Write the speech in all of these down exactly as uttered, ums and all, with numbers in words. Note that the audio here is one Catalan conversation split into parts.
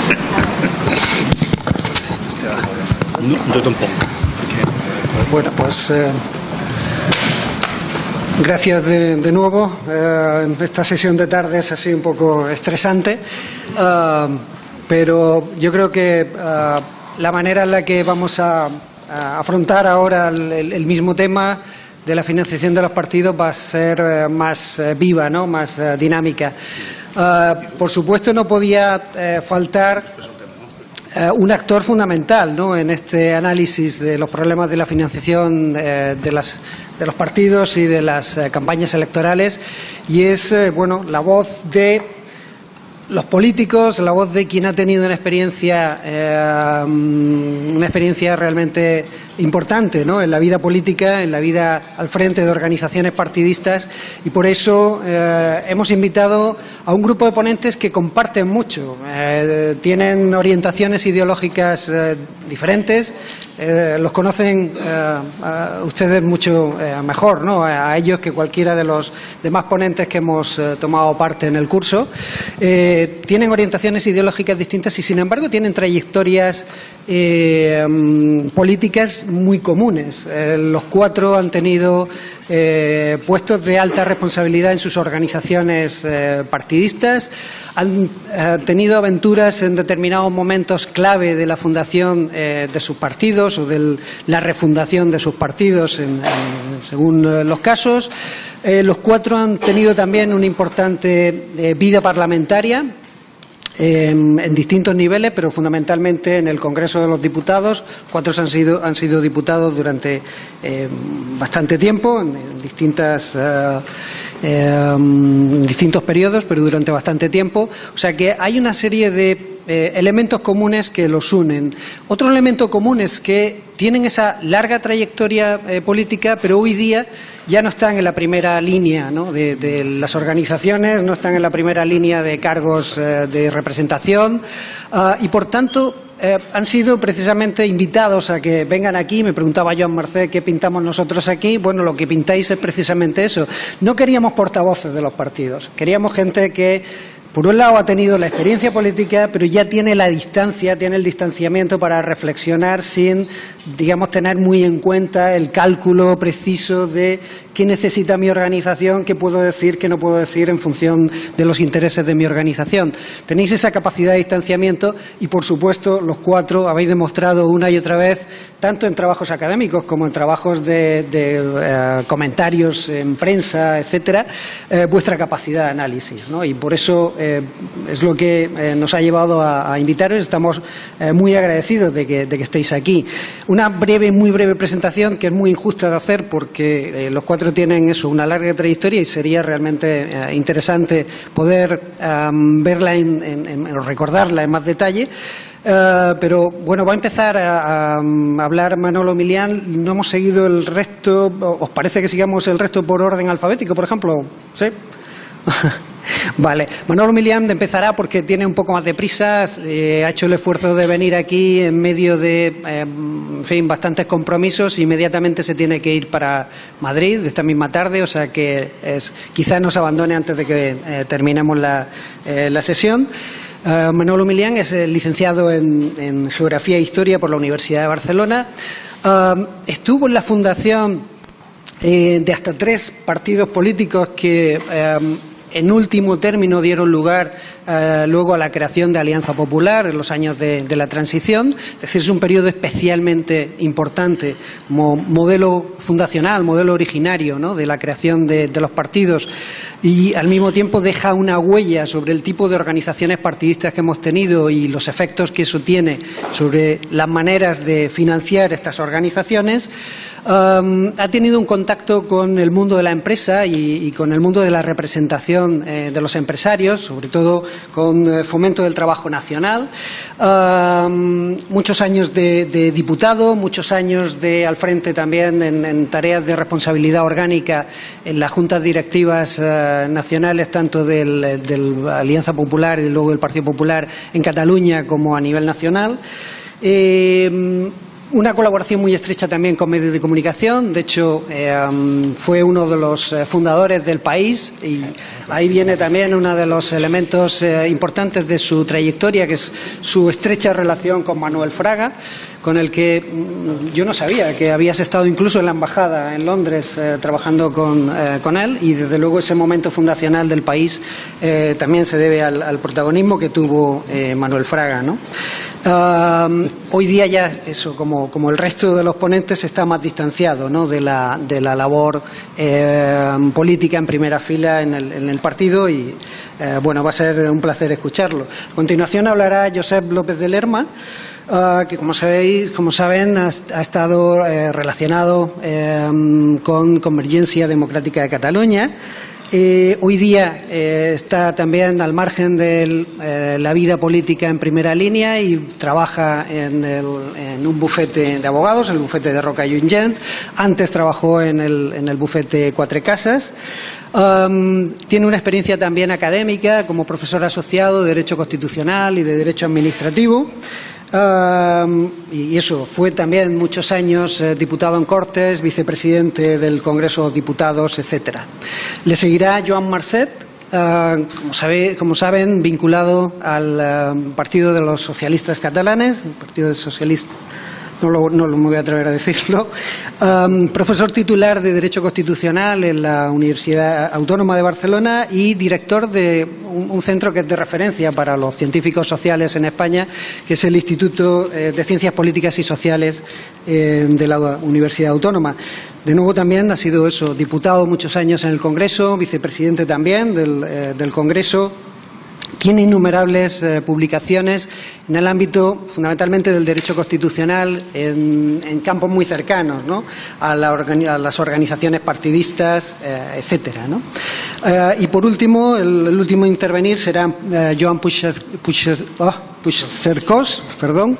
No, yo tampoco. Bueno, pues eh, gracias de, de nuevo. Eh, esta sesión de tardes ha sido un poco estresante, uh, pero yo creo que uh, la manera en la que vamos a, a afrontar ahora el, el mismo tema de la financiación de los partidos va a ser uh, más uh, viva, ¿no? Más uh, dinámica. Uh, por supuesto, no podía uh, faltar Uh, un actor fundamental, ¿no?, en este análisis de los problemas de la financiación eh, de, las, de los partidos y de las eh, campañas electorales, y es eh, bueno, la voz de los políticos, la voz de quien ha tenido una experiencia, eh, una experiencia realmente importante, ¿no?, en la vida política, en la vida al frente de organizaciones partidistas, y por eso eh, hemos invitado a un grupo de ponentes que comparten mucho, eh, tienen orientaciones ideológicas eh, diferentes, eh, los conocen eh, a ustedes mucho eh, mejor, ¿no?, a ellos que cualquiera de los demás ponentes que hemos eh, tomado parte en el curso. Eh, tienen orientaciones ideológicas distintas y, sin embargo, tienen trayectorias eh, políticas muy comunes. Eh, los cuatro han tenido eh, puestos de alta responsabilidad en sus organizaciones eh, partidistas, han eh, tenido aventuras en determinados momentos clave de la fundación eh, de sus partidos o de la refundación de sus partidos, en, en, según eh, los casos. Eh, los cuatro han tenido también una importante eh, vida parlamentaria Eh, en distintos niveles, pero fundamentalmente en el Congreso de los Diputados. Cuatro han sido, han sido diputados durante eh, bastante tiempo, en, en distintas, eh, eh, en distintos periodos, pero durante bastante tiempo. O sea que hay una serie de eh, elementos comunes que los unen. Otro elemento común es que tienen esa larga trayectoria eh, política, pero hoy día ya no están en la primera línea, ¿no?, de, de las organizaciones, no están en la primera línea de cargos eh, de representación uh, y, por tanto, eh, han sido precisamente invitados a que vengan aquí. Me preguntaba Joan Mercé qué pintamos nosotros aquí. Bueno, lo que pintáis es precisamente eso. No queríamos portavoces de los partidos, queríamos gente que, por un lado, ha tenido la experiencia política, pero ya tiene la distancia, tiene el distanciamiento para reflexionar sin, digamos, tener muy en cuenta el cálculo preciso de qué necesita mi organización, qué puedo decir, qué no puedo decir en función de los intereses de mi organización. Tenéis esa capacidad de distanciamiento y, por supuesto, los cuatro habéis demostrado una y otra vez, tanto en trabajos académicos como en trabajos de, de eh, comentarios en prensa, etcétera, eh, vuestra capacidad de análisis, ¿no? Y por eso Eh, es lo que eh, nos ha llevado a, a invitaros. Estamos eh, muy agradecidos de que, de que estéis aquí. Una breve, muy breve presentación que es muy injusta de hacer porque eh, los cuatro tienen eso, una larga trayectoria, y sería realmente eh, interesante poder um, verla en, en, en, recordarla en más detalle. Uh, pero bueno, va a empezar a, a, a hablar Manolo Milián. No hemos seguido el resto. ¿Os parece que sigamos el resto por orden alfabético, por ejemplo? ¿Sí? Vale, Manolo Milián empezará porque tiene un poco más de prisa, eh, ha hecho el esfuerzo de venir aquí en medio de, eh, en fin, bastantes compromisos. Inmediatamente se tiene que ir para Madrid esta misma tarde, o sea que es, quizá nos abandone antes de que eh, terminemos la, eh, la sesión. Uh, Manolo Milián es eh, licenciado en, en Geografía e Historia por la Universidad de Barcelona. Uh, estuvo en la fundación eh, de hasta tres partidos políticos que eh, en último término dieron lugar eh, luego a la creación de Alianza Popular en los años de, de la transición. Es decir, es un periodo especialmente importante, como modelo fundacional, modelo originario, ¿no?, de la creación de, de los partidos, y al mismo tiempo deja una huella sobre el tipo de organizaciones partidistas que hemos tenido y los efectos que eso tiene sobre las maneras de financiar estas organizaciones. Um, ha tenido un contacto con el mundo de la empresa y, y con el mundo de la representación eh, de los empresarios, sobre todo con eh, Fomento del Trabajo Nacional. Um, muchos años de, de diputado, muchos años de al frente también en, en tareas de responsabilidad orgánica en las juntas directivas eh, nacionales, tanto del, del Alianza Popular y luego del Partido Popular en Cataluña como a nivel nacional. Eh, Una colaboración muy estrecha también con medios de comunicación. De hecho, eh, fue uno de los fundadores del País, y ahí viene también uno de los elementos eh, importantes de su trayectoria, que es su estrecha relación con Manuel Fraga, con el que mm, yo no sabía que habías estado incluso en la embajada en Londres eh, trabajando con, eh, con él, y desde luego ese momento fundacional del País eh, también se debe al, al protagonismo que tuvo eh, Manuel Fraga, ¿no? Uh, hoy día ya eso, como, como el resto de los ponentes, está más distanciado, ¿no?, de la, de la labor eh, política en primera fila en el, en el partido, y eh, bueno, va a ser un placer escucharlo. A continuación hablará Josep López de Lerma, Uh, que como sabéis, como saben, ha, ha estado eh, relacionado eh, con Convergencia Democrática de Cataluña. Eh, hoy día eh, está también al margen de eh, la vida política en primera línea y trabaja en, el, en un bufete de abogados, el bufete de Roca i Ungent. Antes trabajó en el, en el bufete Cuatro Casas. Um, tiene una experiencia también académica como profesor asociado de Derecho Constitucional y de Derecho Administrativo. Uh, y eso, fue también muchos años eh, diputado en Cortes, vicepresidente del Congreso de Diputados, etcétera. Le seguirá Joan Marcet, uh, como, sabe, como saben, vinculado al uh, Partido de los Socialistas Catalanes, el Partido Socialista. No, lo, no me voy a atrever a decirlo. Um, profesor titular de Derecho Constitucional en la Universidad Autónoma de Barcelona y director de un, un centro que es de referencia para los científicos sociales en España, que es el Instituto eh, de Ciencias Políticas y Sociales eh, de la Universidad Autónoma. De nuevo también ha sido eso, diputado muchos años en el Congreso, vicepresidente también del, eh, del Congreso. Tiene innumerables eh, publicaciones en el ámbito fundamentalmente del derecho constitucional en, en campos muy cercanos, ¿no?, a, la organi a las organizaciones partidistas, eh, etcétera, ¿no? Eh, y por último, el, el último a intervenir será eh, Joan Puigcercós, perdón,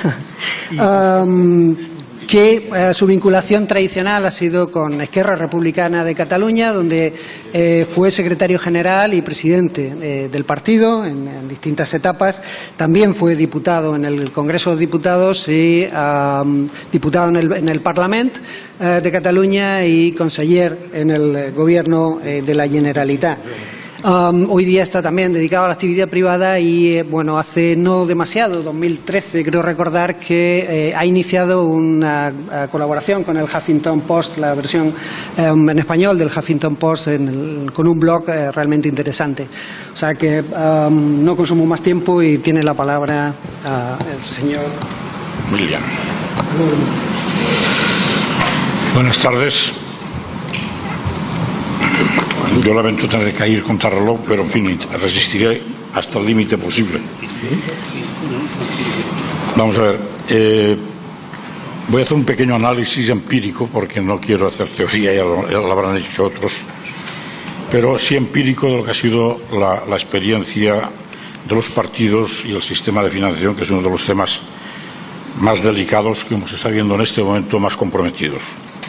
um, que eh, su vinculación tradicional ha sido con Esquerra Republicana de Cataluña, donde eh, fue secretario general y presidente eh, del partido en, en distintas etapas. También fue diputado en el Congreso de Diputados y um, diputado en el, en el Parlament eh, de Cataluña y conseller en el Gobierno eh, de la Generalitat. Um, hoy día está también dedicado a la actividad privada y, eh, bueno, hace no demasiado, dos mil trece, creo recordar, que eh, ha iniciado una, una colaboración con el Huffington Post, la versión eh, en español del Huffington Post, en el, con un blog eh, realmente interesante. O sea que um, no consumo más tiempo y tiene la palabra uh, el señor William. Buenas tardes. Yo lamento tener que ir contra reloj, pero en fin, resistiré hasta el límite posible. Vamos a ver. Eh, voy a hacer un pequeño análisis empírico, porque no quiero hacer teoría, ya lo, ya lo habrán hecho otros, pero sí empírico de lo que ha sido la, la experiencia de los partidos y el sistema de financiación, que es uno de los temas más delicados que hemos estado viendo en este momento, más comprometidos.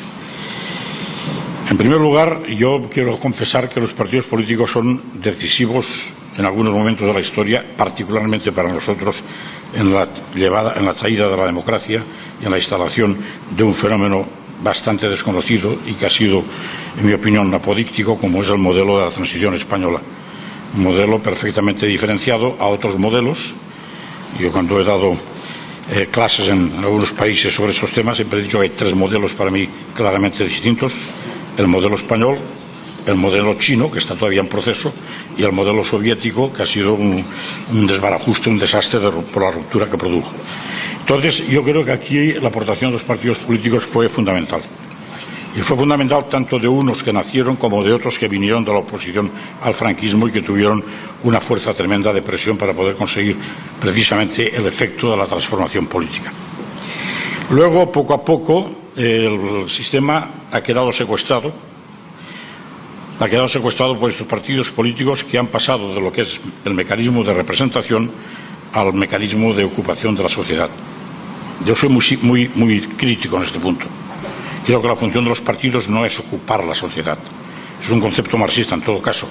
En primer lugar, yo quiero confesar que los partidos políticos son decisivos en algunos momentos de la historia, particularmente para nosotros en la, llevada, en la traída de la democracia y en la instalación de un fenómeno bastante desconocido y que ha sido, en mi opinión, apodíctico, como es el modelo de la transición española. Un modelo perfectamente diferenciado a otros modelos. Yo, cuando he dado eh, clases en algunos países sobre estos temas, siempre he dicho que hay tres modelos para mí claramente distintos: el modelo español, el modelo chino, que está todavía en proceso, y el modelo soviético, que ha sido un, un desbarajuste, un desastre de, por la ruptura que produjo. Entonces, yo creo que aquí la aportación de los partidos políticos fue fundamental. Y fue fundamental tanto de unos que nacieron como de otros que vinieron de la oposición al franquismo y que tuvieron una fuerza tremenda de presión para poder conseguir precisamente el efecto de la transformación política. Luego, poco a poco, el sistema ha quedado secuestrado, ha quedado secuestrado por estos partidos políticos que han pasado de lo que es el mecanismo de representación al mecanismo de ocupación de la sociedad. Yo soy muy, muy, muy crítico en este punto. Creo que la función de los partidos no es ocupar la sociedad. Es un concepto marxista en todo caso,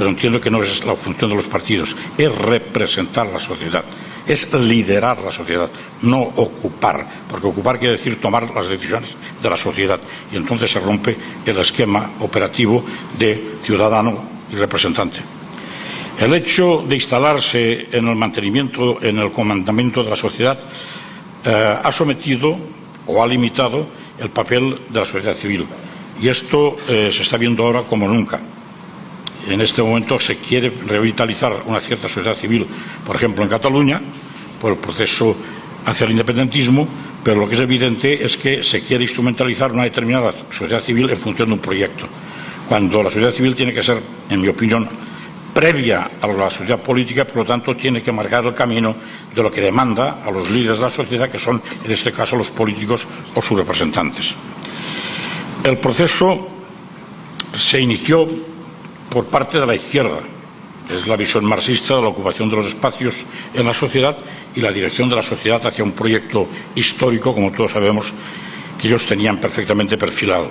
pero entiendo que no es la función de los partidos, es representar la sociedad, es liderar la sociedad, no ocupar, porque ocupar quiere decir tomar las decisiones de la sociedad, y entonces se rompe el esquema operativo de ciudadano y representante. El hecho de instalarse en el mantenimiento, en el comandamiento de la sociedad, eh, ha sometido o ha limitado el papel de la sociedad civil, y esto eh, se está viendo ahora como nunca. En este momento se quiere revitalizar una cierta sociedad civil, por ejemplo en Cataluña, por el proceso hacia el independentismo, pero lo que es evidente es que se quiere instrumentalizar una determinada sociedad civil en función de un proyecto, cuando la sociedad civil tiene que ser, en mi opinión, previa a la sociedad política, por lo tanto tiene que marcar el camino de lo que demanda a los líderes de la sociedad, que son en este caso los políticos o sus representantes. El proceso se inició por parte de la izquierda, es la visión marxista de la ocupación de los espacios en la sociedad y la dirección de la sociedad hacia un proyecto histórico, como todos sabemos, que ellos tenían perfectamente perfilado.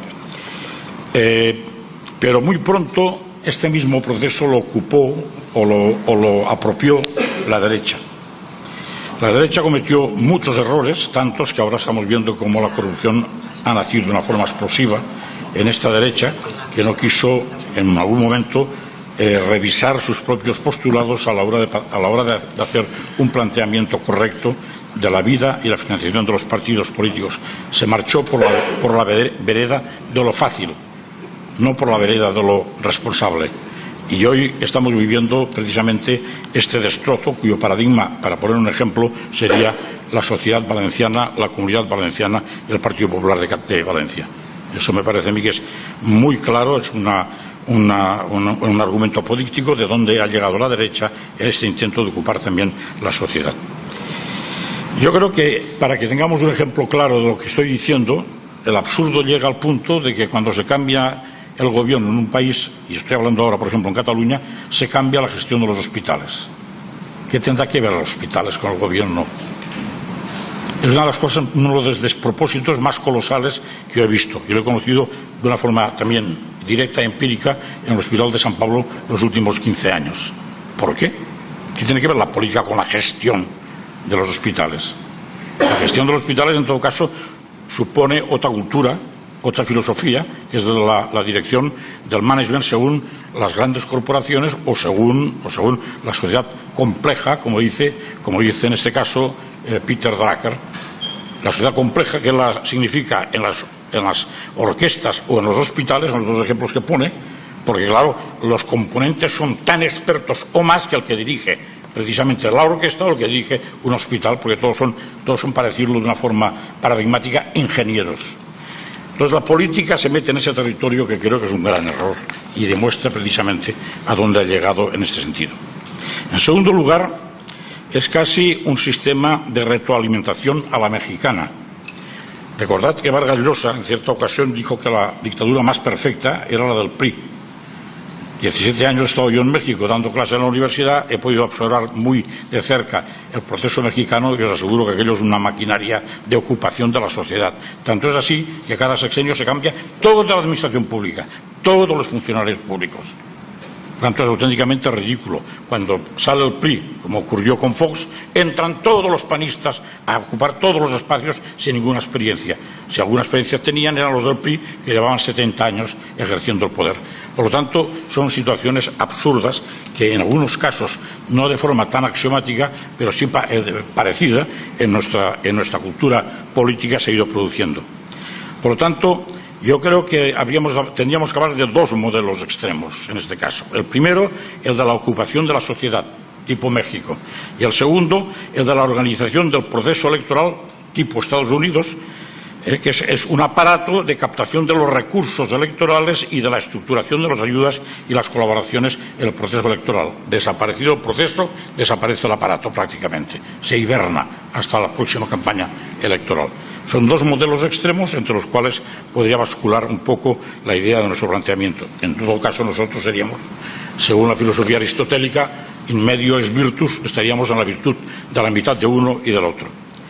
Eh, pero muy pronto este mismo proceso lo ocupó o lo, o lo apropió la derecha. La derecha cometió muchos errores, tantos que ahora estamos viendo cómo la corrupción ha nacido de una forma explosiva en esta derecha, que no quiso en algún momento eh, revisar sus propios postulados a la hora, de, a la hora de, de hacer un planteamiento correcto de la vida y la financiación de los partidos políticos. Se marchó por la, por la vereda de lo fácil, no por la vereda de lo responsable. Y hoy estamos viviendo precisamente este destrozo, cuyo paradigma, para poner un ejemplo, sería la sociedad valenciana, la Comunidad Valenciana y el Partido Popular de, de Valencia. Eso me parece a mí que es muy claro, es una, una, una, un argumento político de dónde ha llegado la derecha en este intento de ocupar también la sociedad. Yo creo que, para que tengamos un ejemplo claro de lo que estoy diciendo, el absurdo llega al punto de que cuando se cambia el gobierno en un país, y estoy hablando ahora por ejemplo en Cataluña, se cambia la gestión de los hospitales. ¿Qué tendrá que ver los hospitales con el gobierno? Es una de las cosas, uno de los despropósitos más colosales que yo he visto. Yo lo he conocido de una forma también directa, empírica, en el Hospital de San Pablo los últimos quince años. ¿Por qué? ¿Qué tiene que ver la política con la gestión de los hospitales? La gestión de los hospitales, en todo caso, supone otra cultura, otra filosofía, que es de la, la dirección del management según las grandes corporaciones o según, o según la sociedad compleja, como dice, como dice en este caso eh, Peter Drucker. La sociedad compleja, que la significa en las, en las orquestas o en los hospitales, son los dos ejemplos que pone, porque claro, los componentes son tan expertos o más que el que dirige precisamente la orquesta o el que dirige un hospital, porque todos son, todos son, para decirlo de una forma paradigmática, ingenieros. Entonces la política se mete en ese territorio, que creo que es un gran error y demuestra precisamente a dónde ha llegado en este sentido. En segundo lugar, es casi un sistema de retroalimentación a la mexicana. Recordad que Vargas Llosa en cierta ocasión dijo que la dictadura más perfecta era la del P R I. diecisiete años he estado yo en México dando clases en la universidad, he podido observar muy de cerca el proceso mexicano y os aseguro que aquello es una maquinaria de ocupación de la sociedad. Tanto es así que cada sexenio se cambia toda la administración pública, todos los funcionarios públicos. Por tanto, es auténticamente ridículo. Cuando sale el P R I, como ocurrió con Fox, entran todos los panistas a ocupar todos los espacios sin ninguna experiencia. Si alguna experiencia tenían, eran los del P R I, que llevaban setenta años ejerciendo el poder. Por lo tanto, son situaciones absurdas que en algunos casos, no de forma tan axiomática, pero sí parecida, en nuestra, en nuestra cultura política se ha ido produciendo. Por lo tanto, yo creo que habríamos, tendríamos que hablar de dos modelos extremos en este caso. El primero, el de la ocupación de la sociedad, tipo México. Y el segundo, el de la organización del proceso electoral, tipo Estados Unidos, eh, que es, es un aparato de captación de los recursos electorales y de la estructuración de las ayudas y las colaboraciones en el proceso electoral. Desaparecido el proceso, desaparece el aparato prácticamente. Se hiberna hasta la próxima campaña electoral. Son dos modelos extremos entre los cuales podría bascular un poco la idea de nuestro planteamiento. En todo caso, nosotros seríamos, según la filosofía aristotélica, in medio es virtus, estaríamos en la virtud de la mitad de uno y del otro.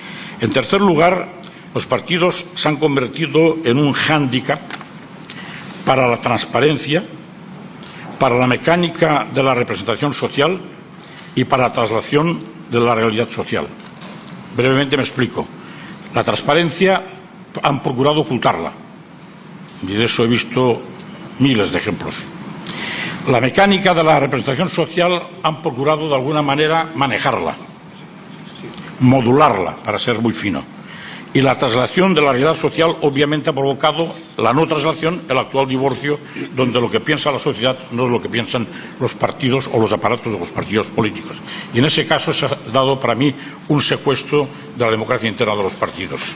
En tercer lugar, los partidos se han convertido en un hándicap para la transparencia, para la mecánica de la representación social y para la traslación de la realidad social. Brevemente me explico. La transparencia han procurado ocultarla, y de eso he visto miles de ejemplos. La mecánica de la representación social han procurado de alguna manera manejarla, modularla, para ser muy fino. Y la traslación de la realidad social obviamente ha provocado la no traslación, el actual divorcio, donde lo que piensa la sociedad no es lo que piensan los partidos o los aparatos de los partidos políticos. Y en ese caso se ha dado para mí un secuestro de la democracia interna de los partidos.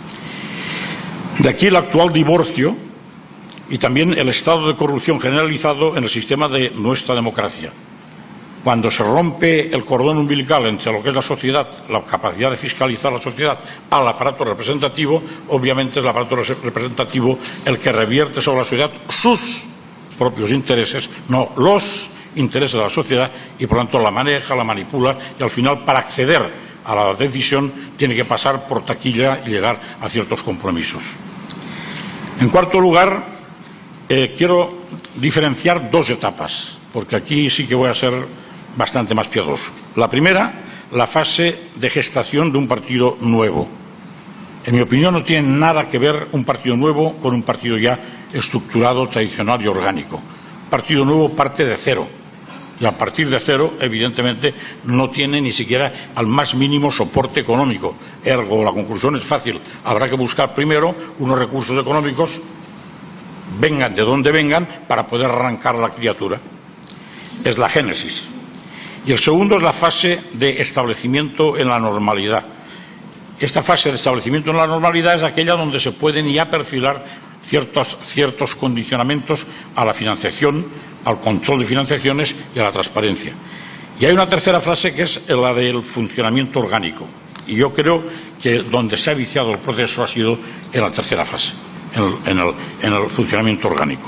De aquí el actual divorcio y también el estado de corrupción generalizado en el sistema de nuestra democracia. Cuando se rompe el cordón umbilical entre lo que es la sociedad, la capacidad de fiscalizar la sociedad, al aparato representativo, obviamente es el aparato representativo el que revierte sobre la sociedad sus propios intereses, no los intereses de la sociedad, y por lo tanto la maneja, la manipula, y al final, para acceder a la decisión, tiene que pasar por taquilla y llegar a ciertos compromisos. En cuarto lugar, eh, quiero diferenciar dos etapas, porque aquí sí que voy a ser bastante más piadoso. La primera, la fase de gestación de un partido nuevo. En mi opinión, no tiene nada que ver un partido nuevo con un partido ya estructurado, tradicional y orgánico. Un partido nuevo parte de cero, y a partir de cero, evidentemente, no tiene ni siquiera al más mínimo soporte económico. Ergo, la conclusión es fácil. Habrá que buscar primero unos recursos económicos, vengan de donde vengan, para poder arrancar la criatura. Es la génesis. Y el segundo es la fase de establecimiento en la normalidad. Esta fase de establecimiento en la normalidad es aquella donde se pueden ya perfilar ciertos, ciertos condicionamientos a la financiación, al control de financiaciones y a la transparencia. Y hay una tercera fase que es la del funcionamiento orgánico. Y yo creo que donde se ha viciado el proceso ha sido en la tercera fase, en el, en el, en el funcionamiento orgánico.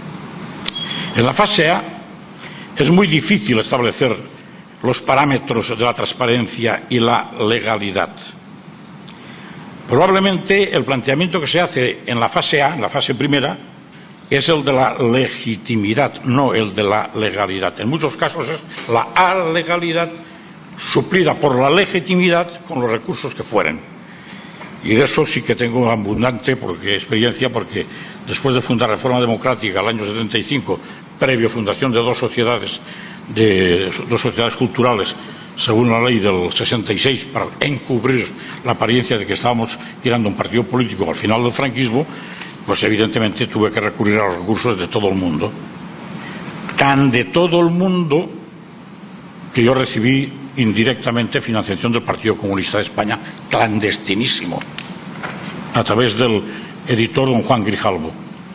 En la fase A es muy difícil establecer los parámetros de la transparencia y la legalidad. Probablemente el planteamiento que se hace en la fase A, en la fase primera, es el de la legitimidad, no el de la legalidad. En muchos casos es la alegalidad suplida por la legitimidad con los recursos que fueren. Y de eso sí que tengo abundante porque, experiencia, porque después de fundar Reforma Democrática el año setenta y cinco, previo fundación de dos sociedades de dos sociedades culturales según la ley del sesenta y seis para encubrir la apariencia de que estábamos tirando un partido político al final del franquismo, pues evidentemente tuve que recurrir a los recursos de todo el mundo, tan de todo el mundo que yo recibí indirectamente financiación del Partido Comunista de España, clandestinísimo, a través del editor don Juan Grijalvo.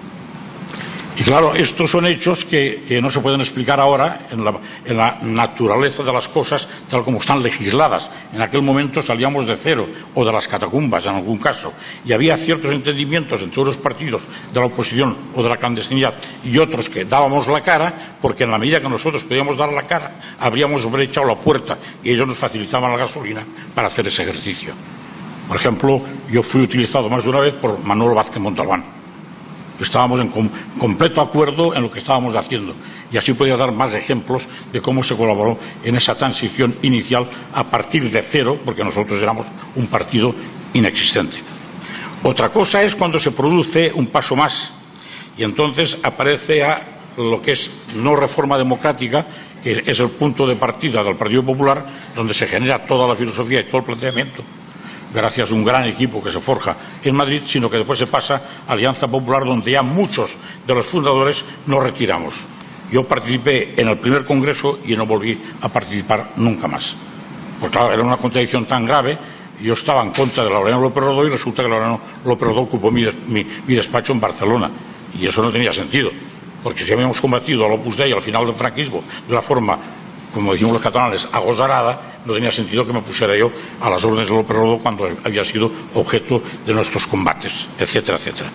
Y claro, estos son hechos que, que no se pueden explicar ahora en la, en la naturaleza de las cosas tal como están legisladas. En aquel momento salíamos de cero o de las catacumbas en algún caso, y había ciertos entendimientos entre unos partidos de la oposición o de la clandestinidad y otros que dábamos la cara, porque en la medida que nosotros podíamos dar la cara habríamos brechado la puerta y ellos nos facilitaban la gasolina para hacer ese ejercicio. Por ejemplo, yo fui utilizado más de una vez por Manuel Vázquez Montalbán. Estábamos en com completo acuerdo en lo que estábamos haciendo, y así podría dar más ejemplos de cómo se colaboró en esa transición inicial a partir de cero, porque nosotros éramos un partido inexistente. Otra cosa es cuando se produce un paso más y entonces aparece a lo que es no reforma democrática, que es el punto de partida del Partido Popular, donde se genera toda la filosofía y todo el planteamiento, gracias a un gran equipo que se forja en Madrid, sino que después se pasa a Alianza Popular, donde ya muchos de los fundadores nos retiramos. Yo participé en el primer congreso y no volví a participar nunca más. Porque claro, era una contradicción tan grave. Yo estaba en contra de Laureano López Rodó y resulta que Laureano López Rodó ocupó mi, mi, mi despacho en Barcelona. Y eso no tenía sentido, porque si habíamos combatido al Opus Dei al final del franquismo de la forma, como decimos los catalanes, agosarada, no tenía sentido que me pusiera yo a las órdenes de López Rodó cuando había sido objeto de nuestros combates, etcétera, etcétera.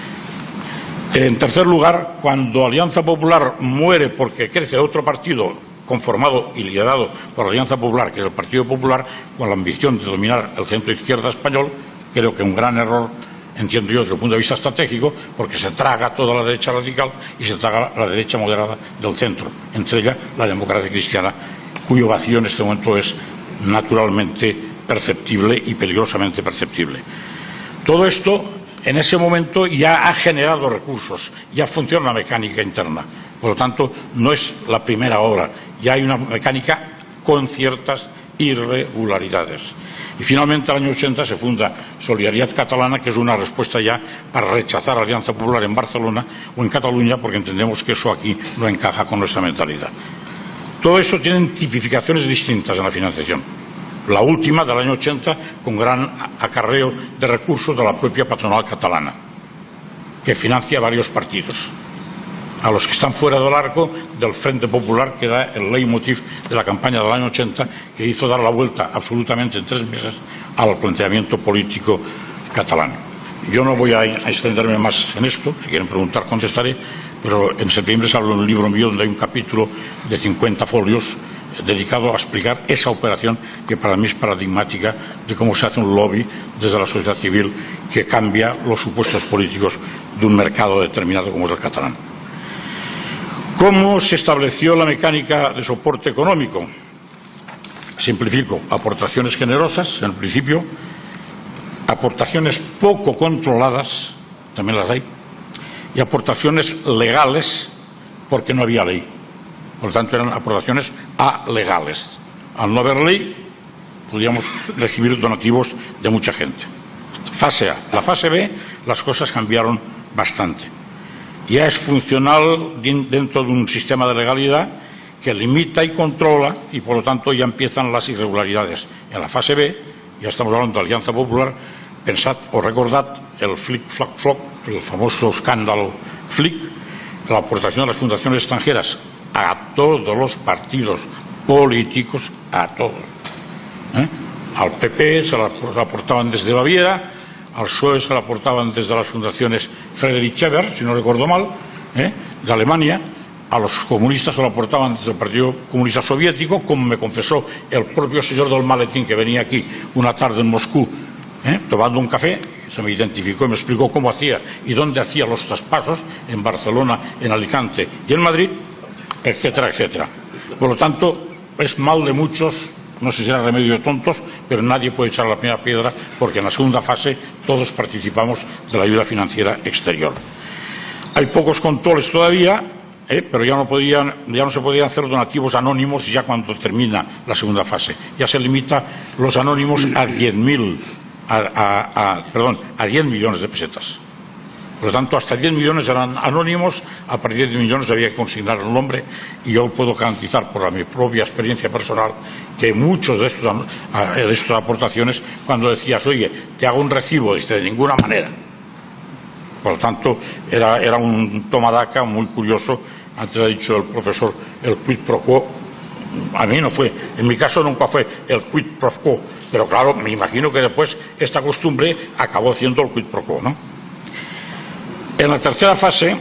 En tercer lugar, cuando Alianza Popular muere porque crece otro partido conformado y liderado por la Alianza Popular, que es el Partido Popular, con la ambición de dominar el centro izquierda español, creo que un gran error entiendo yo, desde el punto de vista estratégico, porque se traga toda la derecha radical y se traga la derecha moderada del centro, entre ella la democracia cristiana, cuyo vacío en este momento es naturalmente perceptible y peligrosamente perceptible. Todo esto en ese momento ya ha generado recursos, ya funciona la mecánica interna. Por lo tanto, no es la primera obra, ya hay una mecánica con ciertas irregularidades. Y finalmente, en el año ochenta se funda Solidaridad Catalana, que es una respuesta ya para rechazar Alianza Popular en Barcelona o en Cataluña, porque entendemos que eso aquí no encaja con nuestra mentalidad. Todo eso tiene tipificaciones distintas en la financiación. La última, del año ochenta, con gran acarreo de recursos de la propia patronal catalana, que financia varios partidos, a los que están fuera del arco del Frente Popular, que era el leitmotiv de la campaña del año ochenta, que hizo dar la vuelta absolutamente en tres meses al planteamiento político catalán. Yo no voy a extenderme más en esto, si quieren preguntar contestaré, pero en septiembre sale un libro mío donde hay un capítulo de cincuenta folios dedicado a explicar esa operación que para mí es paradigmática de cómo se hace un lobby desde la sociedad civil que cambia los supuestos políticos de un mercado determinado como es el catalán. ¿Cómo se estableció la mecánica de soporte económico? Simplifico: aportaciones generosas en el principio, aportaciones poco controladas, también las hay, y aportaciones legales porque no había ley. Por lo tanto, eran aportaciones alegales. Al no haber ley, podíamos recibir donativos de mucha gente. Fase A. La fase B, las cosas cambiaron bastante. Ya es funcional dentro de un sistema de legalidad que limita y controla, y por lo tanto ya empiezan las irregularidades. En la fase B, ya estamos hablando de Alianza Popular, pensad o recordad el flic-flac-floc, el famoso escándalo Flic, la aportación de las fundaciones extranjeras a todos los partidos políticos, a todos. ¿Eh? Al P P se la aportaban desde Baviera, al P S O E se la aportaban desde las fundaciones Friedrich Ebert, si no recuerdo mal, ¿eh? de Alemania. A los comunistas se lo aportaban desde el Partido Comunista Soviético, como me confesó el propio señor del maletín que venía aquí una tarde en Moscú, ¿eh? tomando un café. Se me identificó y me explicó cómo hacía y dónde hacía los traspasos, en Barcelona, en Alicante y en Madrid, etcétera, etcétera. Por lo tanto, es mal de muchos, no sé si era remedio de tontos, pero nadie puede echar la primera piedra, porque en la segunda fase todos participamos de la ayuda financiera exterior. Hay pocos controles todavía, ¿eh? pero ya no, podían, ya no se podían hacer donativos anónimos ya cuando termina la segunda fase. Ya se limita los anónimos a diez mil, a, a, a, perdón, a diez millones de pesetas. Por lo tanto, hasta diez millones eran anónimos, a partir de diez millones había que consignar el nombre, y yo puedo garantizar por mi propia experiencia personal que muchos de estos, de estas aportaciones, cuando decías, oye, te hago un recibo, dice, de ninguna manera. Por lo tanto, era, era un tomadaca muy curioso. Antes ha dicho el profesor el quid pro quo. A mí no fue, en mi caso nunca fue el quid pro quo, pero claro, me imagino que después esta costumbre acabó siendo el quid pro quo, ¿no? En la tercera fase,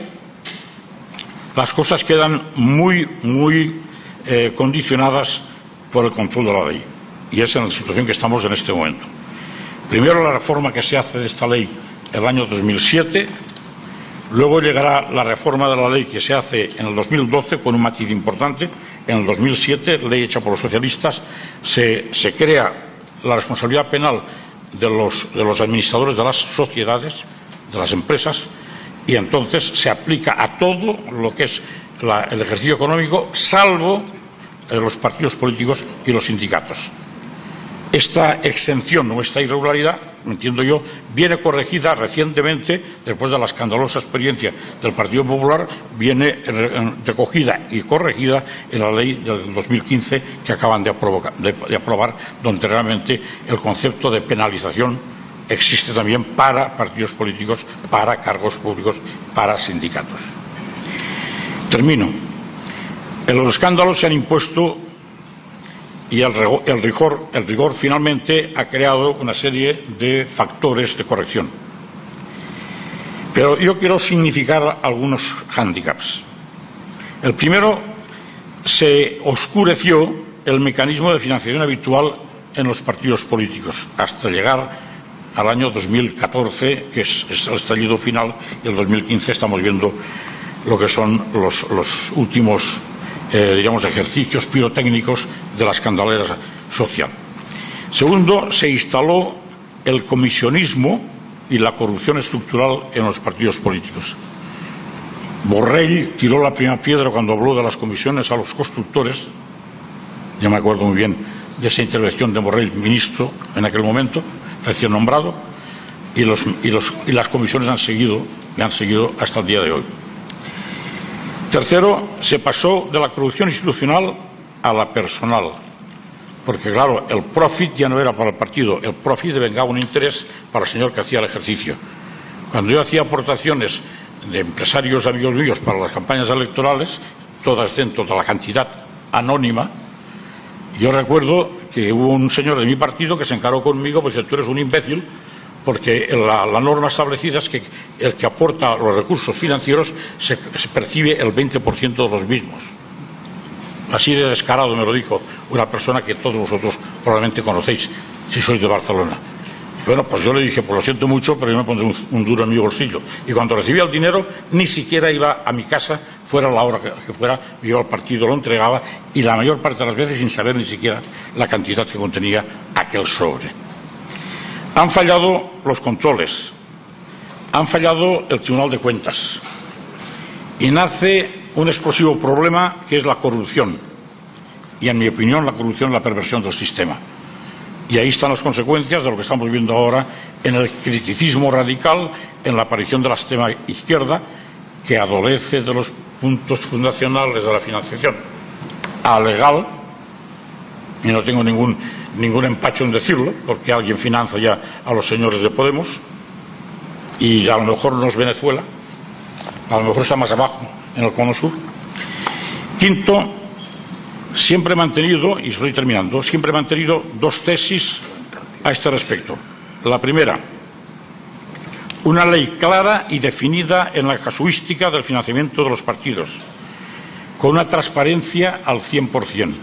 las cosas quedan muy, muy eh, condicionadas por el control de la ley. Y es en la situación que estamos en este momento. Primero, la reforma que se hace de esta ley el año dos mil siete. Luego llegará la reforma de la ley que se hace en el dos mil doce con un matiz importante. En el dos mil siete, ley hecha por los socialistas, se, se crea la responsabilidad penal de los, de los administradores de las sociedades, de las empresas, y entonces se aplica a todo lo que es la, el ejercicio económico, salvo eh, los partidos políticos y los sindicatos. Esta exención o esta irregularidad, entiendo yo, viene corregida recientemente, después de la escandalosa experiencia del Partido Popular, viene recogida y corregida en la ley del dos mil quince que acaban de aprobar, de, de aprobar, donde realmente el concepto de penalización existe también para partidos políticos, para cargos públicos, para sindicatos. Termino. En los escándalos se han impuesto, y el rigor, el rigor, el rigor finalmente ha creado una serie de factores de corrección. Pero yo quiero significar algunos hándicaps. El primero, se oscureció el mecanismo de financiación habitual en los partidos políticos, hasta llegar al año dos mil catorce, que es, es el estallido final, y el dos mil quince estamos viendo lo que son los, los últimos, eh, digamos, ejercicios pirotécnicos de la escandalera social. Segundo, se instaló el comisionismo y la corrupción estructural en los partidos políticos. Borrell tiró la primera piedra cuando habló de las comisiones a los constructores. Ya me acuerdo muy bien de esa intervención de Borrell, ministro en aquel momento, recién nombrado, y, los, y, los, y las comisiones han seguido, y han seguido hasta el día de hoy. Tercero, se pasó de la corrupción institucional a la personal, porque claro, el profit ya no era para el partido, el profit devengaba un interés para el señor que hacía el ejercicio. Cuando yo hacía aportaciones de empresarios amigos míos para las campañas electorales, todas dentro de la cantidad anónima, yo recuerdo que hubo un señor de mi partido que se encaró conmigo, pues tú eres un imbécil, porque la, la norma establecida es que el que aporta los recursos financieros se, se percibe el veinte por ciento de los mismos. Así de descarado me lo dijo una persona que todos vosotros probablemente conocéis, si sois de Barcelona. Bueno, pues yo le dije, pues lo siento mucho, pero yo me pondré un, un duro en mi bolsillo. Y cuando recibía el dinero, ni siquiera iba a mi casa, fuera la hora que, que fuera, yo al partido lo entregaba, y la mayor parte de las veces sin saber ni siquiera la cantidad que contenía aquel sobre. Han fallado los controles, han fallado el Tribunal de Cuentas, y nace un explosivo problema que es la corrupción. Y en mi opinión, la corrupción es la perversión del sistema. Y ahí están las consecuencias de lo que estamos viendo ahora en el criticismo radical, en la aparición de la extrema izquierda, que adolece de los puntos fundacionales de la financiación alegal, y no tengo ningún, ningún empacho en decirlo, porque alguien financia ya a los señores de Podemos, y a lo mejor no es Venezuela, a lo mejor está más abajo, en el cono sur. Quinto, siempre he mantenido, y estoy terminando, siempre he mantenido dos tesis a este respecto. La primera, una ley clara y definida en la casuística del financiamiento de los partidos, con una transparencia al cien por cien.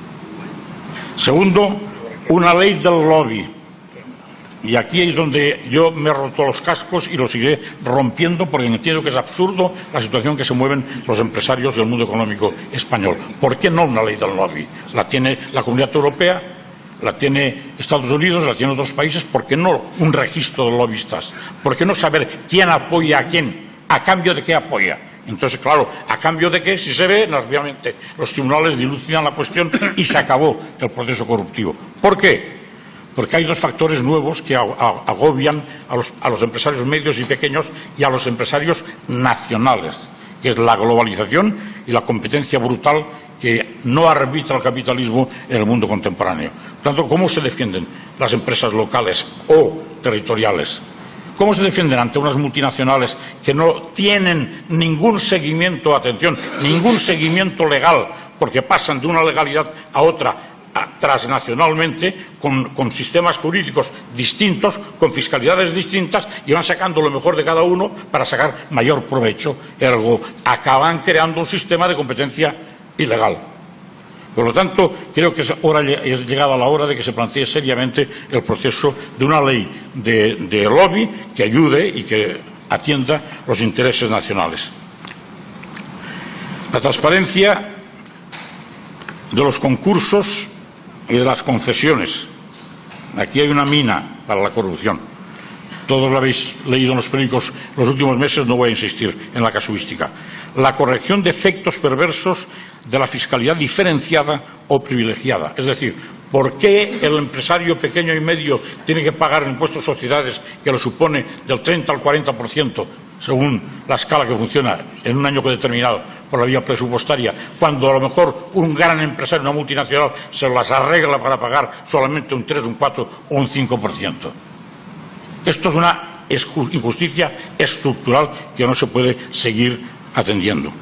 Segundo, una ley del lobby. Y aquí es donde yo me he roto los cascos y los seguiré rompiendo, porque entiendo que es absurdo la situación que se mueven los empresarios del mundo económico español. ¿Por qué no una ley del lobby? La tiene la Comunidad Europea, la tiene Estados Unidos, la tienen otros países. ¿Por qué no un registro de lobbyistas? ¿Por qué no saber quién apoya a quién? ¿A cambio de qué apoya? Entonces, claro, ¿a cambio de qué? Si se ve, obviamente los tribunales dilucidan la cuestión y se acabó el proceso corruptivo. ¿Por qué? Porque hay dos factores nuevos que agobian a los, a los empresarios medios y pequeños y a los empresarios nacionales, que es la globalización y la competencia brutal que no arbitra el capitalismo en el mundo contemporáneo. Por tanto, ¿cómo se defienden las empresas locales o territoriales? ¿Cómo se defienden ante unas multinacionales que no tienen ningún seguimiento, atención, ningún seguimiento legal, porque pasan de una legalidad a otra transnacionalmente, con, con sistemas jurídicos distintos, con fiscalidades distintas, y van sacando lo mejor de cada uno para sacar mayor provecho? Ergo, acaban creando un sistema de competencia ilegal. Por lo tanto, creo que es, hora, es llegada la hora de que se plantee seriamente el proceso de una ley de, de lobby que ayude y que atienda los intereses nacionales. La transparencia de los concursos y de las concesiones. Aquí hay una mina para la corrupción. Todos lo habéis leído en los periódicos los últimos meses, no voy a insistir en la casuística. La corrección de efectos perversos de la fiscalidad diferenciada o privilegiada. Es decir, ¿por qué el empresario pequeño y medio tiene que pagar el impuesto de sociedades, que lo supone del treinta al cuarenta por ciento, según la escala que funciona en un año determinado por la vía presupuestaria, cuando a lo mejor un gran empresario, una multinacional, se las arregla para pagar solamente un tres, un cuatro o un cinco por ciento? Esto es una injusticia estructural que no se puede seguir atendiendo.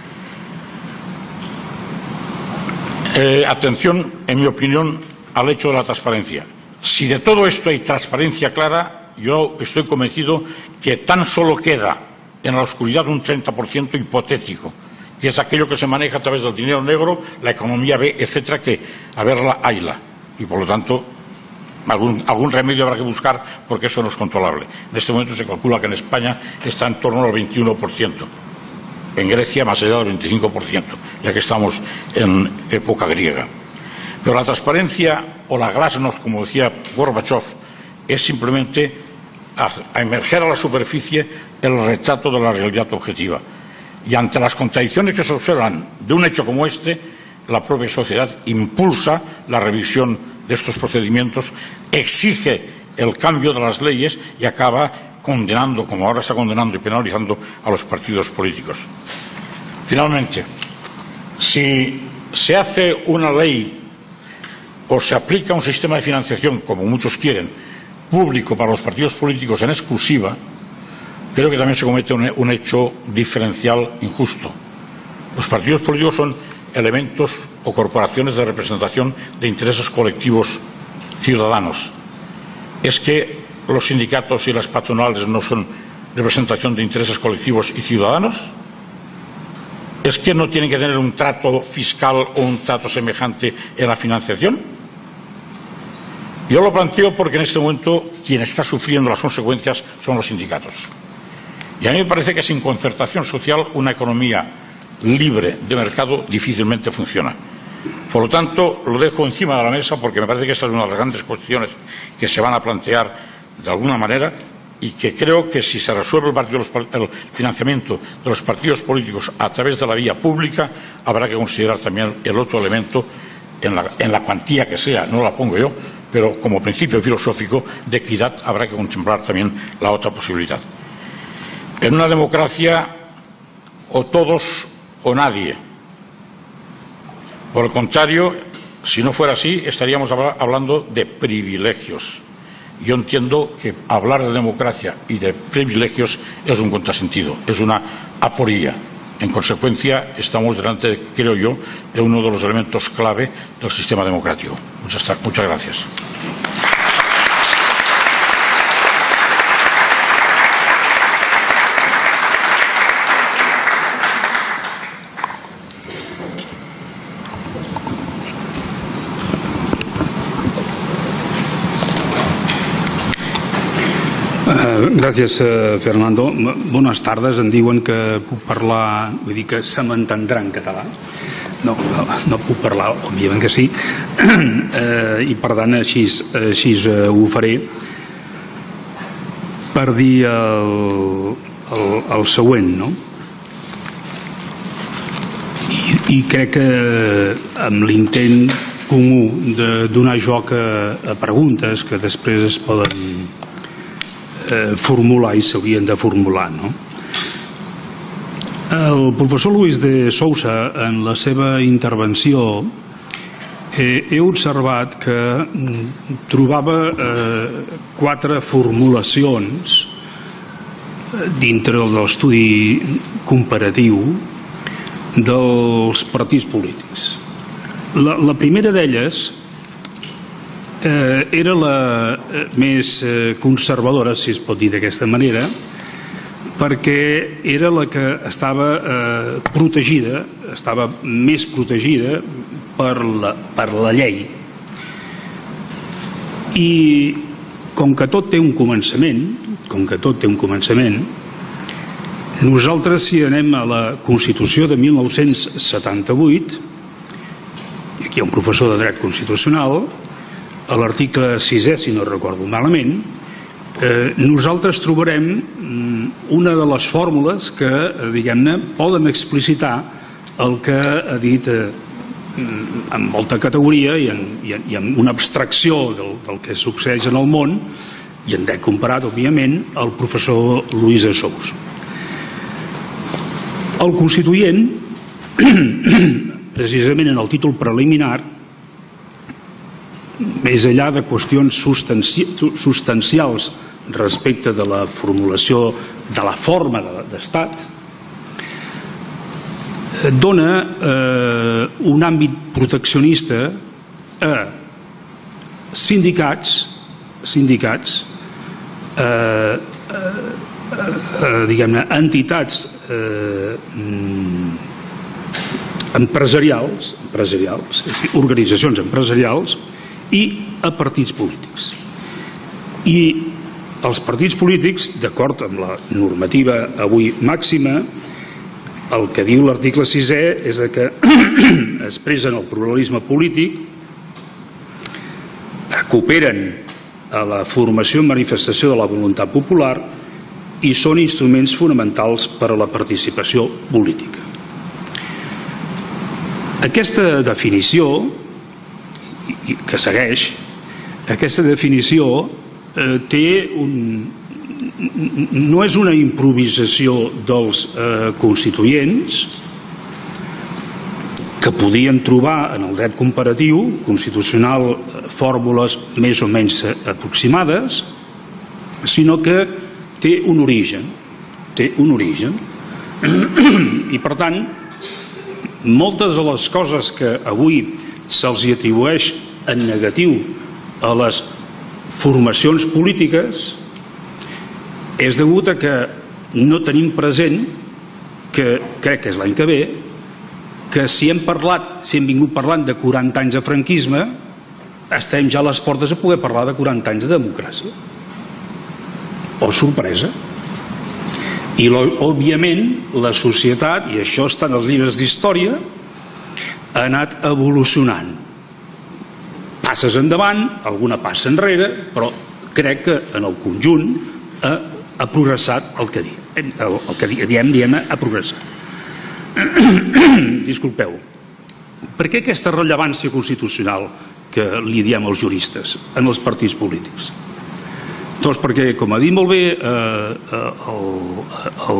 Eh, atención, en mi opinión, al hecho de la transparencia. Si de todo esto hay transparencia clara, yo estoy convencido que tan solo queda en la oscuridad un treinta por ciento hipotético, que es aquello que se maneja a través del dinero negro, la economía B, etcétera, que a verla, hayla. Y por lo tanto, algún, algún remedio habrá que buscar porque eso no es controlable. En este momento se calcula que en España está en torno al veintiuno por ciento. En Grecia más allá del veinticinco por ciento, ya que estamos en época griega. Pero la transparencia o la glasnost, como decía Gorbachev, es simplemente a emerger a la superficie el retrato de la realidad objetiva. Y ante las contradicciones que se observan de un hecho como este, la propia sociedad impulsa la revisión de estos procedimientos, exige el cambio de las leyes y acaba condenando, como ahora está condenando y penalizando a los partidos políticos. Finalmente, si se hace una ley o se aplica un sistema de financiación, como muchos quieren, público para los partidos políticos en exclusiva, creo que también se comete un, un hecho diferencial injusto. Los partidos políticos son elementos o corporaciones de representación de intereses colectivos ciudadanos. Es que los sindicatos y las patronales no son representación de intereses colectivos y ciudadanos. Es que no tienen que tener un trato fiscal o un trato semejante en la financiación. Yo lo planteo porque en este momento quien está sufriendo las consecuencias son los sindicatos. Y a mí me parece que sin concertación social una economía libre de mercado difícilmente funciona. Por lo tanto, lo dejo encima de la mesa porque me parece que esta es una de las grandes cuestiones que se van a plantear de alguna manera y que creo que si se resuelve el, partido, el financiamiento de los partidos políticos a través de la vía pública, habrá que considerar también el otro elemento en la, en la cuantía que sea, no la pongo yo, pero como principio filosófico de equidad habrá que contemplar también la otra posibilidad. En una democracia o todos o nadie. Por el contrario, si no fuera así, estaríamos hablando de privilegios. Yo entiendo que hablar de democracia y de privilegios es un contrasentido, es una aporía. En consecuencia, estamos delante, creo yo, de uno de los elementos clave del sistema democrático. Muchas, muchas gracias. Gràcies, Fernando. Bones tardes. Em diuen que puc parlar, vull dir que se m'entendrà en català. No, no, no puc parlar, òbviament que sí. Eh, I per tant així, així ho faré per dir el, el, el següent, no? I, i crec que amb l'intent comú de donar joc a, a preguntes que després es poden formular i s'haurien de formular, no? El professor Luis de Sousa, en la seva intervenció, eh, he observat que trobava eh, quatre formulacions dintre de l'estudi comparatiu dels partits polítics. La, la primera d'elles Eh, era la eh, més eh, conservadora, si es pot dir d'aquesta manera, perquè era la que estava eh, protegida, estava més protegida per la, per la llei. I com que tot té un començament, com que tot té un començament, nosaltres si anem a la Constitució de mil nou-cents setanta-vuit, i aquí hi ha un professor de dret constitucional, a l'article sisè, si no recordo malament, eh, nosaltres trobarem una de les fórmules que, diguem-ne, poden explicitar el que ha dit eh, amb molta categoria i, en, i, en, i amb una abstracció del, del que succeeix en el món i en dret comparat, òbviament, el professor Luis de Sousa. El Constituent, precisament en el títol preliminar, més enllà de qüestions substanci substancials respecte de la formulació de la forma d'estat, dona eh, un àmbit proteccionista a sindicats, sindicats eh, eh, diguem-ne, entitats eh, empresarials, empresarials, organitzacions empresarials i a partits polítics. I els partits polítics, d'acord amb la normativa avui màxima, el que diu l'article sisè és que expressen el pluralisme polític, cooperen a la formació i manifestació de la voluntat popular i són instruments fonamentals per a la participació política. Aquesta definició que segueix, aquesta definició eh, té un... no és una improvisació dels eh, constituents que podien trobar en el dret comparatiu constitucional fórmules més o menys aproximades, sinó que té un origen, té un origen. I per tant, moltes de les coses que avui se'ls atribueix en negatiu a les formacions polítiques és degut a que no tenim present, que crec que és l'any que ve, que si hem parlat, si hem vingut parlant de quaranta anys de franquisme, estem ja a les portes a poder parlar de quaranta anys de democràcia. Oh, sorpresa! I, òbviament, la societat, i això està en els llibres d'història, ha anat evolucionant. Passes endavant, alguna passa enrere, però crec que en el conjunt ha, ha progressat el que diem. El, el que diem, diem, ha progressat. Disculpeu. Per què aquesta rellevància constitucional que li diem als juristes en els partits polítics? Doncs perquè, com ha dit molt bé eh, el, el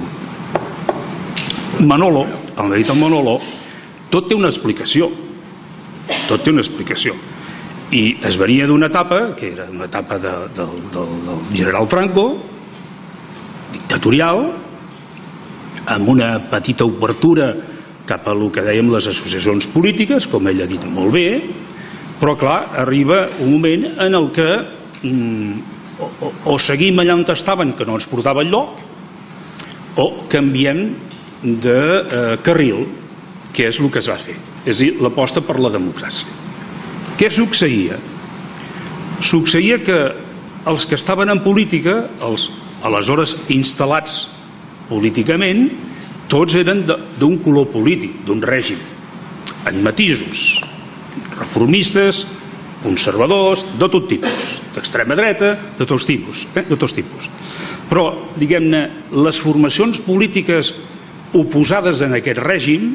Manolo, el dit el Manolo, tot té una explicació. Tot té una explicació. I es venia d'una etapa, que era una etapa de, de, de, del general Franco, dictatorial, amb una petita obertura cap a el que dèiem les associacions polítiques, com ell ha dit molt bé, però clar, arriba un moment en el que mm, o, o, o seguim allà on estaven, que no ens portava enlloc, o canviem de eh, carril, que és el que es va fer, és a dir, l'aposta per la democràcia. Què succeïa? Succeïa que els que estaven en política, els aleshores instal·lats políticament, tots eren d'un color polític, d'un règim, en matisos, reformistes, conservadors, de tot tipus, d'extrema dreta, de tots tipus, eh? de tots tipus. Però, diguem-ne, les formacions polítiques oposades en aquest règim,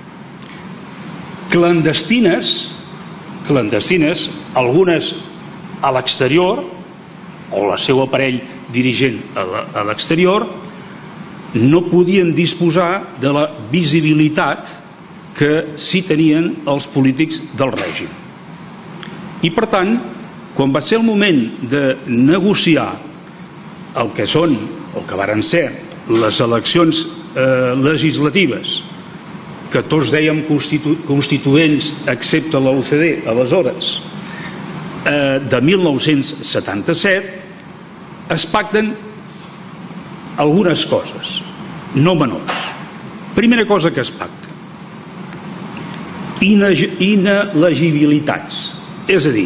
clandestines, clandestines, algunes a l'exterior, o el seu aparell dirigent a l'exterior, no podien disposar de la visibilitat que sí tenien els polítics del règim. I per tant, quan va ser el moment de negociar el que són, o que varen ser, les eleccions eh, legislatives, que tots dèiem constitu constituents excepte la U C D aleshores, eh, de mil nou-cents setanta-set, es pacten algunes coses, no menors. Primera cosa que es pacta, inelegibilitats. És a dir,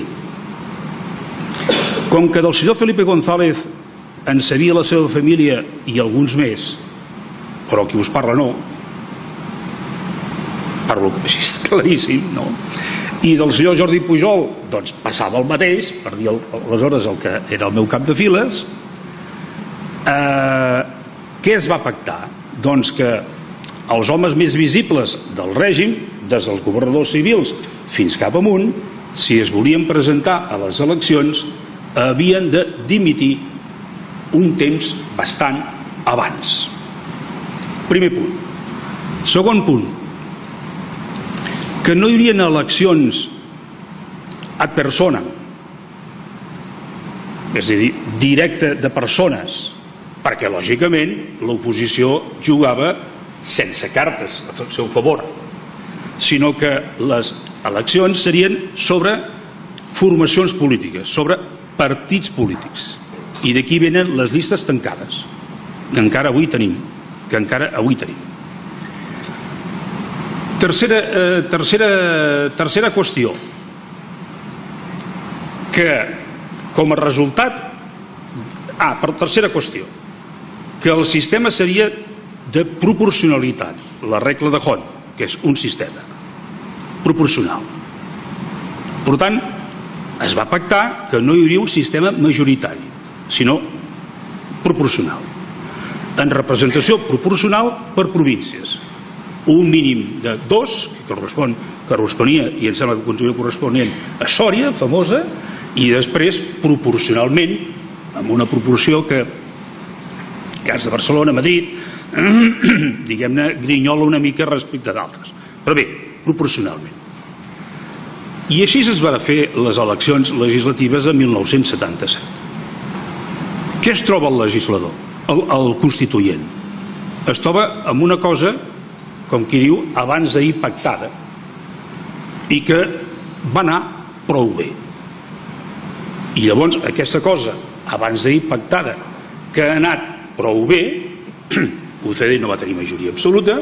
com que del senyor Felipe González en sabia la seva família i alguns més, però qui us parla no, parlo així claríssim, no? I del senyor Jordi Pujol, doncs passava el mateix, per dir aleshores el que era el meu cap de files. Eh, què es va pactar? Doncs que els homes més visibles del règim, des dels governadors civils fins cap amunt, si es volien presentar a les eleccions, havien de dimitir un temps bastant abans. Primer punt. Segon punt, que no hi haurien eleccions ad personam, és a dir, directe de persones, perquè lògicament l'oposició jugava sense cartes a seu favor, sinó que les eleccions serien sobre formacions polítiques, sobre partits polítics, i d'aquí venen les llistes tancades que encara avui tenim que encara avui tenim tercera, eh, tercera, tercera qüestió, que com a resultat Ah, per tercera qüestió, que el sistema seria de proporcionalitat, la regla de Hond, que és un sistema proporcional. Per tant, es va pactar que no hi hauria un sistema majoritari, sinó proporcional, en representació proporcional per províncies, un mínim de dos, que correspon, que corresponia, i em sembla que continuïa corresponent a Sòria, famosa, i després proporcionalment, amb una proporció que cas de Barcelona, Madrid, diguem-ne, grinyola una mica respecte d'altres. Però bé, proporcionalment. I així es van fer les eleccions legislatives de mil nou-cents setanta-set. Què es troba el legislador, el, el constituent? Es troba amb una cosa, com qui diu, abans d'ahir pactada, i que va anar prou bé. I llavors aquesta cosa, abans d'ahir pactada, que ha anat prou bé, U C D no va tenir majoria absoluta,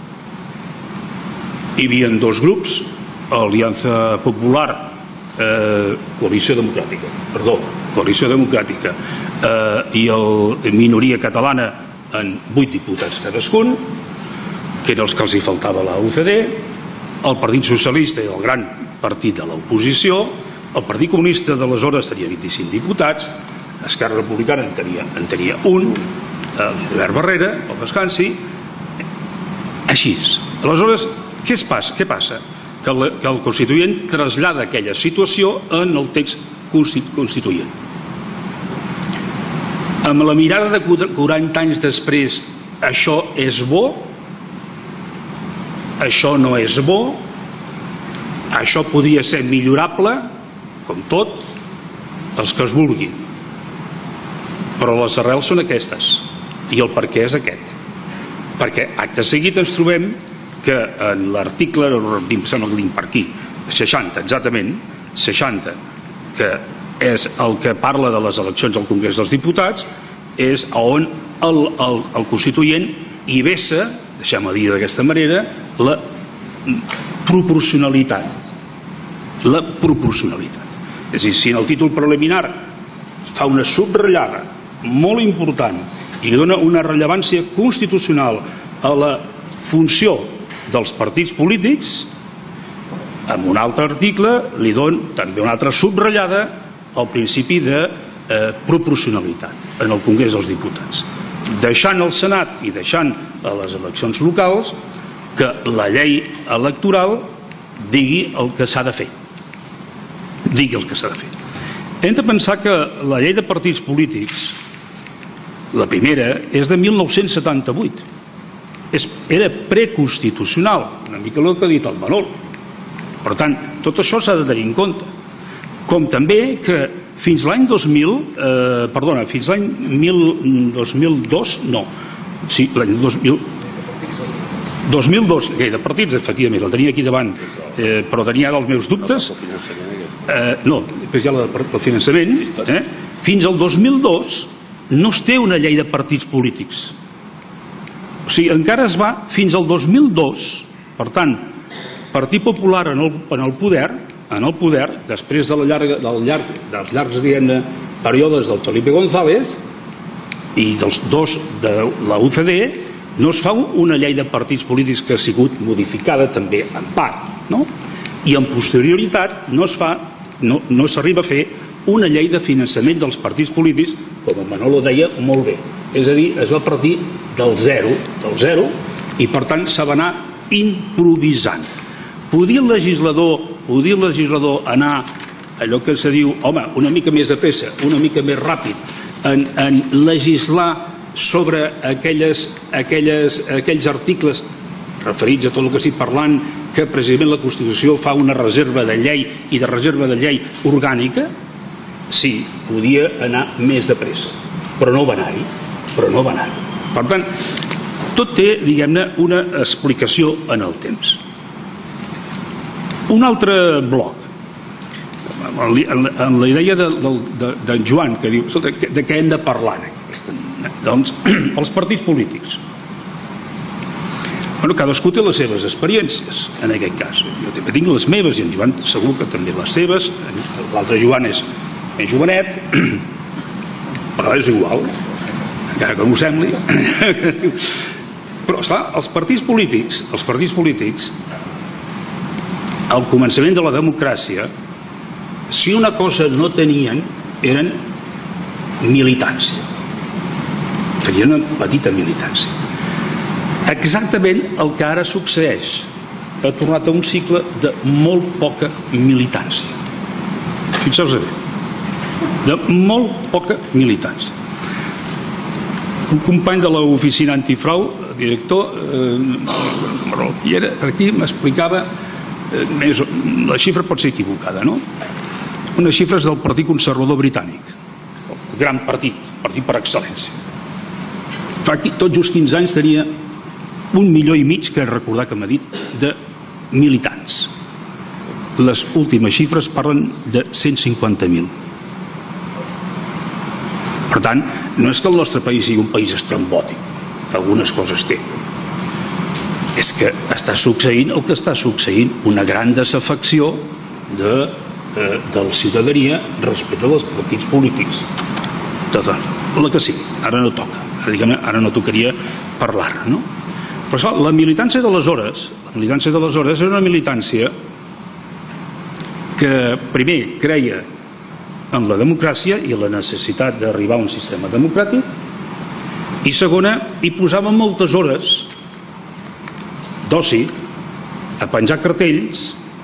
hi havia dos grups, Aliança Popular, eh, Coalició Democràtica, perdó, Coalició Democràtica, eh, i el minoria catalana en vuit diputats cadascun, que eren els que els hi faltava a la U C D, el Partit Socialista i el gran partit de l'oposició, el Partit Comunista d'aleshores tenia vint-i-cinc diputats, Esquerra Republicana en tenia, en tenia un, l'Albert Barrera, el descansi, així. Aleshores, què es passa? Què passa? Que el, que el constituent trasllada aquella situació en el text constituent. Amb la mirada de quaranta anys després, això és bo, això no és bo, això podria ser millorable, com tot, els que es vulguin. Però les arrels són aquestes, i el per què és aquest. Perquè acte seguit ens trobem que en l'article, em sembla que tinc per aquí, seixanta, exactament, seixanta, que és el que parla de les eleccions al Congrés dels Diputats, és on el, el, el constituent hi vessa, deixem-ho dir d'aquesta manera, la proporcionalitat. La proporcionalitat. És a dir, si en el títol preliminar fa una subratllada molt important i li dona una rellevància constitucional a la funció dels partits polítics, en un altre article li dona també una altra subratllada al principi de eh, proporcionalitat en el Congrés dels Diputats, deixant al Senat i deixant a les eleccions locals que la llei electoral digui el que s'ha de fer, digui el que s'ha de fer. Hem de pensar que la llei de partits polítics, la primera, és de mil nou-cents setanta-vuit. És, era preconstitucional, una mica el que ha dit el Manol. Per tant, tot això s'ha de tenir en compte. Com també que fins l'any dos mil, eh, perdona, fins l'any dos mil dos, no, sí, l'any dos mil, dos mil dos, llei de partits, efectivament, la tenia aquí davant, eh, però tenia els meus dubtes. Eh, no, després hi ha el finançament. Eh? Fins al dos mil dos no es té una llei de partits polítics. O sigui, encara es va fins al dos mil dos. Per tant, Partit Popular en el, en el poder, en el poder, després de la llarga, del llarg, dels llargs diguem-ne períodes del Felipe González i dels dos de la U C D, no es fa una llei de partits polítics que ha sigut modificada també en part, no? I en posterioritat no es fa, no, no s'arriba a fer una llei de finançament dels partits polítics, com el Manolo deia molt bé. És a dir, es va partir del zero, del zero, i per tant s'ha d'anar improvisant. Podia el legislador, podia el legislador anar allò que se diu, home, una mica més de pressa, una mica més ràpid, en, en legislar sobre aquelles, aquelles, aquells articles referits a tot el que estic parlant, que precisament la Constitució fa una reserva de llei i de reserva de llei orgànica. Sí, podia anar més de pressa, però no va anar-hi, però no va anar-hi. Per tant, tot té, diguem-ne, una explicació en el temps. Un altre bloc, en la idea d'en de, de, de Joan, que diu, escolta, de què hem de parlar? Doncs, els partits polítics. Bueno, cadascú té les seves experiències, en aquest cas. Jo també tinc les meves, i en Joan segur que també les seves. L'altre Joan és més jovenet. però és igual, encara que no ho sembli. Però, esclar, els partits polítics, els partits polítics, al començament de la democràcia, si una cosa no tenien, eren militància. Tenien una petita militància. Exactament el que ara succeeix. Ha tornat a un cicle de molt poca militància. Fixeu-vos bé. De molt poca militància. Un company de l'oficina antifrau, director, eh, era, aquí m'explicava, eh, més, la xifra pot ser equivocada, no? Unes xifres del Partit Conservador Britànic, el gran partit, partit per excel·lència. Fa aquí, tot just quinze anys tenia un milió i mig, crec recordar que m'ha dit, de militants. Les últimes xifres parlen de cent cinquanta mil. Per tant, no és que el nostre país sigui un país estrambòtic, que algunes coses té. És que està succeint el que està succeint, una gran desafecció de, de, de la ciutadania respecte dels partits polítics. La que sí, ara no toca, ara, ara no tocaria parlar, no? Però això, la militància d'aleshores, la militància d'aleshores era una militància que primer creia en la democràcia i la necessitat d'arribar a un sistema democràtic i segona, hi posava moltes hores d'oci a penjar cartells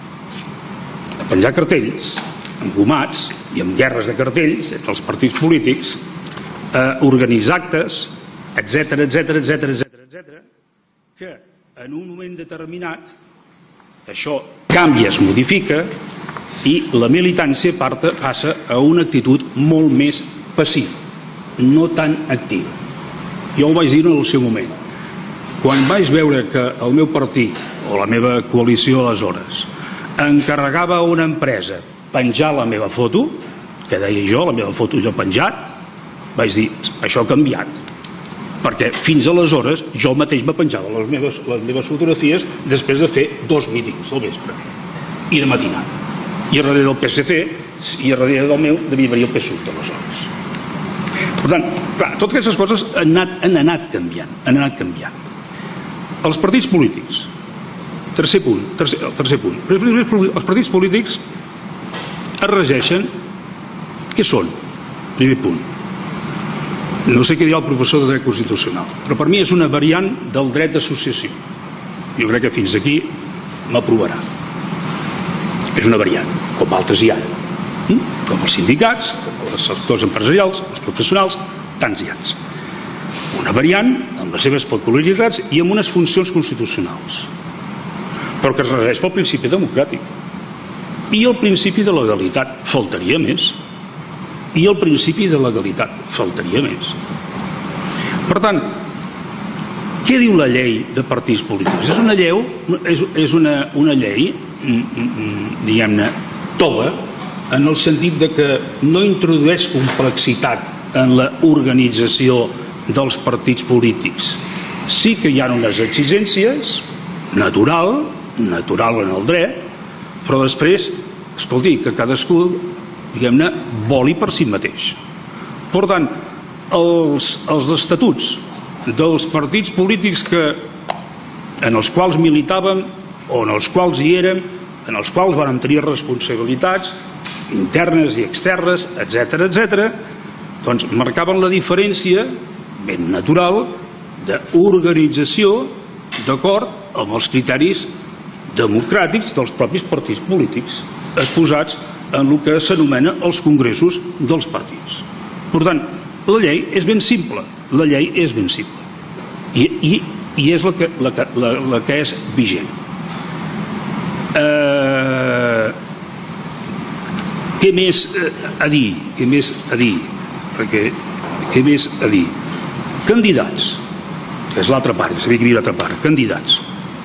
a penjar cartells engomats i amb guerres de cartells entre els partits polítics, a organitzar actes, etcètera, etcètera, etcètera, etcètera, que en un moment determinat això canvia, es modifica i la militància passa a una actitud molt més passiva, no tan activa. Jo ho vaig dir en el seu moment. Quan vaig veure que el meu partit o la meva coalició aleshores encarregava a una empresa penjar la meva foto, que deia jo, la meva foto jo penjat, vaig dir, això ha canviat. Perquè fins aleshores jo mateix me penjava les meves, les meves fotografies després de fer dos mítings al vespre i de matinada. I a darrere del P S C i a darrere del meu devia haver-hi el P S U d'aleshores. Per tant, clar, totes aquestes coses han anat, han anat canviant, han anat canviant. Els partits polítics, tercer punt, tercer, tercer punt, els partits polítics es regeixen, què són? Primer punt. No sé què dirà el professor de dret constitucional, però per mi és una variant del dret d'associació. Jo crec que fins aquí m'aprovarà. És una variant, com altres hi ha, com els sindicats, com els sectors empresarials, els professionals, tants hi ha. Una variant amb les seves peculiaritats i amb unes funcions constitucionals, però que es regeix pel principi democràtic i el principi de legalitat, faltaria més. I el principi de legalitat, faltaria més. Per tant, què diu la llei de partits polítics? És una llei, és, és una, una llei, diguem-ne, tova, en el sentit de que no introdueix complexitat en la organització dels partits polítics. Sí que hi ha unes exigències, natural, natural en el dret, però després, escolti, que cadascú diguem-ne, voli per si mateix. Per tant, els, els estatuts dels partits polítics que, en els quals militàvem o en els quals hi érem, en els quals vam tenir responsabilitats internes i externes, etcètera, etcètera, doncs marcaven la diferència ben natural d'organització d'acord amb els criteris democràtics dels propis partits polítics exposats en el que s'anomena els congressos dels partits. Per tant, la llei és ben simple, la llei és ben simple i, i, i és la que, la, la, la que és vigent. Eh, què més a dir? Què més a dir? Perquè, què més a dir? Candidats, que és l'altra part, sabia que hi havia l'altra part, candidats.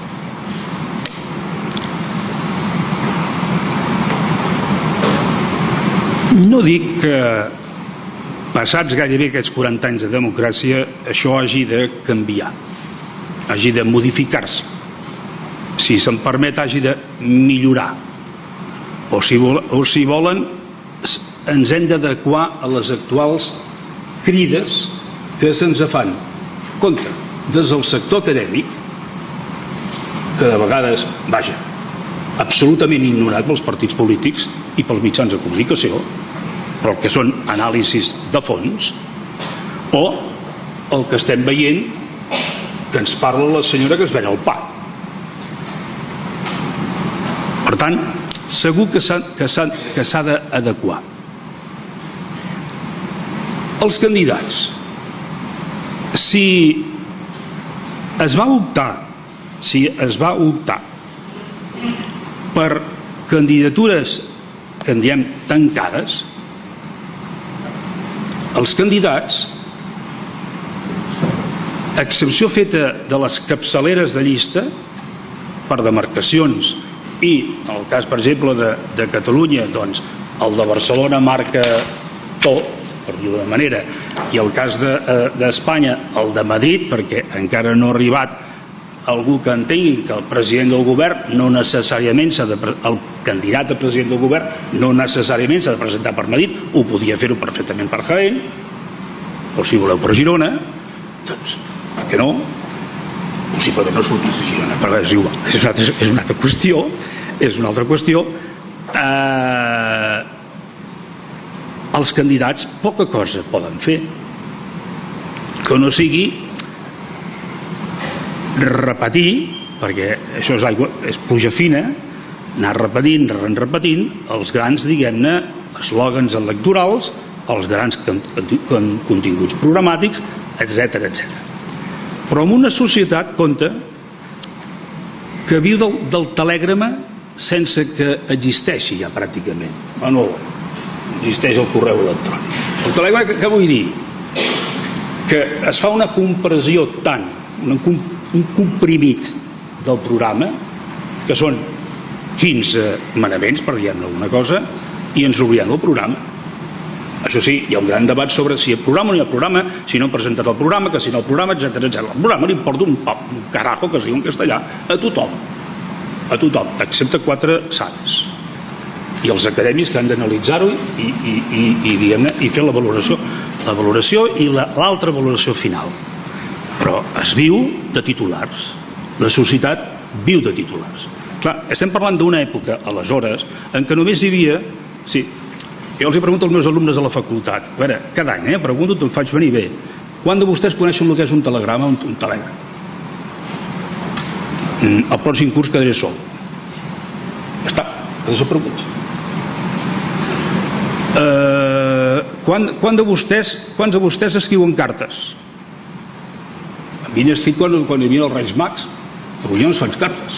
No dic que passats gairebé aquests quaranta anys de democràcia això hagi de canviar, hagi de modificar-se, si se'm permet hagi de millorar, o si, vol, o si volen ens hem d'adequar a les actuals crides que se'ns fan compte des del sector acadèmic, que de vegades, vaja, absolutament ignorat pels partits polítics i pels mitjans de comunicació, però el que són anàlisis de fons, o el que estem veient que ens parla la senyora que es ven el pa. Per tant, segur que s'ha que s'ha que s'ha d'adequar. Els candidats, si es va optar si es va optar per candidatures que en diem tancades, els candidats, a excepció feta de les capçaleres de llista per demarcacions, i en el cas, per exemple, de, de Catalunya, doncs el de Barcelona marca tot, per dir-ho d'una manera, i el cas d'Espanya, de, eh, el de Madrid, perquè encara no ha arribat algú que entengui que el president del govern no necessàriament s'ha de, el candidat a president del govern no necessàriament s'ha de presentar per Madrid, ho podia fer-ho perfectament per Jaén, o si voleu per Girona, doncs, per què no? Possiblement no sortís a Girona, però és igual, és una altra, és una altra qüestió, és una altra qüestió. Eh, els candidats poca cosa poden fer que no sigui repetir, perquè això és aigua, és pluja fina, anar repetint, repetint els grans, diguem-ne, eslògans electorals, els grans continguts programàtics, etcètera, etcètera. Però en una societat, compte, que viu del, del telègrama sense que existeixi ja pràcticament. Bueno, existeix el correu electrònic. El telègrama, què vull dir? Que es fa una compressió tant, un comprimit del programa, que són quinze manaments, per dir-ne alguna cosa, i ens oblidem del programa. Això sí, hi ha un gran debat sobre si hi ha programa o no hi ha programa, si no han presentat el programa, que si no el programa, etcètera, etcètera. El programa li importa un, un carajo, que es diu en castellà, a tothom, a tothom, excepte quatre savis i els acadèmics que han d'analitzar-ho i, i, i, i, diguem-ne, i fer la valoració, la valoració i l'altra valoració final. Però es viu de titulars, la societat viu de titulars. Clar, estem parlant d'una època, aleshores, en què només hi havia, sí, jo els hi pregunto als meus alumnes de la facultat, a veure, cada any, eh, pregunto, te'l faig venir bé, quant de vostès coneixen el que és un telegrama, un, un telègram? Mm, el pròxim curs quedaré sol. Ja està, que desaparegut. Uh, quan, quan de vostès, quants de vostès escriuen cartes? A mi n'he escrit quan, quan hi havia els Reis Mags, però jo no faig cartes.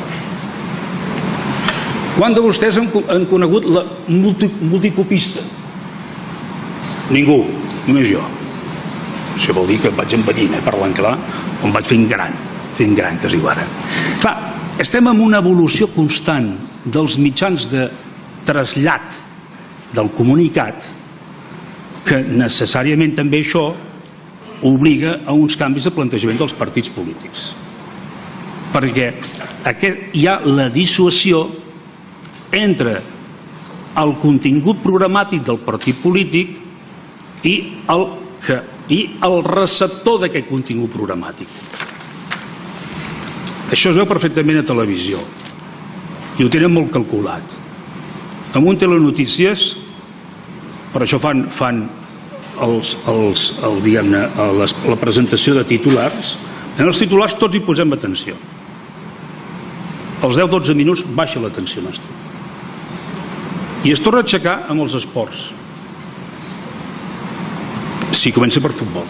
Quants de vostès han, han conegut la multi, multicopista? Ningú, només jo. Això vol dir que vaig envellint, eh, parlant clar, on vaig fent gran, fent gran, que es diu ara. Clar, estem en una evolució constant dels mitjans de trasllat del comunicat, que necessàriament també això obliga a uns canvis de plantejament dels partits polítics, perquè aquest, hi ha la dissuasió entre el contingut programàtic del partit polític i el, que, i el receptor d'aquest contingut programàtic. Això es veu perfectament a televisió i ho tenen molt calculat. En un telenotícies, per això fan, fan els, els, el, diguem-ne, les, la presentació de titulars. En els titulars tots hi posem atenció. Als deu dotze minuts baixa l'atenció nostra. I es torna a aixecar amb els esports. Si comença per futbol.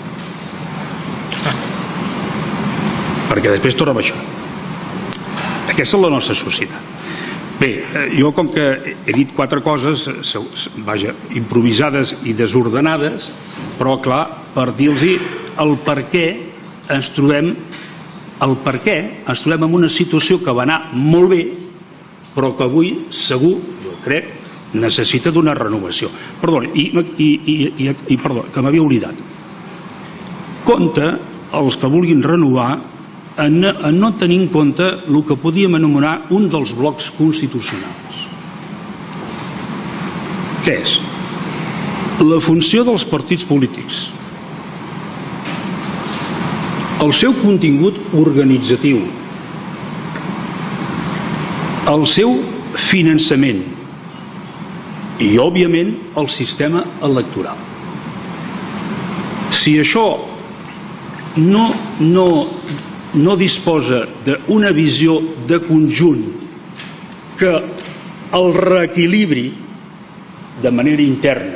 Perquè després torna a baixar. Aquesta és la nostra societat. Bé, jo com que he dit quatre coses, vaja, improvisades i desordenades, però clar, per dir-los el per què ens trobem el per què ens trobem en una situació que va anar molt bé, però que avui segur, jo crec, necessita d'una renovació. Perdó, i, i, i, i perdó, que m'havia oblidat. Compte els que vulguin renovar en no tenir en compte el que podíem anomenar un dels blocs constitucionals. Què és? La funció dels partits polítics el seu contingut organitzatiu, el seu finançament i, òbviament, el sistema electoral. Si això no, no, no disposa d'una visió de conjunt que el reequilibri de manera interna,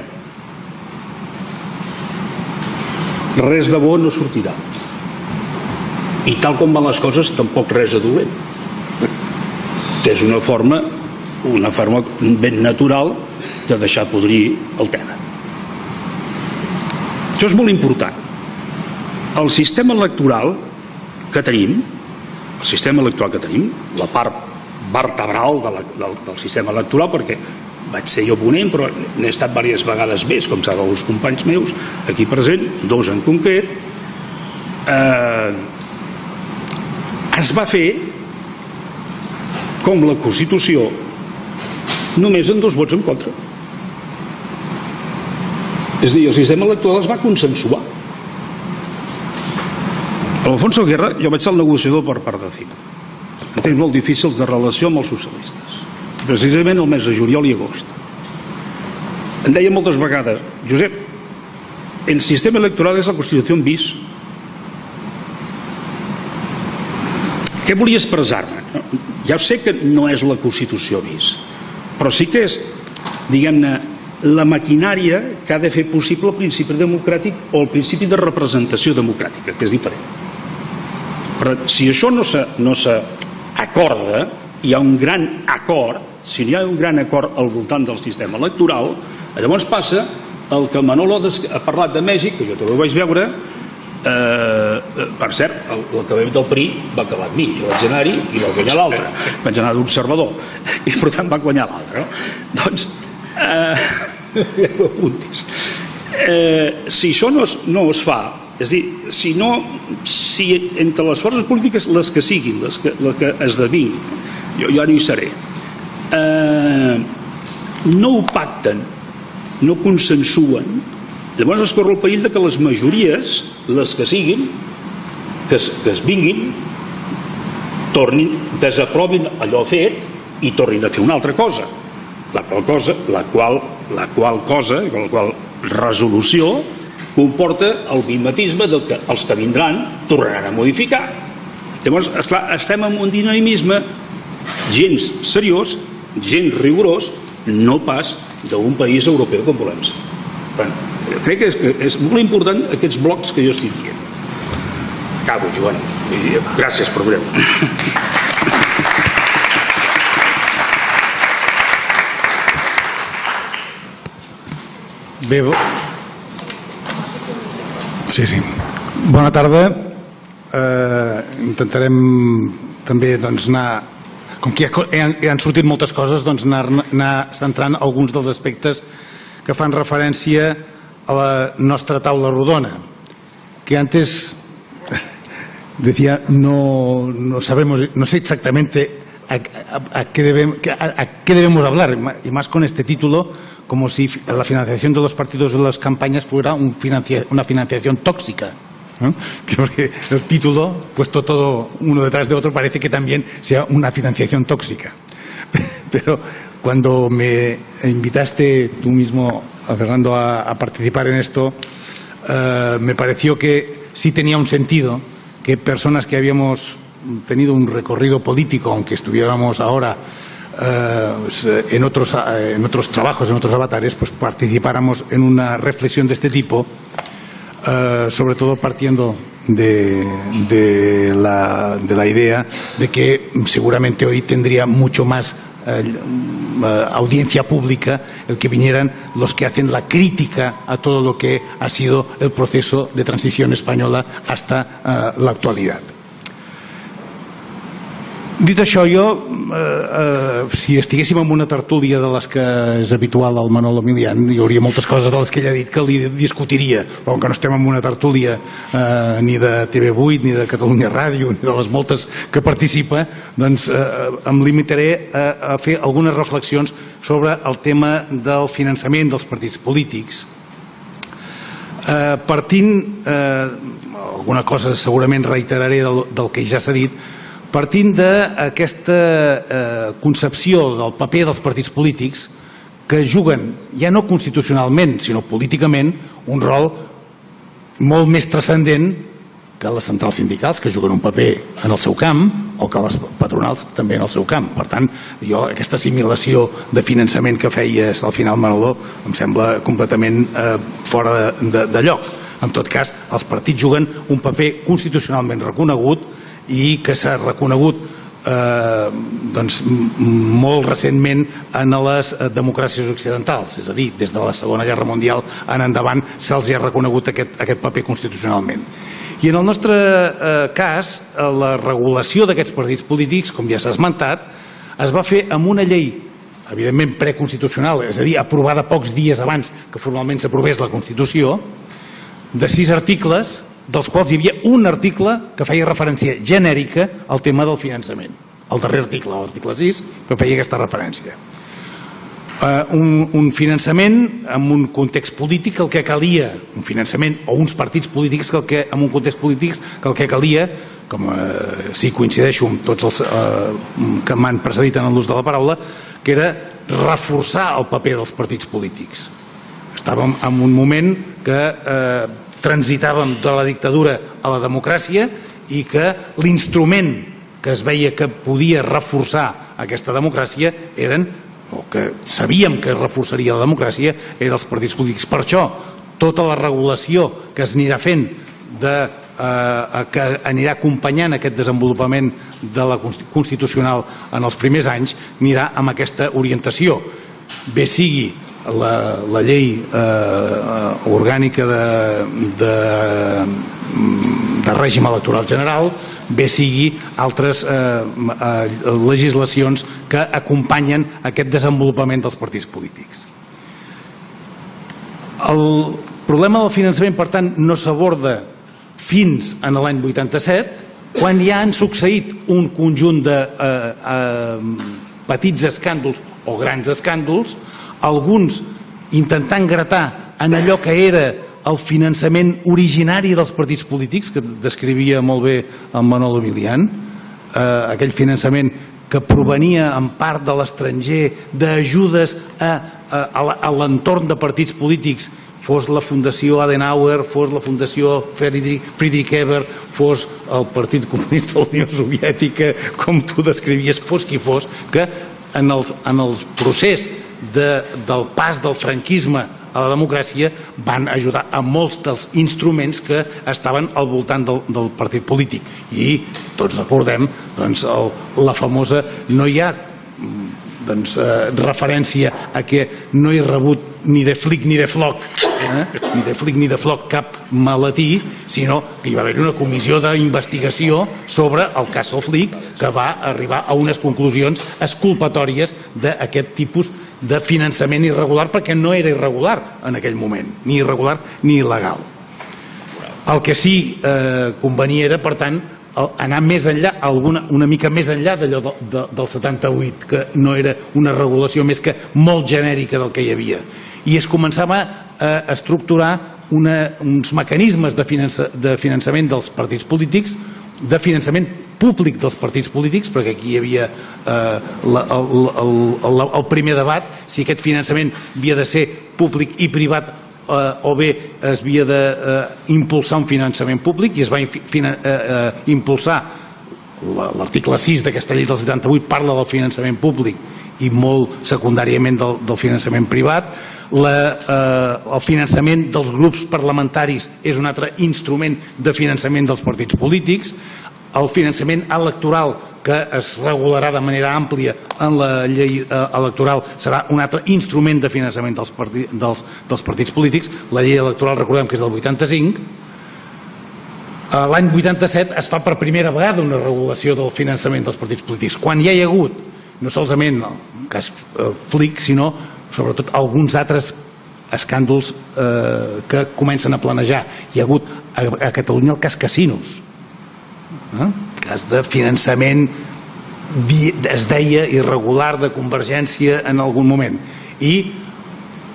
res de bo no sortirà. I tal com van les coses, tampoc res de dolent. És una forma, una forma ben natural de deixar podrir el tema. Això és molt important. El sistema electoral que tenim, el sistema electoral que tenim, la part vertebral de la, del, del sistema electoral, perquè vaig ser jo ponent, però n'he estat diverses vegades més, com saben els companys meus, aquí present, dos en concret, eh, es va fer com la Constitució, només en dos vots en contra. És a dir, el sistema electoral es va consensuar. Alfonso Guerra, jo vaig ser el negociador per part de C I P. En temps molt difícils de relació amb els socialistes, precisament el mes de juliol i agost. Em deia moltes vegades: Josep, el sistema electoral és la Constitució bis. Què volia expressar-me? Ja sé que no és la Constitució bis, però sí que és, diguem-ne, la maquinària que ha de fer possible el principi democràtic o el principi de representació democràtica, que és diferent. Però si això no s'acorda, hi ha un gran acord, si hi ha un gran acord al voltant del sistema electoral, llavors passa el que Manolo ha parlat de Mèxic, que jo també ho vaig veure. Eh, per cert, el, el que ve del P R I va acabar amb mi, jo vaig anar-hi i va guanyar l'altre, vaig anar d'observador i per tant va guanyar l'altre, no? Doncs eh, ho apuntis, eh, si això no es, no es fa, és a dir, si no, si entre les forces polítiques, les que siguin, les que, les que esdevinguin, jo, jo no hi seré, eh, no ho pacten, no consensuen, llavors es corre el perill que les majories, les que siguin, que es, que es vinguin, tornin, desaprovin allò fet i tornin a fer una altra cosa. La qual cosa, la qual, la qual cosa, la qual resolució comporta el mimetisme del que els que vindran tornaran a modificar. Llavors, esclar, estem en un dinamisme gens seriós, gens rigorós, no pas d'un país europeu com volem ser. Bueno, crec que és, és molt important aquests blocs que jo estic dient. Acabo, Joan. Gràcies per breu. Bé, sí, sí. Bona tarda. Eh, intentarem també doncs, anar, com que ja han sortit moltes coses, doncs anar, anar centrant alguns dels aspectes que fan referència a la nostra taula rodona, que antes decía no, no sabemos, no sé exactamente a, a, a, qué debemos, a, a qué debemos hablar, y más con este título, como si la financiación de los partidos de las campañas fuera un financia, una financiación tóxica, ¿no? Porque el título, puesto todo uno detrás de otro, parece que también sea una financiación tóxica. Pero cuando me invitaste tú mismo, Fernando, a, a participar en esto, eh, me pareció que sí tenía un sentido que personas que habíamos tenido un recorrido político, aunque estuviéramos ahora eh, en, otros, en otros trabajos, en otros avatares, pues participáramos en una reflexión de este tipo, eh, sobre todo partiendo de, de, la, de la idea de que seguramente hoy tendría mucho más Eh, audiencia pública el que vinieran los que hacen la crítica a todo lo que ha sido el proceso de transición española hasta eh, la actualidad. Dit això, jo, eh, eh, si estiguéssim en una tertúlia de les que és habitual al Manolo Milián, hi hauria moltes coses de les que ell ha dit que li discutiria, però que no estem en una tertúlia eh, ni de T V vuit, ni de Catalunya Ràdio, ni de les moltes que participa, doncs eh, em limitaré a, a fer algunes reflexions sobre el tema del finançament dels partits polítics. Eh, partint, eh, alguna cosa segurament reiteraré del, del que ja s'ha dit, partint d'aquesta eh, concepció del paper dels partits polítics que juguen, ja no constitucionalment, sinó políticament, un rol molt més transcendent que les centrals sindicals, que juguen un paper en el seu camp, o que les patronals també en el seu camp. Per tant, jo, aquesta assimilació de finançament que feies al final, Manolo, em sembla completament eh, fora de, de, de lloc. En tot cas, els partits juguen un paper constitucionalment reconegut i que s'ha reconegut Eh, doncs, molt recentment en les democràcies occidentals, és a dir, des de la Segona Guerra Mundial en endavant se'ls ha reconegut aquest, aquest paper constitucionalment. I en el nostre eh, cas, la regulació d'aquests partits polítics, com ja s'ha esmentat, es va fer amb una llei evidentment preconstitucional, és a dir, aprovada pocs dies abans que formalment s'aprovés la Constitució, de sis articles, dels quals hi havia un article que feia referència genèrica al tema del finançament. El darrer article, l'article sis, que feia aquesta referència. Uh, un, un finançament en un context polític, el que calia, un finançament o uns partits polítics que el que, en un context polític que el que calia, com uh, sí coincideixo amb tots els uh, que m'han precedit en l'ús de la paraula, que era reforçar el paper dels partits polítics. Estàvem en un moment que eh, transitàvem de la dictadura a la democràcia i que l'instrument que es veia que podia reforçar aquesta democràcia eren, o que sabíem que reforçaria la democràcia, eren els partits polítics. Per això, tota la regulació que es anirà fent de, eh, que anirà acompanyant aquest desenvolupament de la constitucional en els primers anys anirà amb aquesta orientació. Bé sigui la, la llei eh, orgànica de, de, de règim electoral general, bé sigui altres eh, eh, legislacions que acompanyen aquest desenvolupament dels partits polítics. El problema del finançament, per tant, no s'aborda fins en l'any vuitanta-set, quan ja han succeït un conjunt de eh, eh, petits escàndols o grans escàndols, alguns intentant gratar en allò que era el finançament originari dels partits polítics, que descrivia molt bé el Manolo Milián, eh, aquell finançament que provenia en part de l'estranger, d'ajudes a, a, a l'entorn de partits polítics, fos la Fundació Adenauer, fos la Fundació Friedrich, Friedrich Ebert, fos el Partit Comunista de la Unió Soviètica, com tu descrivies, fos qui fos, que en el, en el procés de, del pas del franquisme a la democràcia van ajudar a molts dels instruments que estaven al voltant del, del partit polític. I tots recordem doncs, el, la famosa, no hi ha doncs, eh, referència a que no he rebut ni de flic ni de floc, eh? ni de flic ni de floc cap maletí, sinó que hi va haver una comissió d'investigació sobre el cas del flic que va arribar a unes conclusions exculpatòries d'aquest tipus de finançament irregular, perquè no era irregular en aquell moment, ni irregular ni il·legal. El que sí eh, convenia era, per tant, anar més enllà, alguna, una mica més enllà d'allò de, de, del setanta-vuit, que no era una regulació més que molt genèrica del que hi havia. I es començava a estructurar una, uns mecanismes de, finança, de finançament dels partits polítics, de finançament públic dels partits polítics, perquè aquí hi havia eh, la, el, el, el, el primer debat, si aquest finançament havia de ser públic i privat, eh, o bé es havia d'impulsar un finançament públic, i es va fina, eh, eh, impulsar l'article sis d'aquesta llei del setanta-vuit, parla del finançament públic i molt secundàriament del, del finançament privat. La, eh, el finançament dels grups parlamentaris és un altre instrument de finançament dels partits polítics. El finançament electoral, que es regularà de manera àmplia en la llei eh, electoral, serà un altre instrument de finançament dels, partits, dels, dels partits polítics. La llei electoral, recordem que és del vuitanta-cinc. L'any vuitanta-set es fa per primera vegada una regulació del finançament dels partits polítics, quan ja hi ha hagut, no solament el cas eh, Flic, sinó sobretot alguns altres escàndols eh, que comencen a planejar. Hi ha hagut a, a Catalunya el cas Casinos, eh? cas de finançament, es deia irregular, de Convergència en algun moment. I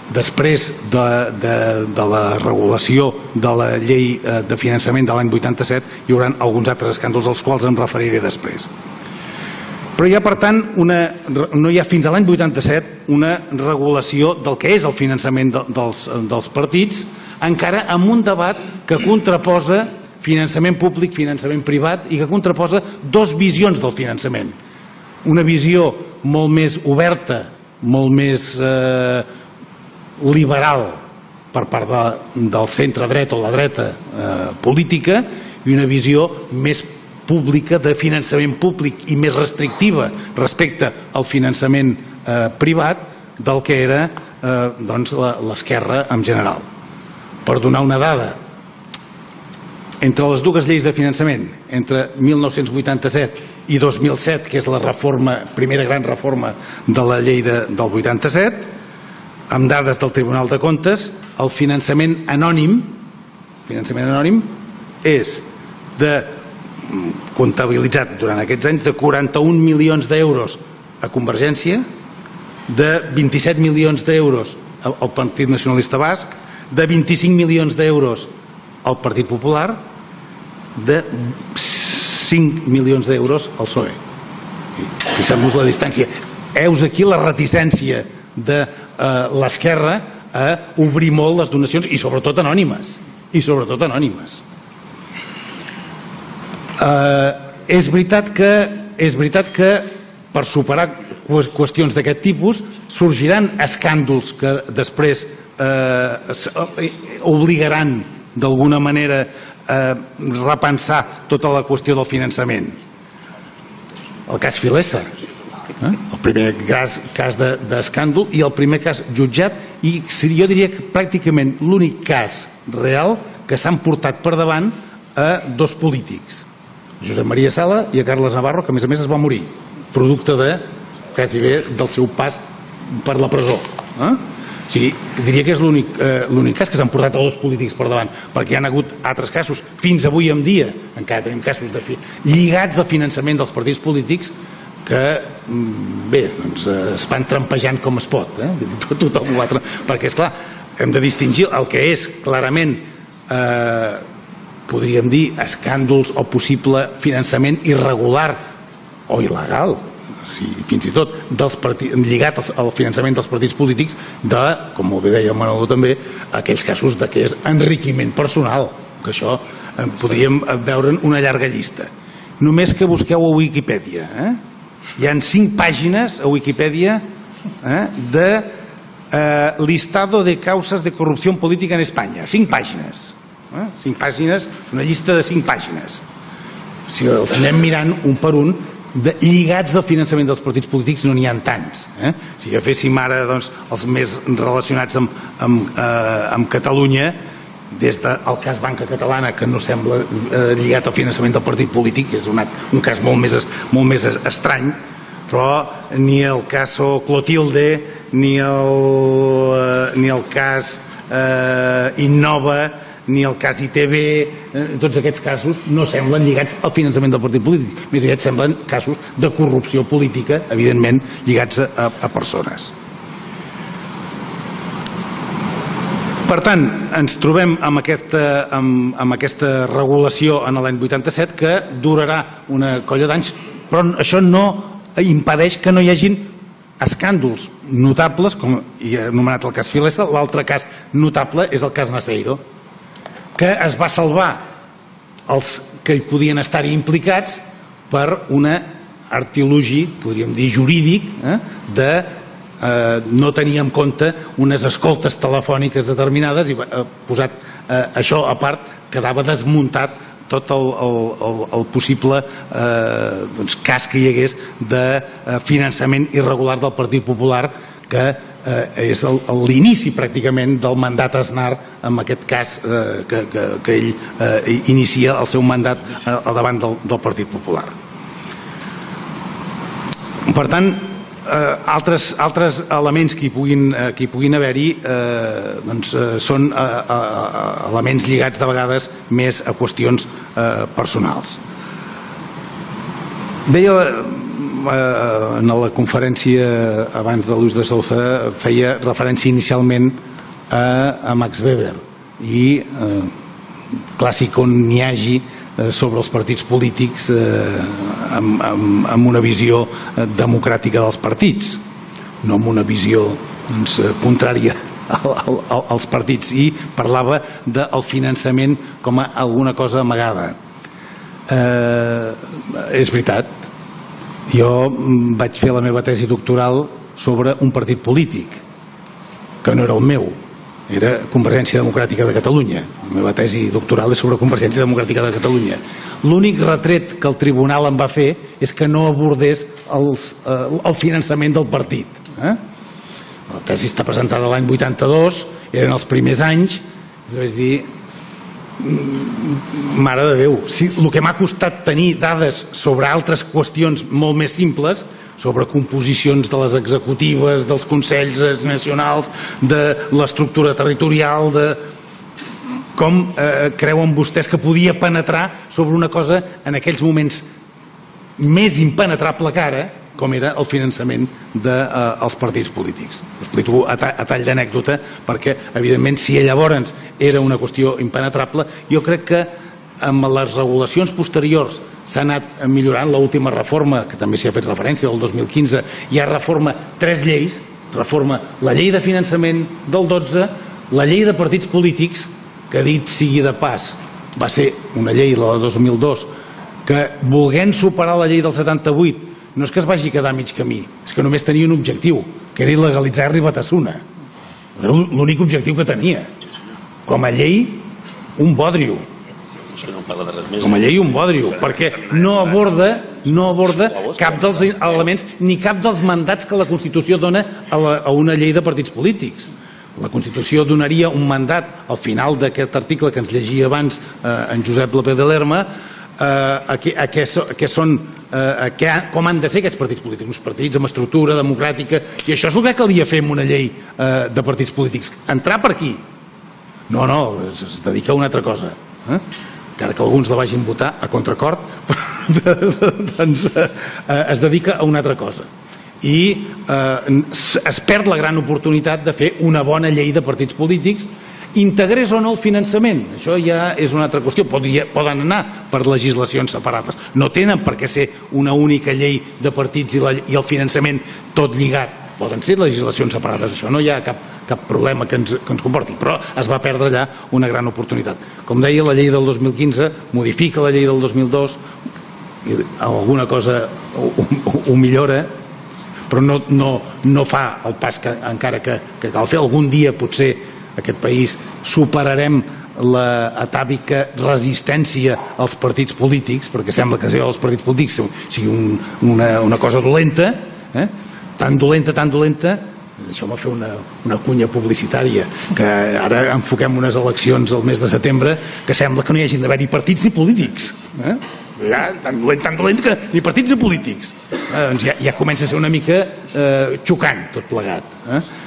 després de, de, de la regulació de la llei de finançament de l'any vuitanta-set, hi haurà alguns altres escàndols als quals em referiré després. Però hi ha, per tant, una, no hi ha fins a l'any vuitanta-set una regulació del que és el finançament de, dels, dels partits, encara amb un debat que contraposa finançament públic, finançament privat, i que contraposa dos visions del finançament. Una visió molt més oberta, molt més eh, liberal per part de, del centre-dreta o la dreta eh, política, i una visió més pública de finançament públic i més restrictiva respecte al finançament eh, privat del que era eh, doncs, l'esquerra en general. Per donar una dada, entre les dues lleis de finançament, entre mil nou-cents vuitanta-set i dos mil set, que és la reforma, primera gran reforma de la llei de, del vuitanta-set, amb dades del Tribunal de Comptes, el finançament anònim, finançament anònim és de, comptabilitzat durant aquests anys, de quaranta-un milions d'euros a Convergència, de vint-i-set milions d'euros al Partit Nacionalista Basc, de vint-i-cinc milions d'euros al Partit Popular, de cinc milions d'euros al P S O E. Fixem-nos la distància. Heus aquí la reticència de eh, l'esquerra a obrir molt les donacions, i sobretot anònimes. I sobretot anònimes. Eh, és veritat que, és veritat que per superar qüestions d'aquest tipus sorgiran escàndols que després eh, obligaran d'alguna manera a repensar tota la qüestió del finançament. El cas Filesa, eh? el primer cas, cas d'escàndol i el primer cas jutjat, i jo diria que pràcticament l'únic cas real que s'han portat per davant a dos polítics, Josep Maria Sala i a Carles Navarro, que a més a més es va morir producte de, quasi bé, del seu pas per la presó. Eh? O sigui, diria que és l'únic eh, l'únic cas que s'han portat a dos polítics per davant, perquè hi ha hagut altres casos, fins avui en dia encara tenim casos de fi, lligats al finançament dels partits polítics que, bé, doncs, es van trampejant com es pot, eh? tot, tothom ho altre, perquè esclar, hem de distingir el que és clarament eh, podríem dir escàndols o possible finançament irregular o il·legal, sí, fins i tot dels partits, lligat al finançament dels partits polítics, de, com molt bé deia el Manolo també, aquells casos de que és enriquiment personal, que això eh, podríem veure'n una llarga llista. Només que busqueu a Wikipedia, eh? Hi ha cinc pàgines a Wikipedia eh, de eh, listado de causas de corrupció política en Espanya, cinc pàgines. Eh? Cinc pàgines, una llista de cinc pàgines. Si els anem mirant un per un, de, lligats al finançament dels partits polítics no n'hi ha tants. Eh? Si agaféssim ara doncs, els més relacionats amb, amb, eh, amb Catalunya, des del cas Banca Catalana, que no sembla eh, lligat al finançament del partit polític, és un, un cas molt més, molt més estrany, però ni el cas Clotilde, ni el, eh, ni el cas eh, Innova, ni el cas I T B, eh, tots aquests casos no semblen lligats al finançament del partit polític, més aviat semblen casos de corrupció política, evidentment lligats a, a persones. Per tant, ens trobem amb aquesta, amb, amb aquesta regulació en l'any vuitanta-set que durarà una colla d'anys, però això no impedeix que no hi hagin escàndols notables, com he anomenat el cas Filesa. L'altre cas notable és el cas Naseiro, que es va salvar els que hi podien estar-hi implicats per una artilogi, podríem dir jurídic, eh, de eh, no tenir en compte unes escoltes telefòniques determinades, i eh, posat eh, això a part, quedava desmuntat tot el, el, el, el possible eh, doncs, cas que hi hagués de eh, finançament irregular del Partit Popular, que eh, és l'inici pràcticament del mandat Aznar, en aquest cas eh, que, que, que ell eh, inicia el seu mandat eh, al davant del, del Partit Popular. Per tant, eh, altres, altres elements que hi puguin, eh, que hi puguin haver-hi eh, doncs, eh, són eh, eh, elements lligats de vegades més a qüestions eh, personals. Deia en la conferència abans de Luis de Sousa feia referència inicialment a Max Weber i clàssic on n'hi hagi sobre els partits polítics amb una visió democràtica dels partits, no amb una visió contrària als partits, i parlava del finançament com a alguna cosa amagada. És veritat, jo vaig fer la meva tesi doctoral sobre un partit polític que no era el meu, era Convergència Democràtica de Catalunya. La meva tesi doctoral és sobre Convergència Democràtica de Catalunya. L'únic retret que el tribunal em va fer és que no abordés el finançament del partit. La tesi està presentada l'any vuitanta-dos, eren els primers anys, és dir, mare de Déu, el que m'ha costat tenir dades sobre altres qüestions molt més simples, sobre composicions de les executives, dels consells nacionals, de l'estructura territorial, de com creuen vostès que podia penetrar sobre una cosa en aquells moments més impenetrable que ara, com era el finançament dels partits polítics. Ho explico a tall d'anècdota perquè, evidentment, si llavors era una qüestió impenetrable, jo crec que amb les regulacions posteriors s'ha anat millorant. L'última reforma, que també s'hi ha fet referència, del dos mil quinze, ja reforma tres lleis, reforma la llei de finançament del dotze, la llei de partits polítics, que dit sigui de pas, va ser una llei, la de dos mil dos, que volent superar la llei del setanta-vuit, no és que es vagi quedar a mig camí, és que només tenia un objectiu, que era il·legalitzar Ribatasuna. Era l'únic objectiu que tenia. Com a llei, un bodrio. Com a llei, un bodrio, perquè no aborda no aborda cap dels elements ni cap dels mandats que la Constitució dona a una llei de partits polítics. La Constitució donaria un mandat al final d'aquest article que ens llegia abans en Josep López de Lerma, a què són, com han de ser aquests partits polítics, uns partits amb estructura democràtica, i això és el que calia fer amb una llei de partits polítics. Entrar per aquí? No, no, es dedica a una altra cosa. Encara que alguns la vagin votar a contracor, doncs es dedica a una altra cosa. I es perd la gran oportunitat de fer una bona llei de partits polítics, integrés o no el finançament. Això ja és una altra qüestió. Poden anar per legislacions separades. No tenen per què ser una única llei de partits i el finançament tot lligat. Poden ser legislacions separades. Això no hi ha cap problema que ens comporti, però es va perdre allà una gran oportunitat. Com deia, la llei del dos mil quinze modifica la llei del dos mil dos, alguna cosa ho millora, però no fa el pas que encara que cal fer. Algun dia potser aquest país superarem l'atàvica resistència als partits polítics, perquè sembla que els partits polítics sigui una cosa dolenta, tan dolenta, tan dolenta. Deixeu-me fer una cunya publicitària, que ara enfoquem unes eleccions al mes de setembre que sembla que no hi hagin d'haver-hi partits ni polítics. Tan dolent, tan dolent que ni partits ni polítics. Ja comença a ser una mica xocant tot plegat.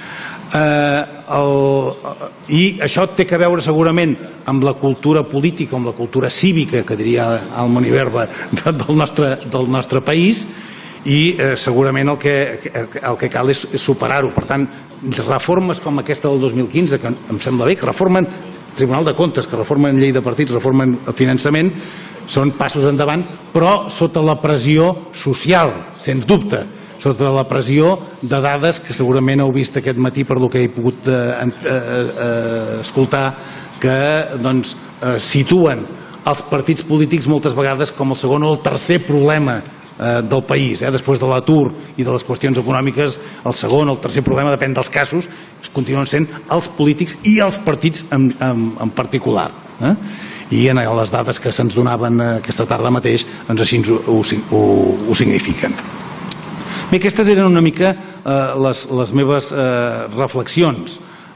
I això té a veure segurament amb la cultura política, amb la cultura cívica, que diria el Moniverba, del nostre país, i segurament el que cal és superar-ho. Per tant, reformes com aquesta del dos mil quinze, que em sembla bé, que reformen Tribunal de Comptes, que reformen llei de partits, reformen finançament, són passos endavant, però sota la pressió social, sens dubte, sota la pressió de dades que segurament heu vist aquest matí per lo que he pogut escoltar, que situen els partits polítics moltes vegades com el segon o el tercer problema del país. Després de l'atur i de les qüestions econòmiques, el segon o el tercer problema, depèn dels casos, continuen sent els polítics i els partits en particular. I en les dades que se'ns donaven aquesta tarda mateix, doncs així ho signifiquen. Bé, aquestes eren una mica les meves reflexions.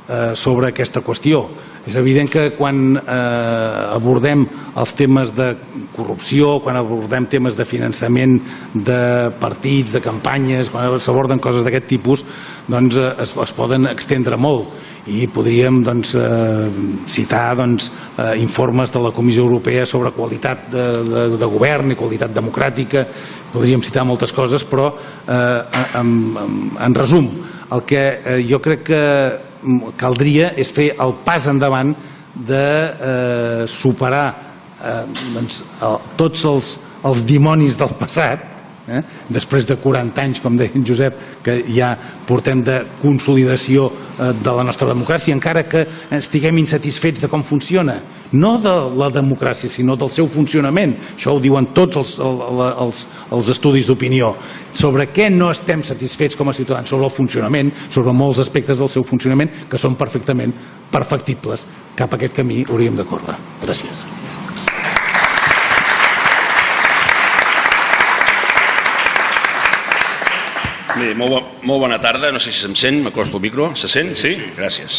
sobre aquesta qüestió. És evident que quan abordem els temes de corrupció, quan abordem temes de finançament de partits, de campanyes, quan s'aborden coses d'aquest tipus, doncs es, es poden extendre molt i podríem doncs, citar doncs, informes de la Comissió Europea sobre qualitat de, de, de govern i qualitat democràtica, podríem citar moltes coses, però eh, en, en, en resum, el que eh, jo crec que caldria és fer el pas endavant de eh, superar eh, doncs, el, tots els, els dimonis del passat, eh? després de quaranta anys, com deia en Josep, que ja portem de consolidació eh, de la nostra democràcia, encara que estiguem insatisfets de com funciona, no de la democràcia, sinó del seu funcionament. Això ho diuen tots els, els, els estudis d'opinió. Sobre què no estem satisfets com a ciutadans? Sobre el funcionament, sobre molts aspectes del seu funcionament que són perfectament perfectibles. Cap a aquest camí hauríem de córrer. Gràcies. Bé, molt, bo, molt bona tarda, no sé si se'm sent, m'acosto al micro, se sent? Sí? Gràcies.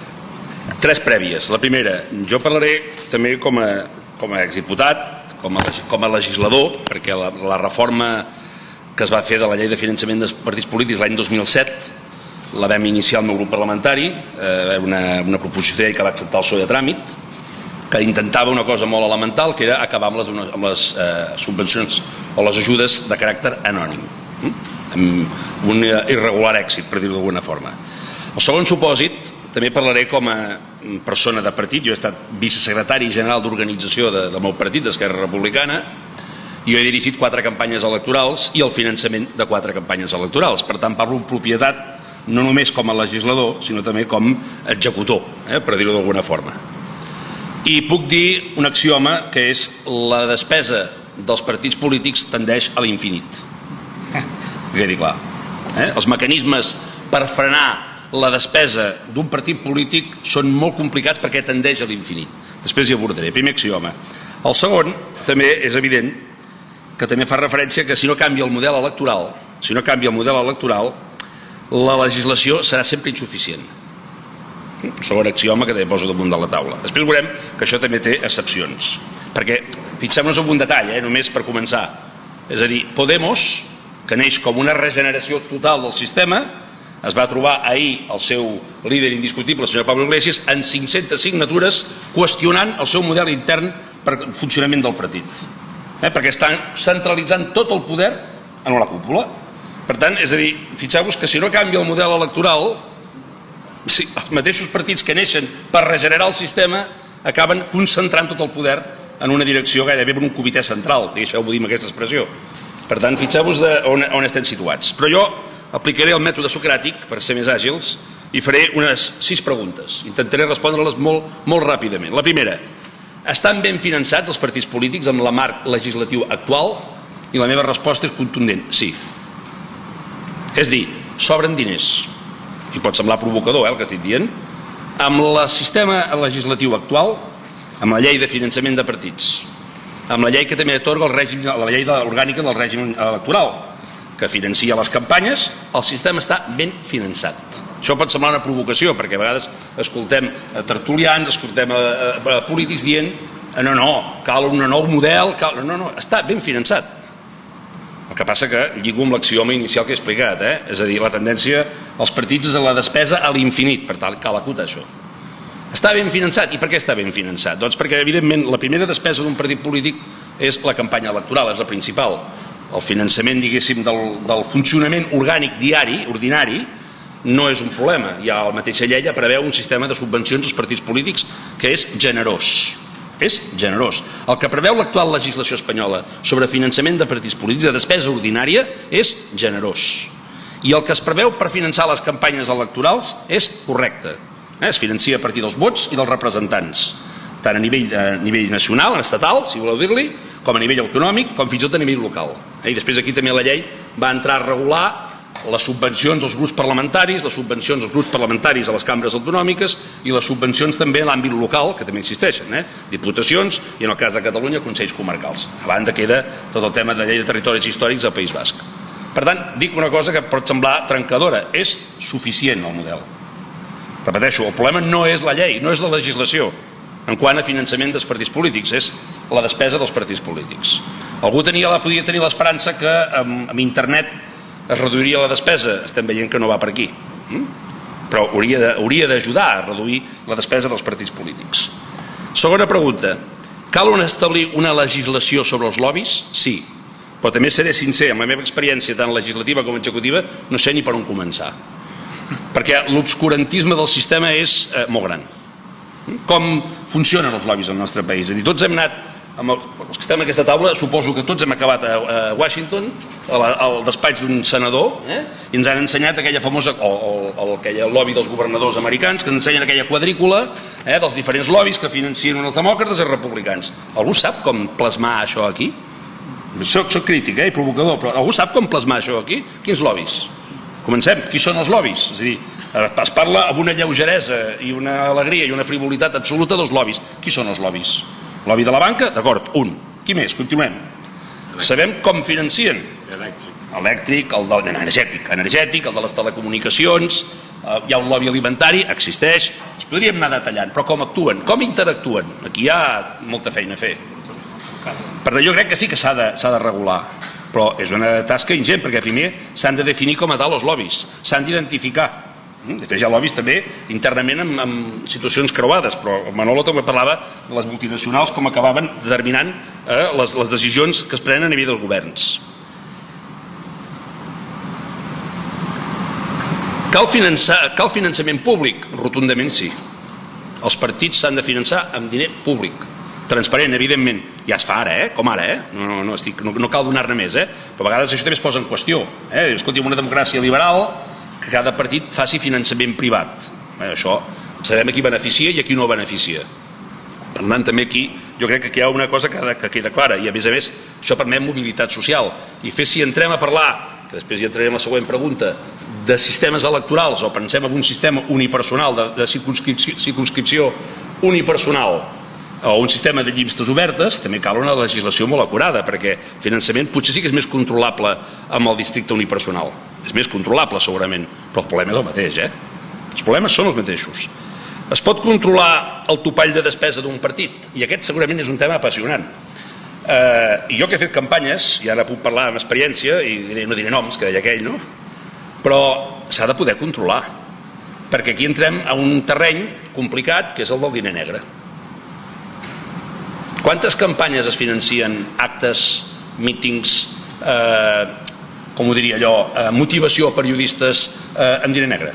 Tres prèvies. La primera, jo parlaré també com a, com a exdiputat, com a, com a legislador, perquè la, la reforma que es va fer de la llei de finançament dels partits polítics l'any dos mil set la vam iniciar el meu grup parlamentari, eh, una, una proposició de llei que va acceptar el P S O E a tràmit, que intentava una cosa molt elemental, que era acabar amb les, amb les eh, subvencions o les ajudes de caràcter anònim. Mm? amb un irregular èxit, per dir-ho d'alguna forma. El segon supòsit, també parlaré com a persona de partit. Jo he estat vicesecretari general d'organització de, del meu partit, d'Esquerra Republicana, i jo he dirigit quatre campanyes electorals i el finançament de quatre campanyes electorals. Per tant, parlo en propietat no només com a legislador, sinó també com a executor, eh, per dir-ho d'alguna forma. I puc dir un axioma, que és la despesa dels partits polítics tendeix a l'infinit. Que quedi clar. Eh? Els mecanismes per frenar la despesa d'un partit polític són molt complicats perquè tendeix a l'infinit. Després hi abordaré. Primer axioma. El segon, també és evident que també fa referència que si no canvia el model electoral, si no canvia el model electoral, la legislació serà sempre insuficient. El segon axioma que també poso damunt de la taula. Després veurem que això també té excepcions. Perquè, fixem-nos en un detall, eh? només per començar. És a dir, Podemos, que neix com una regeneració total del sistema, es va trobar ahir el seu líder indiscutible, el senyor Pablo Iglesias, en cinc-centes signatures qüestionant el seu model intern per funcionament del partit. Eh? Perquè estan centralitzant tot el poder en la cúpula. Per tant, és a dir, fixeu-vos que si no canvia el model electoral, si els mateixos partits que neixen per regenerar el sistema acaben concentrant tot el poder en una direcció gairebé per un comitè central, deixeu-m'ho dir amb aquesta expressió. Per tant, fixeu-vos on, on estem situats. Però jo aplicaré el mètode socràtic per ser més àgils i faré unes sis preguntes. Intentaré respondre-les molt, molt ràpidament. La primera, estan ben finançats els partits polítics amb la marc legislatiu actual? I la meva resposta és contundent, sí. És dir, sobren diners. I pot semblar provocador, eh, el que estic dient. Amb el sistema legislatiu actual, amb la llei de finançament de partits, amb la llei que també atorga el règim, la llei orgànica del règim electoral, que financia les campanyes, el sistema està ben finançat. Això pot semblar una provocació, perquè a vegades escoltem a tertulians, escoltem a, a, a polítics dient no, no, cal un nou model, cal... no, no, està ben finançat. El que passa que lligo amb l'axioma inicial que he explicat, eh? És a dir, la tendència als partits és a la despesa a l'infinit, per tant, cal acotar això. Està ben finançat. I per què està ben finançat? Doncs perquè, evidentment, la primera despesa d'un partit polític és la campanya electoral, és la principal. El finançament, diguéssim, del, del funcionament orgànic diari, ordinari, no és un problema. Ja la mateixa llei ja preveu un sistema de subvencions als partits polítics que és generós. És generós. El que preveu l'actual legislació espanyola sobre finançament de partits polítics de despesa ordinària és generós. I el que es preveu per finançar les campanyes electorals és correcte. Es financia a partir dels vots i dels representants, tant a nivell, a nivell nacional, estatal, si voleu dir-li, com a nivell autonòmic, com fins i tot a nivell local. I després aquí també la llei va entrar a regular les subvencions als grups parlamentaris, les subvencions als grups parlamentaris a les cambres autonòmiques i les subvencions també a l'àmbit local, que també existeixen, eh? Diputacions i, en el cas de Catalunya, consells comarcals. A banda queda tot el tema de llei de territoris històrics al País Basc. Per tant, dic una cosa que pot semblar trencadora, és suficient el model. repeteixo, el problema no és la llei, no és la legislació en quant a finançament dels partits polítics, és la despesa dels partits polítics. Algú tenia, podia tenir l'esperança que amb, amb internet es reduiria la despesa. Estem veient que no va per aquí, però hauria d'ajudar a reduir la despesa dels partits polítics. Segona pregunta: cal establir una legislació sobre els lobbies? Sí, però també seré sincer, amb la meva experiència tant legislativa com executiva no sé ni per on començar, perquè l'obscurantisme del sistema és eh, molt gran. Com funcionen els lobbies al nostre país? És a dir, tots hem anat, amb els, els que estem en aquesta taula, suposo que tots hem acabat a, a Washington, al, al despatx d'un senador, eh? I ens han ensenyat aquella famosa, o, o, o aquella lobby dels governadors americans, que ens ensenyen aquella quadrícula eh, dels diferents lobbies que financien els demòcrates i els republicans. Algú sap com plasmar això aquí? Soc, soc crític eh, i provocador, però algú sap com plasmar això aquí? Quins lobbies? Comencem. Qui són els lobbies? És a dir, es parla amb una lleugeresa i una alegria i una frivolitat absoluta dels lobbies. Qui són els lobbies? Lobby de la banca? D'acord, un. Qui més? Continuem. Sabem com financien? Elèctric. Elèctric, el de l'energètic, energètic, el de les telecomunicacions, eh, hi ha un lobby alimentari, existeix, es podríem anar detallant, però com actuen, com interactuen? Aquí hi ha molta feina a fer. Per tant, jo crec que sí que s'ha de, s'ha de regular, però és una tasca ingent, perquè primer s'han de definir com a tal els lobbies, s'han d'identificar. Després hi ha lobbies també internament amb, amb situacions creuades, però Manolo també parlava de les multinacionals com acabaven determinant eh, les, les decisions que es prenen a nivell dels governs. Cal, finançar, cal finançament públic? Rotundament sí. Els partits s'han de finançar amb diner públic, transparent, evidentment. Ja es fa ara, eh? Com ara, eh? No, no, estic, no, no cal donar-ne més, eh? Però a vegades això també es posa en qüestió. Eh? Escolti, una democràcia liberal, que cada partit faci finançament privat. Eh, això sabem a qui beneficia i a qui no beneficia. Per tant, també aquí jo crec que hi ha una cosa que, que queda clara, i a més a més això permet mobilitat social. I fer, si entrem a parlar, que després hi entrarem a la següent pregunta, de sistemes electorals, o pensem en un sistema unipersonal, de, de circunscripció, circunscripció unipersonal, o un sistema de llistes obertes, també cal una legislació molt acurada, perquè finançament potser sí que és més controlable amb el districte unipersonal. És més controlable, segurament, però el problema és el mateix, eh? Els problemes són els mateixos. Es pot controlar el topall de despesa d'un partit, i aquest segurament és un tema apassionant. Eh, I jo que he fet campanyes, i ara puc parlar amb experiència, i diré, no diré noms, que deia aquell, no? Però s'ha de poder controlar, perquè aquí entrem a un terreny complicat, que és el del diner negre. Quantes campanyes es financien, actes, mítings, eh, com ho diria allò, eh, motivació a periodistes eh, amb diner negre?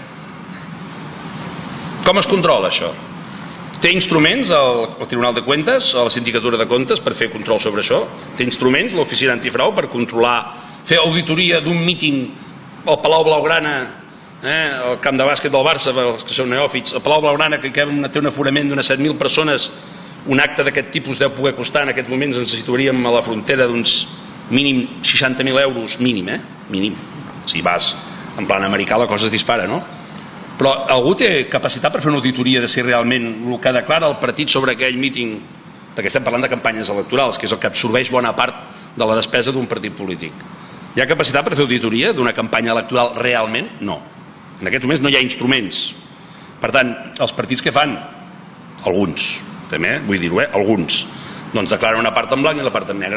Com es controla això? Té instruments el, el Tribunal de Cuentas, o la Sindicatura de Comptes per fer control sobre això? Té instruments l'Oficina Antifrau per controlar, fer auditoria d'un míting al Palau Blaugrana, eh, al camp de bàsquet del Barça, els que són neòfits, al Palau Blaugrana, que té un aforament d'unes set mil persones? Un acte d'aquest tipus deu poder costar, en aquests moments ens situaríem a la frontera d'uns mínim seixanta mil euros, mínim, eh? Mínim. Si vas en plan americà la cosa es dispara, no? Però algú té capacitat per fer una auditoria de si realment el que declara el partit sobre aquell míting, perquè estem parlant de campanyes electorals, que és el que absorbeix bona part de la despesa d'un partit polític. Hi ha capacitat per fer auditoria d'una campanya electoral realment? No. En aquests moments no hi ha instruments. Per tant, els partits que fan? Alguns. També, vull dir-ho, eh? Alguns doncs declaren una part en blanc i la part en negre.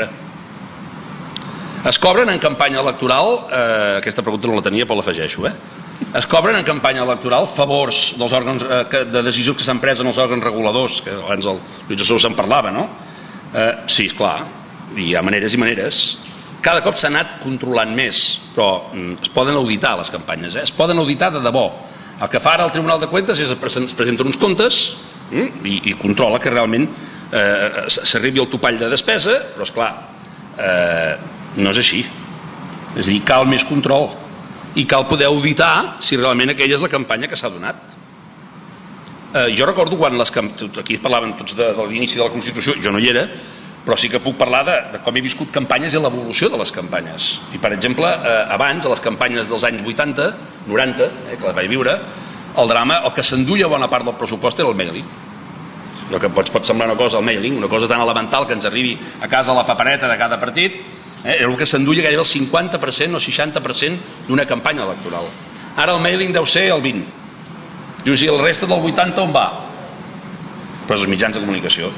Es cobren en campanya electoral, eh, aquesta pregunta no la tenia però l'afegeixo, eh? Es cobren en campanya electoral favors dels òrgans eh, de decisions que s'han pres en els òrgans reguladors, que abans el Lluís Assou se'n parlava, no? Eh, sí, esclar, hi ha maneres i maneres. Cada cop s'ha anat controlant més, però mm, es poden auditar les campanyes, eh? Es poden auditar de debò. El que fa ara el Tribunal de Cuentas és que es presenten uns comptes I, i controla que realment eh, s'arribi al topall de despesa, però esclar, eh, no és així. És a dir, cal més control i cal poder auditar si realment aquella és la campanya que s'ha donat. Eh, jo recordo quan les aquí parlaven tots de, de l'inici de la Constitució, jo no hi era, però sí que puc parlar de, de com he viscut campanyes i l'evolució de les campanyes. I per exemple, eh, abans, a les campanyes dels anys vuitanta, noranta, eh, que les vaig viure, el drama, el que s'enduia bona part del pressupost era el mailing. El que pot, pot semblar una cosa, el mailing, una cosa tan elemental que ens arribi a casa la papereta de cada partit, eh, era el que s'enduia gairebé el cinquanta per cent o seixanta per cent d'una campanya electoral. Ara el mailing deu ser el vint. Dius, i el resta del vuitanta on va? Però els mitjans de comunicació.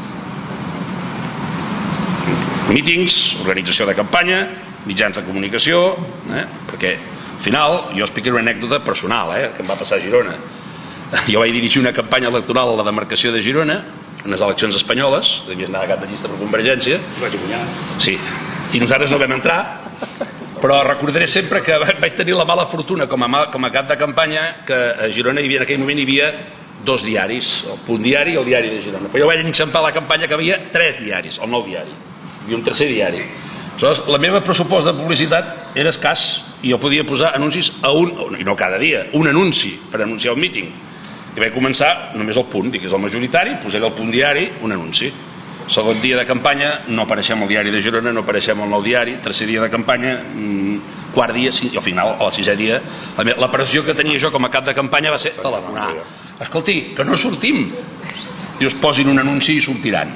Mítings, organització de campanya, mitjans de comunicació, eh? perquè al final jo explicaré una anècdota personal eh? que em va passar a Girona. Jo vaig dirigir una campanya electoral a la demarcació de Girona en les eleccions espanyoles, devies anar a cap de llista per Convergència. Vaig guanyar. Sí, i nosaltres no vam entrar, però recordaré sempre que vaig tenir la mala fortuna com a, com a cap de campanya que a Girona hi havia, en aquell moment hi havia dos diaris, el Punt Diari i el Diari de Girona, però jo vaig enxampar la campanya que havia tres diaris, el Nou Diari i un tercer diari. Aleshores, la meva pressupost de publicitat era escàs i jo podia posar anuncis a un, i no cada dia, un anunci per anunciar un míting. I vaig començar només el Punt, dic que és el majoritari, posaré el Punt Diari, un anunci. Segon dia de campanya, no apareixem al Diari de Girona, no apareixem al Nou Diari. Tercer dia de campanya, quart dia, i al final, al sisè dia, la pressió que tenia jo com a cap de campanya va ser telefonar. Escolti, que no sortim. Dius, posin un anunci i sortiran.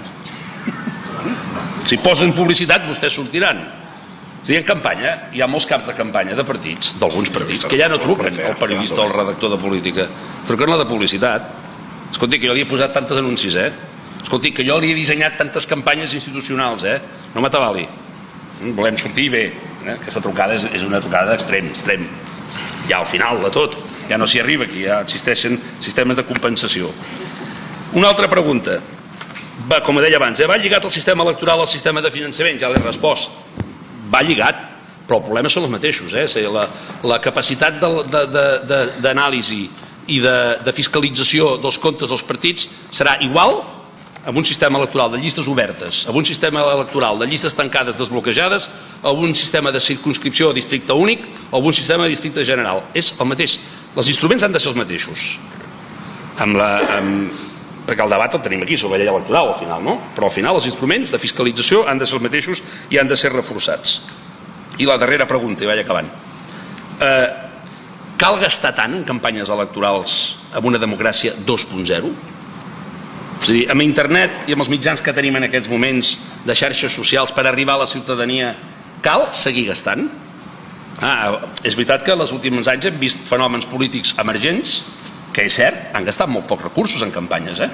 Si posen publicitat, vostès sortiran. És a dir, en campanya hi ha molts caps de campanya de partits, d'alguns partits, que ja no truquen al periodista o al redactor de política, truquen la de publicitat. Escolti, que jo li he posat tantes anuncis, eh? Escolti, que jo li he dissenyat tantes campanyes institucionals, eh? No m'atabali. Volem sortir bé. Eh? Aquesta trucada és, és una trucada d'extrem, extrem. Ja al final de tot, ja no s'hi arriba aquí, ja existeixen sistemes de compensació. Una altra pregunta. Va, com deia abans, eh? va lligat el sistema electoral al sistema de finançament, ja l'he respost. Va lligat, però el problema són els mateixos. Eh? La, la capacitat d'anàlisi i de, de fiscalització dels comptes dels partits serà igual amb un sistema electoral de llistes obertes, amb un sistema electoral de llistes tancades desbloquejades, amb un sistema de circunscripció o districte únic o amb un sistema de districte general. És el mateix. Els instruments han de ser els mateixos. Amb la... Amb... perquè el debat el tenim aquí sobre la llei electoral al final, no? Però al final els instruments de fiscalització han de ser els mateixos i han de ser reforçats. I la darrera pregunta, i vaig acabant. Eh, cal gastar tant en campanyes electorals amb una democràcia dos punt zero? És a dir, amb internet i amb els mitjans que tenim en aquests moments de xarxes socials per arribar a la ciutadania, cal seguir gastant? Ah, és veritat que en els últims anys hem vist fenòmens polítics emergents que és cert, han gastat molt pocs recursos en campanyes. Eh?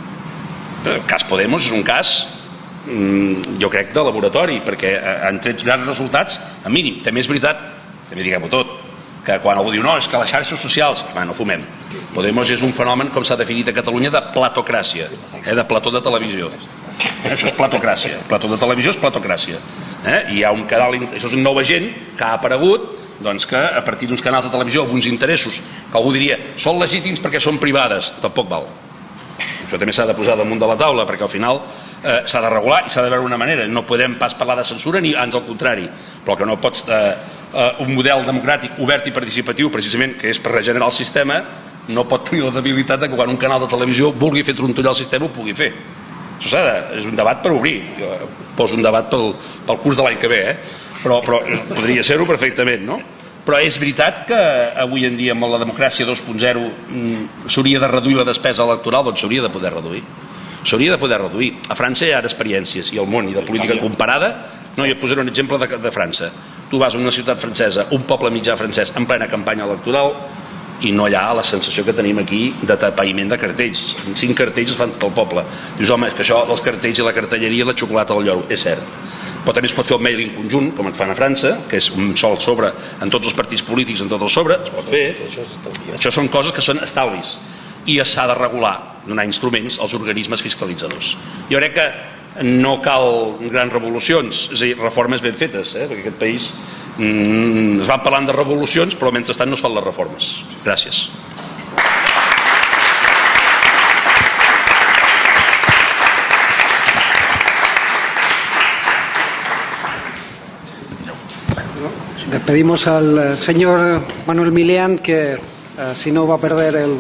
El cas Podemos és un cas, jo crec, de laboratori, perquè han tret grans resultats a mínim. També és veritat, també diguem-ho tot, que quan algú diu no, és que les xarxes socials, bueno, no fumem. Podemos és un fenomen, com s'ha definit a Catalunya, de platocràcia, eh? de plató de televisió. Això és platocràcia. Plató de televisió és platocràcia. Eh? I hi ha un canal, això és un nou agent que ha aparegut, doncs que a partir d'uns canals de televisió amb uns interessos que algú diria són legítims perquè són privades, tampoc val. Això també s'ha de posar damunt de la taula perquè al final eh, s'ha de regular i s'ha de veure una manera. No podem pas parlar de censura ni ans al contrari, però que no pots eh, eh, un model democràtic obert i participatiu precisament que és per regenerar el sistema no pot tenir la debilitat de que quan un canal de televisió vulgui fer trontollar el sistema ho pugui fer. Això de, és un debat per obrir. Jo poso un debat pel, pel curs de l'any que ve, eh? però, però podria ser-ho perfectament, no? Però és veritat que avui en dia amb la democràcia dos punt zero s'hauria de reduir la despesa electoral, doncs s'hauria de poder reduir. S'hauria de poder reduir. A França hi ha experiències, i al món, i de política comparada. No, jo et posaré un exemple de, de França. Tu vas a una ciutat francesa, un poble mitjà francès, en plena campanya electoral, i no hi ha la sensació que tenim aquí de tapaïment de cartells. Cinc cartells es fan tot el poble. Dius, home, és que això dels cartells i la cartelleria i la xocolata del lloro, és cert. Però també es pot fer el mailing conjunt, com et fan a França, que és un sol sobre en tots els partits polítics, en tot el sobre, es pot fer. Això són coses que són estalvis. I s'ha de regular, donar instruments als organismes fiscalitzadors. Jo crec que no cal grans revolucions, és a dir, reformes ben fetes, eh? Perquè aquest país mm, es van parlant de revolucions, però mentrestant no es fan les reformes. Gràcies. Despedimos al señor Manuel Milián, que uh, si no va a perder el,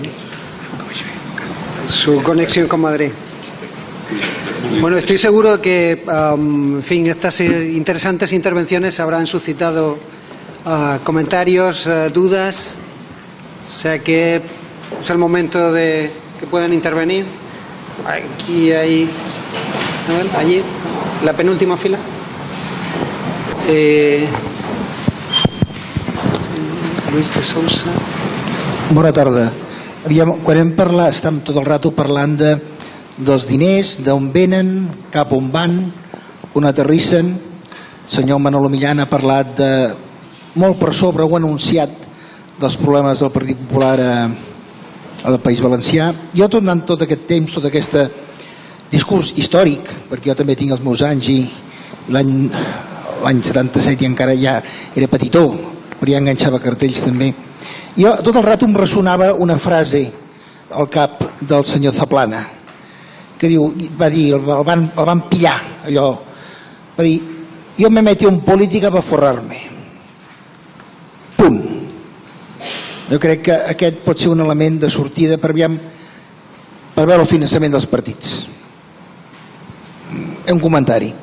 su conexión con Madrid. Bueno, estoy seguro que, um, en fin, estas interesantes intervenciones habrán suscitado uh, comentarios, uh, dudas. O sea que es el momento de que puedan intervenir. Aquí hay, a ver, allí, la penúltima fila. Eh, Luis de Sousa. Bona tarda. quan hem parlat, estem tot el rato parlant de, dels diners, d'on venen, cap on van, on aterrissen. El senyor Manolo Millán ha parlat de, molt per sobre, ho ha anunciat, dels problemes del Partit Popular a, al País Valencià. Jo tornant tot aquest temps, tot aquest discurs històric, perquè jo també tinc els meus anys i l'any l'any setanta-set i encara ja era petitó, però ja enganxava cartells també. Jo tot el rato em ressonava una frase al cap del senyor Zaplana, que diu, va dir, el van, el van pillar, allò, va dir, jo me metí en política per forrar-me. Punt. Jo crec que aquest pot ser un element de sortida per, aviam, per veure el finançament dels partits. Un comentari.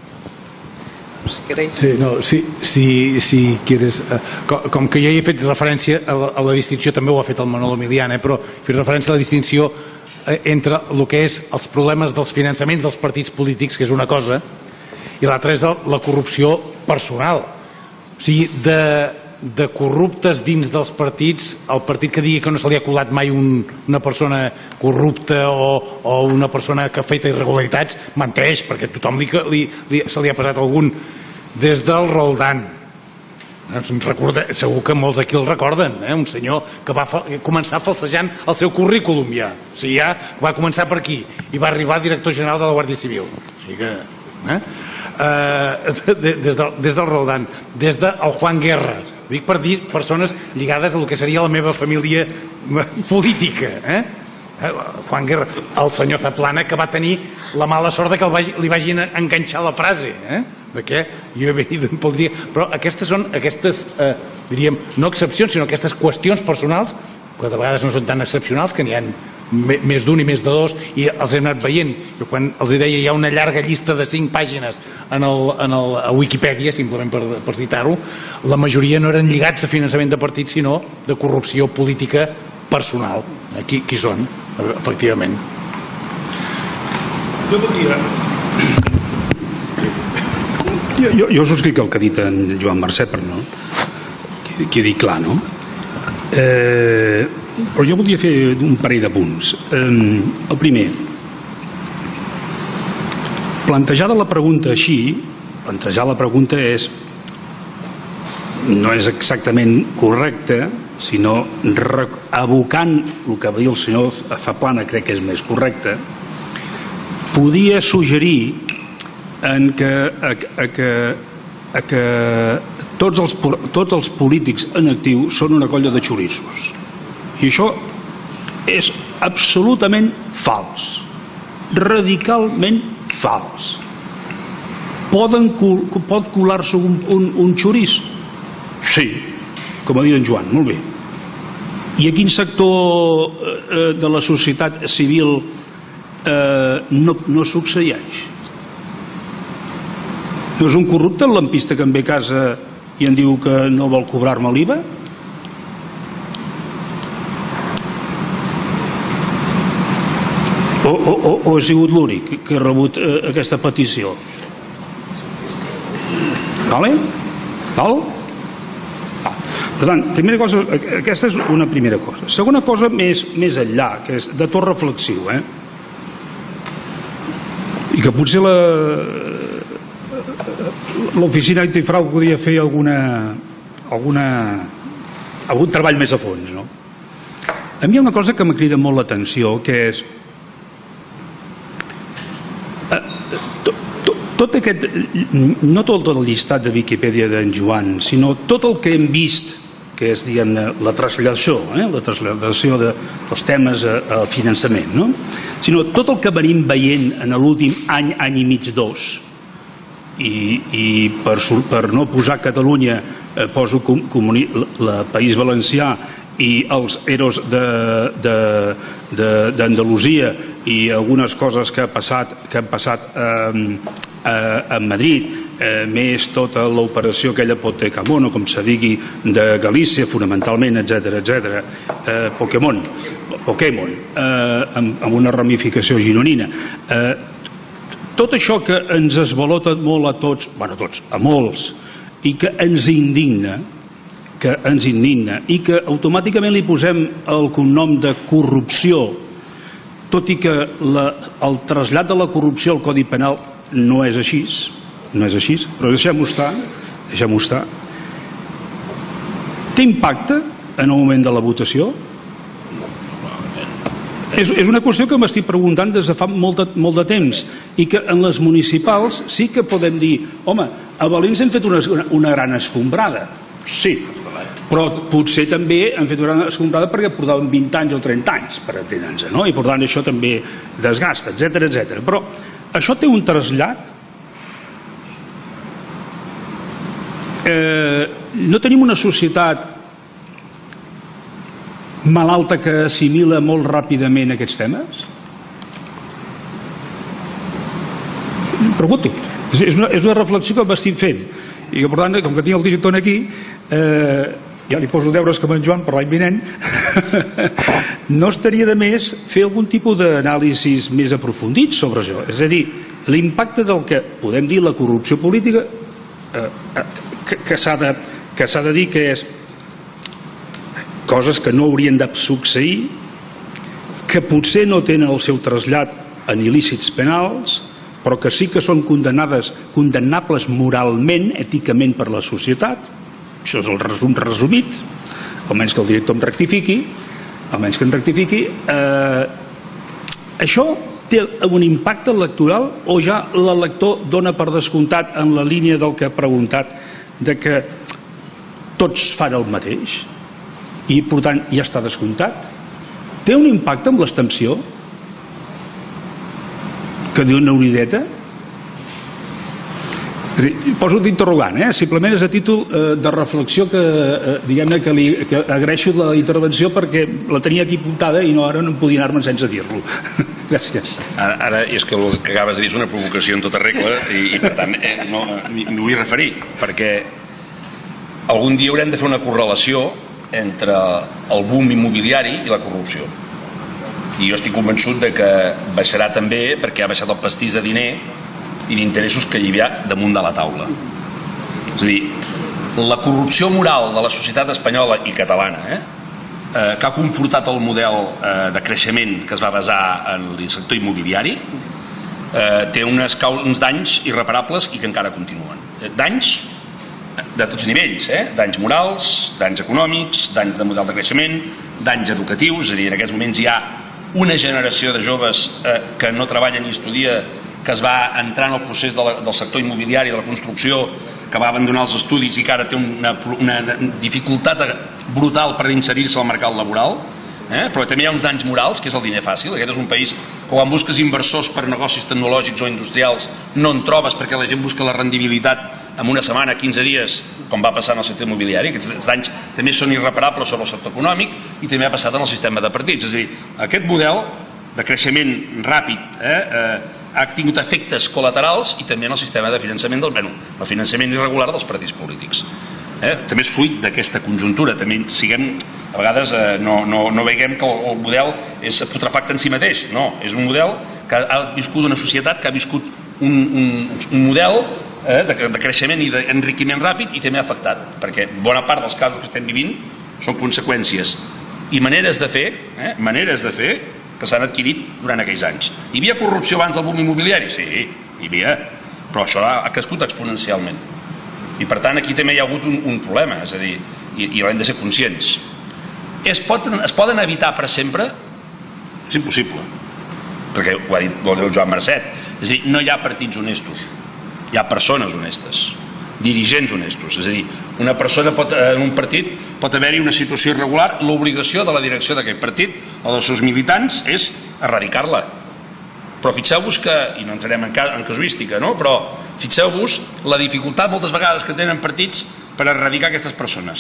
Sí, no, si, si, si quieres, eh, com, com que jo hi he fet referència a la, a la distinció, també ho ha fet el Manolo Milian, eh, però he fet referència a la distinció eh, entre el que és els problemes dels finançaments dels partits polítics, que és una cosa, i l'altra és la corrupció personal. O sigui, de, de corruptes dins dels partits, el partit que digui que no se li ha colat mai un, una persona corrupta o, o una persona que ha fet irregularitats, menteix, perquè tothom li, li, li, se li ha passat algun. Des del Roldán, recorda, segur que molts d'aquí el recorden, eh? Un senyor que va començar falsejant el seu currículum ja, o sigui, ja va començar per aquí i va arribar director general de la Guàrdia Civil, o sigui que eh? Uh, des, del, des del Roldán, des del Juan Guerra, dic per dir persones lligades a el que seria la meva família política, eh? Juan Guerra, el senyor Zaplana, que va tenir la mala sort de que el vagi, li vagin enganxar la frase, eh? De què? Jo he venit en política. Però aquestes són, aquestes, eh, diríem, no excepcions, sinó aquestes qüestions personals, que de vegades no són tan excepcionals, que n'hi ha més d'un i més de dos, i els he anat veient. Jo quan els deia, hi ha una llarga llista de cinc pàgines en el, en el, a Wikipedia, simplement per, per citar-ho, la majoria no eren lligats a finançament de partits, sinó de corrupció política personal. Qui, qui són, efectivament. Jo voldria... Jo, jo, jo subscric el que ha dit en Joan Mercè, per no? Que, que he dit clar, no? Eh, però jo voldria fer un parell de punts. Eh, el primer, plantejada la pregunta així, plantejar la pregunta és, no és exactament correcte, sinó abocant el que va dir el senyor Zaplana, crec que és més correcte, podia suggerir en que, a, a que, a que tots, els, tots els polítics en actiu són una colla de xorissos. I això és absolutament fals. Radicalment fals. Poden, pot colar-se un, un, un xorís? Sí, com ha dit en Joan, molt bé. I a quin sector eh, de la societat civil eh, no, no succeeix? No és un corrupte el lampista que em ve a casa i em diu que no vol cobrar-me l'I V A? O, o, o, o he sigut l'únic que ha rebut eh, aquesta petició? Vale? Val? Per tant, primera cosa, aquesta és una primera cosa. Segona cosa, més, més enllà, que és de tot reflexiu, eh? I que potser la l'oficina antifrau podria fer alguna, alguna, algun treball més a fons, no? A mi hi ha una cosa que m'ha cridat molt l'atenció, que és eh, tot, tot, tot aquest, no tot el llistat de Viquipèdia d'en Joan, sinó tot el que hem vist, que és, diguem-ne, la traslació, eh? la traslació de, dels temes al finançament, no? Sinó tot el que venim veient en l'últim any, any i mig, dos, i, i per, per no posar Catalunya eh, poso comuni, la País Valencià i els eros d'Andalusia i algunes coses que, ha passat, que han passat eh, a, a Madrid, eh, més tota l'operació aquella Pokémon, o com se digui, de Galícia fonamentalment, etcètera, etcètera, eh, Pokémon, Pokémon eh, amb, amb una ramificació gironina. Eh, tot això que ens esvalota molt a tots, bueno, a tots, a molts, i que ens indigna, que ens indigna i que automàticament li posem el cognom de corrupció, tot i que la, el trasllat de la corrupció al Codi Penal no és així, no és així, però deixem-ho estar, deixem-ho estar. Té impacte en el moment de la votació? És, és una qüestió que m'estic preguntant des de fa molt de, molt de temps i que en les municipals sí que podem dir, home, a Valins hem fet una, una gran escombrada, sí, però potser també han fet una gran escombrada perquè portaven vint anys o trenta anys, per entendre'ns, no? I per tant això també desgasta, etcètera, etcètera. Però això té un trasllat. Eh, no tenim una societat malalta que assimila molt ràpidament aquests temes? Pregunto. És una, és una reflexió que m'estic fent i que, per tant, com que tinc el director aquí, eh, ja li poso deures com en Joan per l'any vinent, no estaria de més fer algun tipus d'anàlisis més aprofundit sobre això. És a dir, l'impacte del que podem dir la corrupció política, eh, que, que s'ha de, que s'ha de dir que és coses que no haurien de succeir, que potser no tenen el seu trasllat en il·lícits penals, però que sí que són condemnades, condemnables moralment, èticament per la societat. Això és el resum resumit, almenys que el director em rectifiqui, almenys que em rectifiqui. Eh, això té un impacte electoral o ja l'elector dona per descomptat en la línia del que ha preguntat, de que tots fan el mateix? I per tant ja està descomptat. Té un impacte amb l'abstenció? Que diu una urideta? És a dir, poso d'interrogant, eh? Simplement és a títol eh, de reflexió que, eh, diguem-ne que, li, que agraeixo la intervenció perquè la tenia aquí apuntada i no, ara no em podia anar-me'n sense dir-lo. Gràcies. Ara, ara és que el que acabes de dir és una provocació en tota regla i, i per tant eh, no m'hi vull referir, perquè algun dia haurem de fer una correlació entre el boom immobiliari i la corrupció, i jo estic convençut de que baixarà també perquè ha baixat el pastís de diner i d'interessos que hi havia damunt de la taula. És a dir, la corrupció moral de la societat espanyola i catalana, eh, eh, que ha comportat el model eh, de creixement que es va basar en el sector immobiliari, eh, té unes, uns danys irreparables i que encara continuen. Danys de tots nivells, eh? Danys morals, danys econòmics, danys de model de creixement, danys educatius. És a dir, en aquests moments hi ha una generació de joves eh, que no treballen ni estudia, que es va entrar en el procés de la, del sector immobiliari, de la construcció, que va abandonar els estudis i que ara té una, una dificultat brutal per inserir-se al mercat laboral. Eh? Però també hi ha uns danys morals, que és el diner fàcil. Aquest és un país que quan busques inversors per negocis tecnològics o industrials no en trobes, perquè la gent busca la rendibilitat en una setmana, quinze dies, com va passar en el sector immobiliari. Aquests danys també són irreparables sobre el sector econòmic i també ha passat en el sistema de partits. És a dir, aquest model de creixement ràpid eh, eh, ha tingut efectes col·laterals i també en el sistema de finançament del, bueno, el finançament irregular dels partits polítics. Eh? També és fruit d'aquesta conjuntura. També siguem, a vegades eh, no, no, no veiem que el, el model és putrefacte en si mateix. No, és un model que ha viscut una societat que ha viscut un, un, un model eh, de, de creixement i d'enriquiment ràpid i també ha afectat, perquè bona part dels casos que estem vivint són conseqüències i maneres de fer, eh, maneres de fer que s'han adquirit durant aquells anys. Hi havia corrupció abans del boom immobiliari? Sí, hi havia, però això ha, ha crescut exponencialment. I per tant aquí també hi ha hagut un, un problema, és a dir, i, i l'hem de ser conscients. Es, pot, es poden evitar per sempre? És impossible, perquè ho ha dit el Joan Marcet. És a dir, no hi ha partits honestos, hi ha persones honestes, dirigents honestos. És a dir, una persona pot, en un partit pot haver-hi una situació irregular, l'obligació de la direcció d'aquest partit o dels seus militants és erradicar-la. Però fixeu-vos que, i no entrarem en, ca, en casuística, no? Però fixeu-vos la dificultat moltes vegades que tenen partits per erradicar aquestes persones.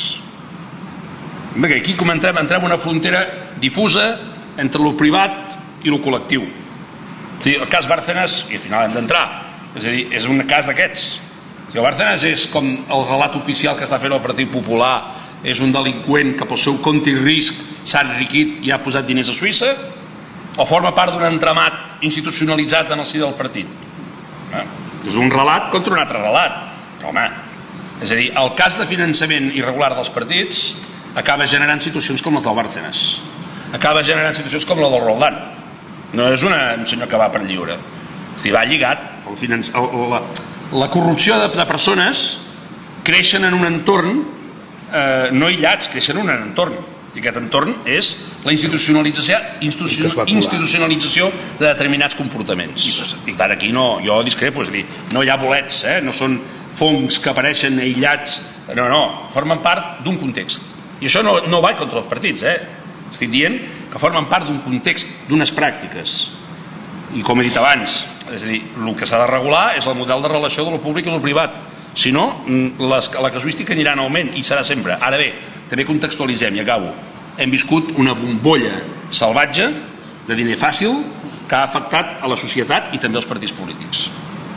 Perquè aquí com entrem, entrem en una frontera difusa entre lo privat i lo col·lectiu. Sí, el cas Bárcenas, i al final hem d'entrar, és a dir, és un cas d'aquests. Si el Bárcenas és com el relat oficial que està fent el Partit Popular, és un delinqüent que pel seu compte i risc s'ha enriquit i ha posat diners a Suïssa, o forma part d'un entramat institucionalitzat en el si del partit. Eh? És un relat contra un altre relat. Home, És a dir, el cas de finançament irregular dels partits acaba generant situacions com les del Bárcenas, acaba generant situacions com la del Roldán. No és una, un senyor que va per lliure. És a dir, va lligat. El finanç... el, la, la corrupció de, de persones creixen en un entorn eh, no aïllats, creixen en un entorn. I aquest entorn és la institucionalització, institucional, institucionalització de determinats comportaments. I per tant, aquí no, jo discrepo, és a dir, no hi ha bolets, eh? No són fongs que apareixen aïllats, no, no, formen part d'un context. I això no, no va contra els partits, eh? Estic dient que formen part d'un context, d'unes pràctiques. I com he dit abans, és a dir, el que s'ha de regular és el model de relació de lo públic i lo privat. Si no, les, la casuística anirà en augment i serà sempre. Ara bé, també contextualitzem i acabo. Hem viscut una bombolla salvatge de diner fàcil que ha afectat a la societat i també als partits polítics.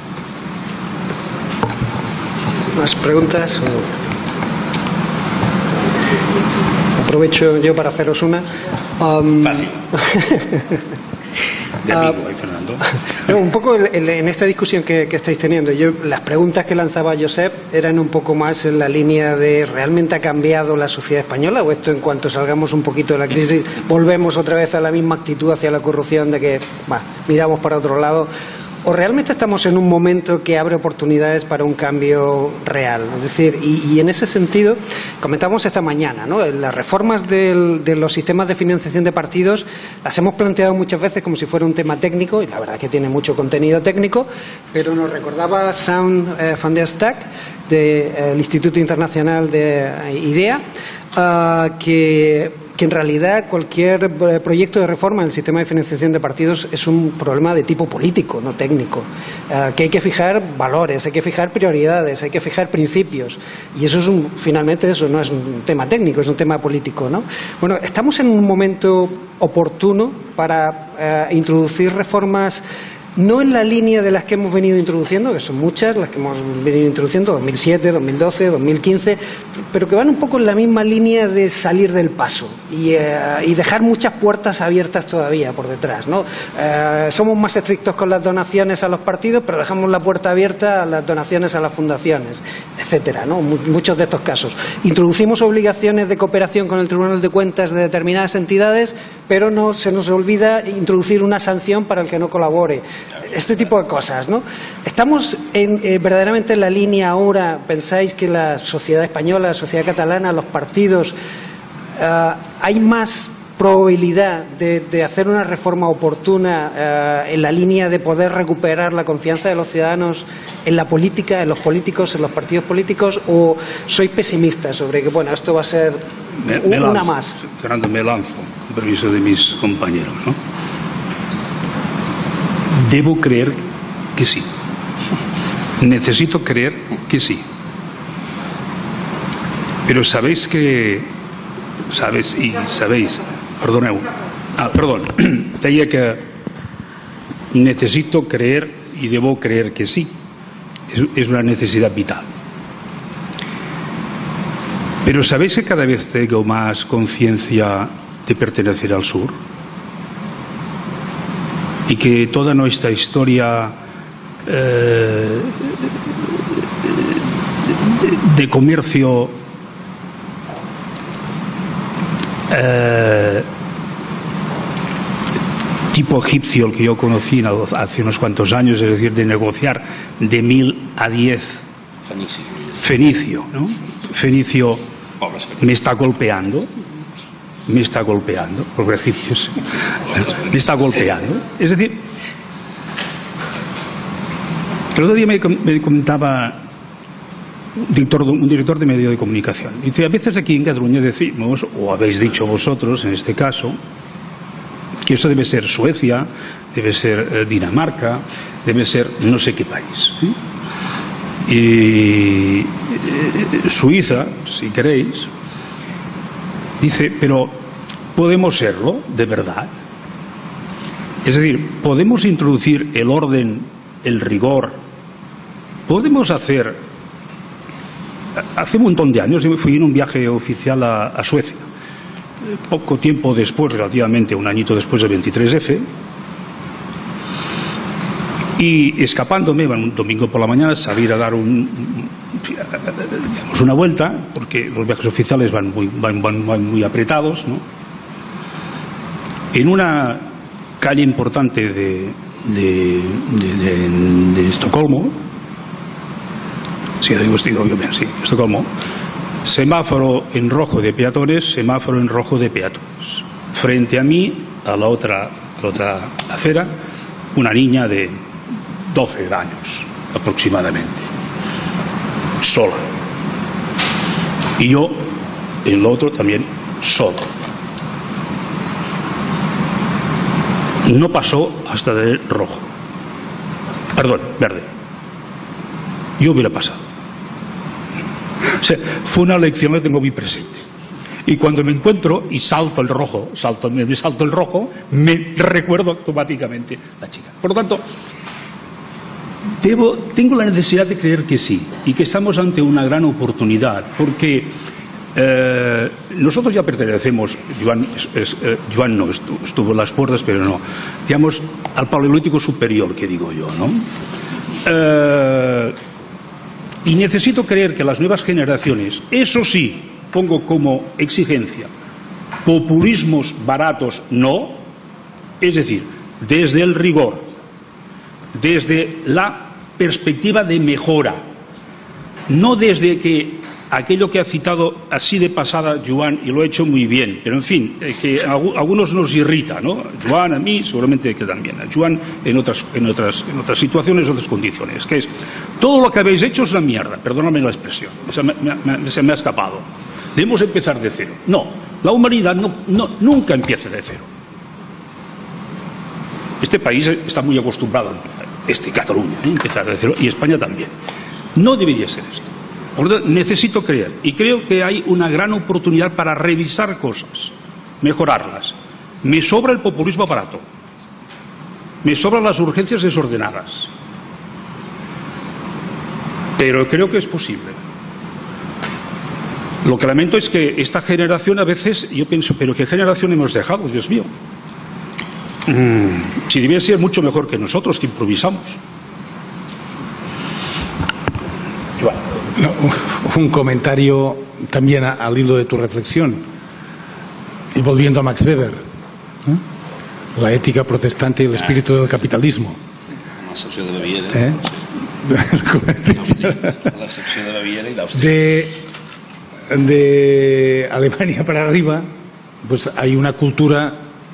¿Más preguntas? Aprovecho yo para haceros una. Um... Fácil. De amigo, ¿eh, Fernando? No, un poco en esta discusión que, que estáis teniendo, yo, las preguntas que lanzaba Josep eran un poco más en la línea de ¿realmente ha cambiado la sociedad española? ¿O esto en cuanto salgamos un poquito de la crisis volvemos otra vez a la misma actitud hacia la corrupción de que bah, miramos para otro lado? ¿O realmente estamos en un momento que abre oportunidades para un cambio real? Es decir, y, y en ese sentido, comentamos esta mañana, ¿no? Las reformas del, de los sistemas de financiación de partidos las hemos planteado muchas veces como si fuera un tema técnico, y la verdad es que tiene mucho contenido técnico, pero nos recordaba Sam eh, van der Stack del eh, Instituto Internacional de eh, IDEA, uh, que... que en realidad cualquier proyecto de reforma en el sistema de financiación de partidos es un problema de tipo político, no técnico, eh, que hay que fijar valores, hay que fijar prioridades, hay que fijar principios, y eso es un, finalmente eso no es un tema técnico, es un tema político, ¿no? Bueno, estamos en un momento oportuno para eh, introducir reformas no en la línea de las que hemos venido introduciendo, que son muchas las que hemos venido introduciendo, dos mil siete, dos mil doce, dos mil quince, pero que van un poco en la misma línea de salir del paso y, eh, y dejar muchas puertas abiertas todavía por detrás, ¿no? Eh, somos más estrictos con las donaciones a los partidos, pero dejamos la puerta abierta a las donaciones a las fundaciones, etcétera, ¿no? Muchos de estos casos. Introducimos obligaciones de cooperación con el Tribunal de Cuentas de determinadas entidades, pero no se nos olvida introducir una sanción para el que no colabore. Este tipo de cosas, ¿no? Estamos en, eh, verdaderamente en la línea ahora. ¿Pensáis que la sociedad española, la sociedad catalana, los partidos, uh, hay más probabilidad de, de hacer una reforma oportuna uh, en la línea de poder recuperar la confianza de los ciudadanos en la política, en los políticos, en los partidos políticos, o sois pesimistas sobre que, bueno, esto va a ser me, un, me lanzo, una más? Fernando, me lanzo, con permiso de mis compañeros, ¿no? Debo creer que sí. Necesito creer que sí. Pero sabéis que... Sabes y sabéis... Perdoneu. Ah, perdón. Deia que necesito creer y debo creer que sí. Es, es una necesidad vital. Pero ¿sabéis que cada vez tengo más conciencia de pertenecer al sur? Y que toda nuestra historia eh, de, de comercio eh, tipo egipcio, el que yo conocí hace unos cuantos años, es decir, de negociar de mil a diez, Fenicio, fenicio, ¿no? Fenicio me está golpeando. me está golpeando, los egipcios, me está golpeando. Es decir, el otro día me, me comentaba un director, un director de medio de comunicación. Dice, a veces aquí en Cataluña decimos, o habéis dicho vosotros en este caso, que eso debe ser Suecia, debe ser eh, Dinamarca, debe ser no sé qué país. ¿eh? Y eh, Suiza, si queréis, dice, pero ¿podemos serlo de verdad? Es decir, ¿podemos introducir el orden, el rigor? ¿Podemos hacer... Hace un montón de años fui en un viaje oficial a, a Suecia. Poco tiempo después, relativamente un añito después del veintitrés efe, y escapándome, bueno, un domingo por la mañana, salir a dar un, digamos, una vuelta, porque los viajes oficiales van muy, van, van, van muy apretados, ¿no? En una calle importante de, de, de, de, de Estocolmo, sí, digo, digo bien, sí, Estocolmo, semáforo en rojo de peatones, semáforo en rojo de peatones. Frente a mí, a la otra, a la otra acera, una niña de doce años aproximadamente, sola. Y yo, en lo otro, también solo. No pasó hasta de rojo. Perdón, verde. Yo hubiera pasado. O sea, fue una lección que tengo muy presente. Y cuando me encuentro y salto el rojo, salto, me salto el rojo, me recuerdo automáticamente la chica. Por lo tanto, debo, tengo la necesidad de creer que sí, y que estamos ante una gran oportunidad, porque eh, nosotros ya pertenecemos, Joan, es, es, eh, Joan no, estuvo, estuvo en las puertas, pero no, digamos, al Paleolítico superior, que digo yo, ¿no? Eh, y necesito creer que las nuevas generaciones, eso sí, pongo como exigencia, populismos baratos no, es decir, desde el rigor, desde la perspectiva de mejora, no desde que aquello que ha citado así de pasada Joan, y lo ha hecho muy bien, pero en fin, eh, que a algunos nos irrita, ¿no? Joan, a mí, seguramente que también, a Joan en otras, en otras, en otras situaciones, otras condiciones, que es, todo lo que habéis hecho es una mierda, perdóname la expresión, se me, me, se me ha escapado. Debemos empezar de cero. No, la humanidad no, no, nunca empieza de cero. Este país está muy acostumbrado, este Cataluña, ¿eh? empezar de cero, y España también. No debería ser esto. Por lo tanto, necesito creer, y creo que hay una gran oportunidad para revisar cosas, mejorarlas. Me sobra el populismo barato, me sobran las urgencias desordenadas, pero creo que es posible. Lo que lamento es que esta generación a veces, yo pienso, pero ¿qué generación hemos dejado, Dios mío? Mm, si debiera ser mucho mejor que nosotros, que improvisamos. No, un comentario también a, al hilo de tu reflexión, y volviendo a Max Weber, ¿eh? La ética protestante y el espíritu del capitalismo. L'excepció de Baviera. ¿Eh? L'excepció de Baviera y l'Àustria. De, de Alemania para arriba, pues hay una cultura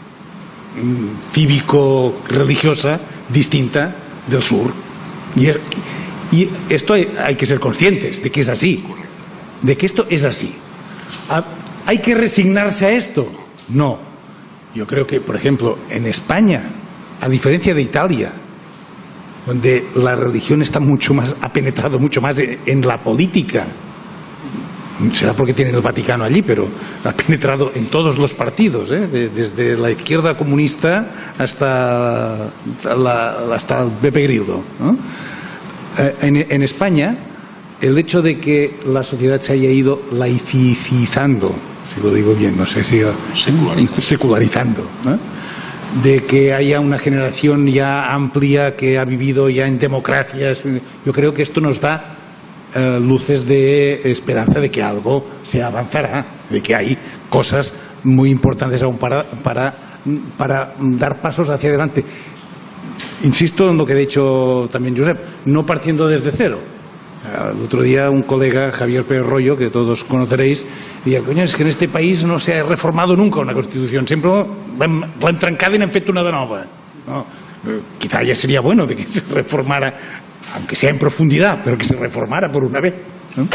cívico-religiosa distinta del sur. Y, es, y esto hay, hay que ser conscientes de que es así, de que esto es así. ¿Hay que resignarse a esto? No. Yo creo que, por ejemplo, en España, a diferencia de Italia, donde la religión está mucho más, ha penetrado mucho más en la política, será porque tienen el Vaticano allí, pero ha penetrado en todos los partidos, ¿eh? de, desde la izquierda comunista hasta, la, hasta el Beppe Grillo, ¿no? eh, en, en España, el hecho de que la sociedad se haya ido laicizando, si lo digo bien, no sé si secularizando, secularizando, ¿no? De que haya una generación ya amplia que ha vivido ya en democracias, yo creo que esto nos da eh, luces de esperanza de que algo se avanzará, de que hay cosas muy importantes aún para, para, para dar pasos hacia adelante. Insisto en lo que ha dicho también Josep, no partiendo desde cero. El otro día un colega, Javier Pérez Royo, que todos conoceréis, decía, coño, es que en este país no se ha reformado nunca una Constitución, siempre l'hem trencada y n'hem fet una de nova. No, quizá ya sería bueno de que se reformara, aunque sea en profundidad, pero que se reformara por una vez, ¿no?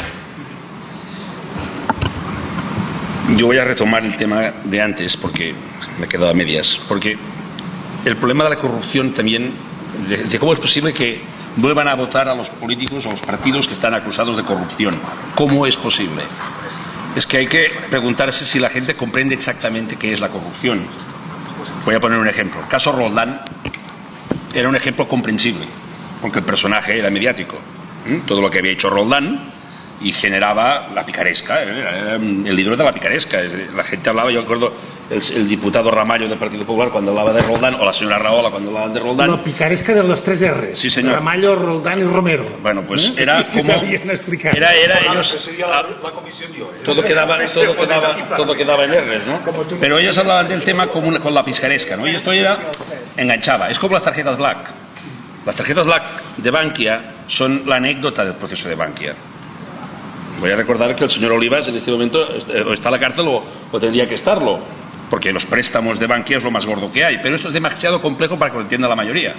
Yo voy a retomar el tema de antes, porque me he quedado a medias, porque el problema de la corrupción también, de, de cómo es posible que vuelvan a votar a los políticos o a los partidos que están acusados de corrupción. ¿Cómo es posible? Es que hay que preguntarse si la gente comprende exactamente qué es la corrupción. Voy a poner un ejemplo. El caso Roldán era un ejemplo comprensible, porque el personaje era mediático. ¿Mm? Todo lo que había hecho Roldán y generaba la picaresca, era el libro de la picaresca. La gente hablaba, yo recuerdo el, el diputado Ramallo del Partido Popular cuando hablaba de Roldán, o la señora Rahola cuando hablaban de Roldán. La picaresca de los tres R's. Sí, señor. Ramallo, Roldán y Romero. Bueno, pues ¿Eh? era como... sabían explicar. Era, era, ellos... La, la comisión dio, ¿eh? Todo quedaba, todo quedaba, todo quedaba en R's, ¿no? Pero ellos hablaban del tema como una, con la picaresca, ¿no? Y esto era... enganchaba. Es como las tarjetas Black. Las tarjetas Black de Bankia son la anécdota del proceso de Bankia. Voy a recordar que el señor Olivas en este momento está en la cárcel o, o tendría que estarlo, porque los préstamos de Bankia es lo más gordo que hay, pero esto es demasiado complejo para que lo entienda la mayoría.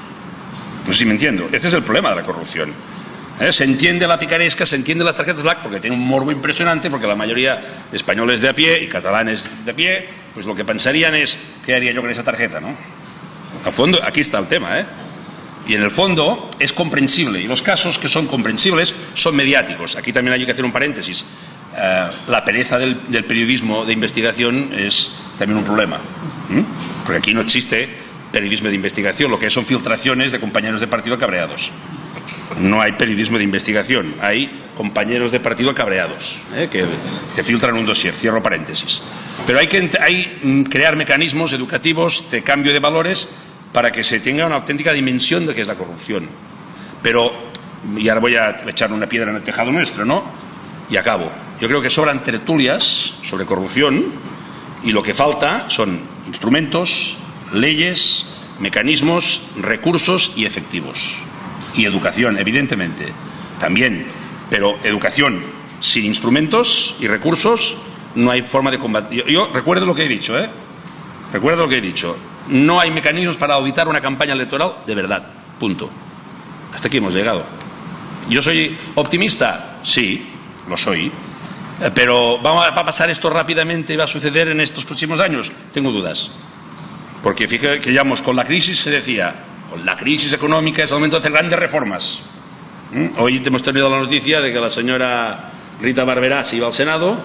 No sé si me entiendo. Este es el problema de la corrupción. ¿Eh? Se entiende la picaresca, se entiende las tarjetas Black porque tiene un morbo impresionante, porque la mayoría de españoles de a pie y catalanes de a pie, pues lo que pensarían es, ¿qué haría yo con esa tarjeta, no? Al fondo, aquí está el tema, ¿eh? Y en el fondo es comprensible, y los casos que son comprensibles son mediáticos. Aquí también hay que hacer un paréntesis. Uh, la pereza del, del periodismo de investigación es también un problema, ¿Mm? Porque aquí no existe periodismo de investigación, lo que son filtraciones de compañeros de partido cabreados. No hay periodismo de investigación, hay compañeros de partido cabreados, ¿eh? que, que filtran un dossier, cierro paréntesis. Pero hay que hay, crear mecanismos educativos de cambio de valores para que se tenga una auténtica dimensión de qué es la corrupción. Pero, y ahora voy a echar una piedra en el tejado nuestro, ¿no? Y acabo. Yo creo que sobran tertulias sobre corrupción y lo que falta son instrumentos, leyes, mecanismos, recursos y efectivos. Y educación, evidentemente, también. Pero educación sin instrumentos y recursos no hay forma de combatir. Yo, yo recuerdo lo que he dicho, ¿eh? Recuerdo lo que he dicho. No hay mecanismos para auditar una campaña electoral de verdad. Punto. Hasta aquí hemos llegado. ¿Yo soy optimista? Sí, lo soy. Pero ¿va a pasar esto rápidamente y va a suceder en estos próximos años? Tengo dudas. Porque fíjate que ya con la crisis se decía, con la crisis económica es el momento de hacer grandes reformas. ¿Mm? Hoy hemos tenido la noticia de que la señora Rita Barberá se iba al Senado,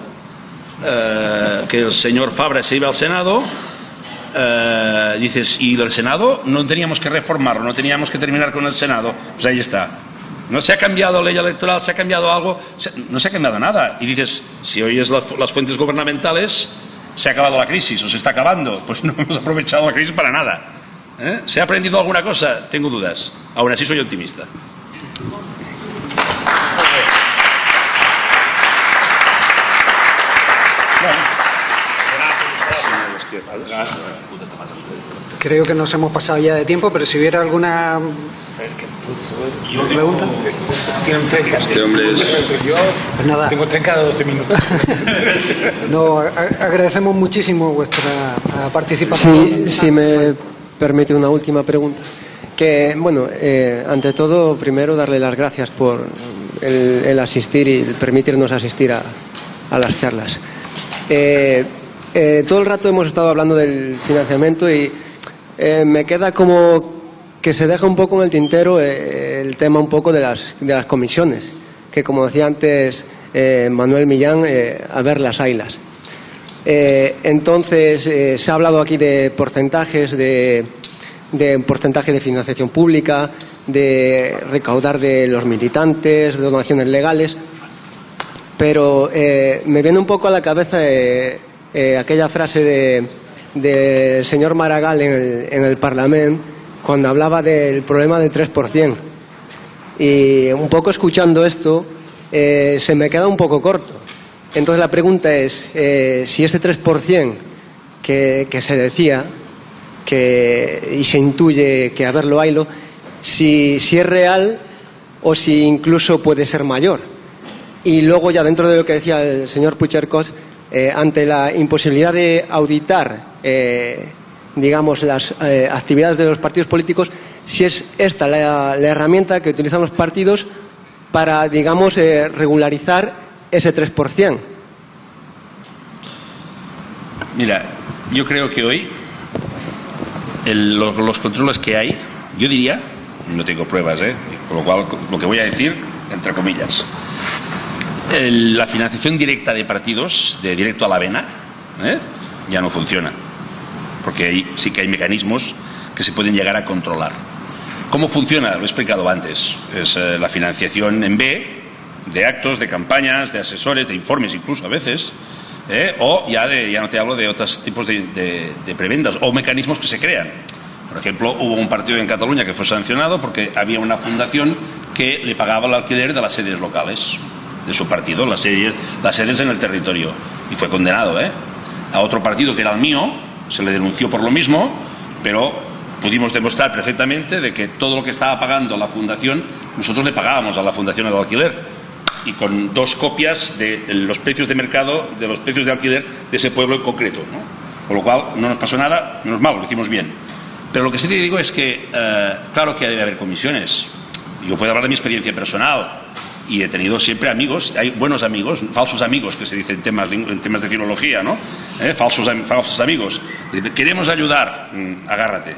eh, que el señor Fabra se iba al Senado. Uh, dices, ¿y el Senado? No teníamos que reformarlo, no teníamos que terminar con el Senado. Pues ahí está. No se ha cambiado ley electoral, se ha cambiado algo, se, no se ha cambiado nada. Y dices, si hoy es la, las fuentes gubernamentales, se ha acabado la crisis o se está acabando. Pues no hemos aprovechado la crisis para nada. ¿Eh? ¿Se ha aprendido alguna cosa? Tengo dudas. Aún así soy optimista. Creo que nos hemos pasado ya de tiempo, pero si hubiera alguna pregunta. Este hombre es... Pues nada. Tengo trencado doce minutos. No, a- agradecemos muchísimo vuestra participación. Sí, si me permite una última pregunta. Que, bueno, eh, ante todo, primero darle las gracias por el, el asistir y el permitirnos asistir a, a las charlas. Eh, eh, todo el rato hemos estado hablando del financiamiento y eh, me queda como que se deja un poco en el tintero eh, el tema un poco de las, de las comisiones, que como decía antes eh, Manuel Millán, eh, a ver las ailas. Eh, entonces, eh, se ha hablado aquí de porcentajes, de, de porcentaje de financiación pública, de recaudar de los militantes, de donaciones legales, pero eh, me viene un poco a la cabeza eh, eh, aquella frase de, del señor Maragall en el, en el Parlamento, cuando hablaba del problema del tres por ciento. Y un poco escuchando esto, eh, se me queda un poco corto. Entonces la pregunta es, eh, si ese tres por ciento que, que se decía, que, y se intuye que a verlo haylo, si, si es real o si incluso puede ser mayor. Y luego ya dentro de lo que decía el señor Puigcercós, eh, ante la imposibilidad de auditar, eh, digamos, las eh, actividades de los partidos políticos, si es esta la, la herramienta que utilizan los partidos para, digamos, eh, regularizar ese tres por ciento. Mira, yo creo que hoy el, los, los controles que hay, yo diría, no tengo pruebas, ¿eh? Con lo cual lo que voy a decir, entre comillas, el, la financiación directa de partidos, de directo a la vena, ¿eh? ya no funciona, porque ahí sí que hay mecanismos que se pueden llegar a controlar. ¿Cómo funciona? Lo he explicado antes. Es eh, la financiación en B, de actos, de campañas, de asesores, de informes incluso a veces, ¿eh? O ya, de, ya no te hablo de otros tipos de, de, de prebendas o mecanismos que se crean. Por ejemplo, hubo un partido en Cataluña que fue sancionado porque había una fundación que le pagaba el alquiler de las sedes locales de su partido, las sedes, las sedes en el territorio, y fue condenado, ¿eh? A otro partido que era el mío se le denunció por lo mismo, pero pudimos demostrar perfectamente de que todo lo que estaba pagando la fundación, nosotros le pagábamos a la fundación el alquiler, y con dos copias de los precios de mercado, de los precios de alquiler de ese pueblo en concreto, ¿no? Con lo cual no nos pasó nada, menos mal, lo hicimos bien. Pero lo que sí te digo es que, eh, claro que debe haber comisiones. Yo puedo hablar de mi experiencia personal y he tenido siempre amigos, hay buenos amigos, falsos amigos que se dicen en temas, en temas de filología, ¿no? ¿Eh? Falsos, falsos amigos. Queremos ayudar, mm, agárrate.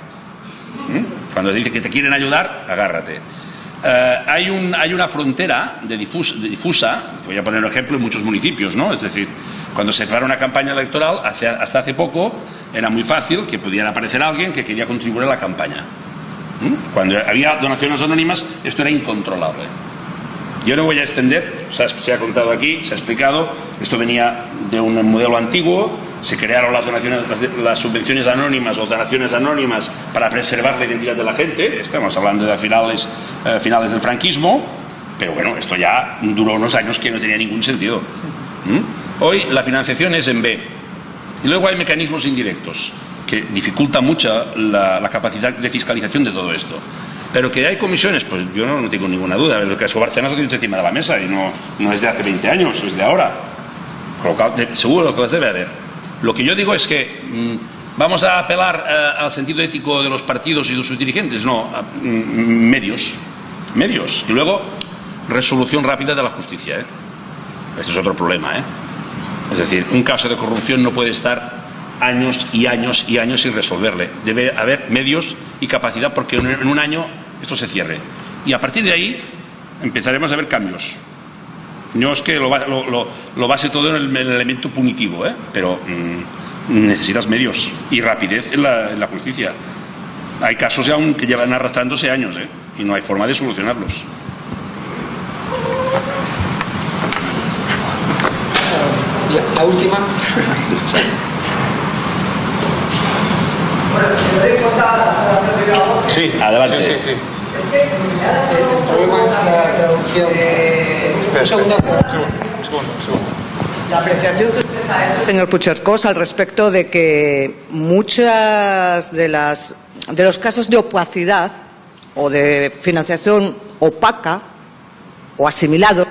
¿Mm? Cuando te dicen que te quieren ayudar, agárrate. Eh, hay, un, hay una frontera de difusa, de difusa, voy a poner un ejemplo, en muchos municipios, ¿no? Es decir, cuando se prepara una campaña electoral, hace, hasta hace poco era muy fácil que pudiera aparecer alguien que quería contribuir a la campaña. ¿Mm? Cuando había donaciones anónimas, esto era incontrolable. Yo no voy a extender, se ha, se ha contado aquí, se ha explicado, esto venía de un modelo antiguo, se crearon las donaciones, las, las subvenciones anónimas o donaciones anónimas para preservar la identidad de la gente, estamos hablando de finales, eh, finales del franquismo, pero bueno, esto ya duró unos años que no tenía ningún sentido. ¿Mm? Hoy la financiación es en B, y luego hay mecanismos indirectos que dificultan mucho la, la capacidad de fiscalización de todo esto. Pero que hay comisiones, pues yo no, no tengo ninguna duda. El caso Bárcenas lo tienes encima de la mesa y no, no es de hace veinte años, es de ahora. Seguro que las debe haber. Lo que yo digo es que mmm, vamos a apelar eh, al sentido ético de los partidos y de sus dirigentes. No, a, mmm, medios. Medios. Y luego, resolución rápida de la justicia, ¿eh? Esto es otro problema, ¿eh? Es decir, un caso de corrupción no puede estar años y años y años sin resolverle. Debe haber medios y capacidad porque en un año esto se cierre. Y a partir de ahí empezaremos a ver cambios. No es que lo, lo, lo, lo base todo en el, el elemento punitivo, ¿eh? Pero mmm, necesitas medios y rapidez en la, en la justicia. Hay casos aún que llevan arrastrándose años, ¿eh? Y no hay forma de solucionarlos. La última. Sí, adelante. Sí, sí, sí. El problema es la traducción. Un segundo. Un segundo, un segundo. La apreciación que usted ha hecho, señor Puigcercós, al respecto de que muchas de las de los casos de opacidad o de financiación opaca o asimilado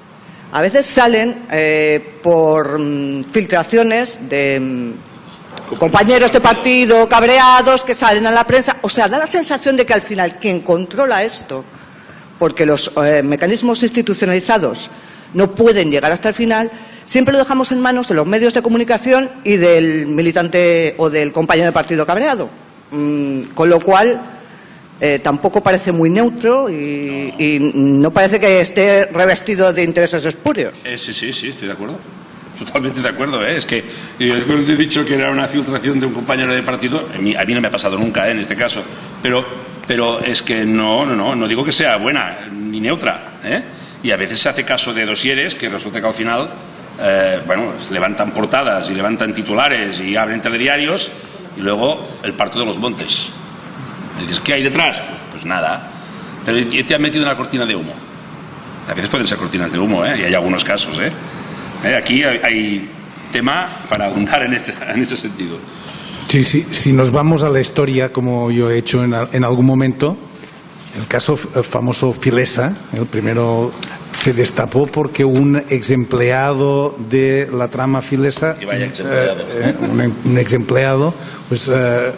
a veces salen eh, por mm, filtraciones de mm, compañeros de partido cabreados que salen a la prensa. O sea, da la sensación de que al final quien controla esto, porque los eh, mecanismos institucionalizados no pueden llegar hasta el final, siempre lo dejamos en manos de los medios de comunicación y del militante o del compañero de partido cabreado. Mm, con lo cual, eh, tampoco parece muy neutro y, y no parece que esté revestido de intereses espurios. Eh, sí, sí, sí, estoy de acuerdo. Totalmente de acuerdo, ¿eh? Es que yo he dicho que era una filtración de un compañero de partido. A mí, a mí no me ha pasado nunca, ¿eh? En este caso, pero, pero es que no, no, no, no digo que sea buena ni neutra, ¿eh? Y a veces se hace caso de dosieres que resulta que al final, eh, bueno, levantan portadas y levantan titulares y abren telediarios y luego el parto de los montes. Y dices, ¿qué hay detrás? Pues nada. Pero te han metido una cortina de humo. A veces pueden ser cortinas de humo, ¿eh? Y hay algunos casos, ¿eh? ¿Eh? Aquí hay, hay tema para abundar en este, en este sentido. Sí, sí, si nos vamos a la historia, como yo he hecho en, en algún momento, el caso el famoso Filesa, el primero se destapó porque un ex empleado de la trama Filesa, y vaya ex empleado. Eh, eh, un, un ex empleado, pues eh,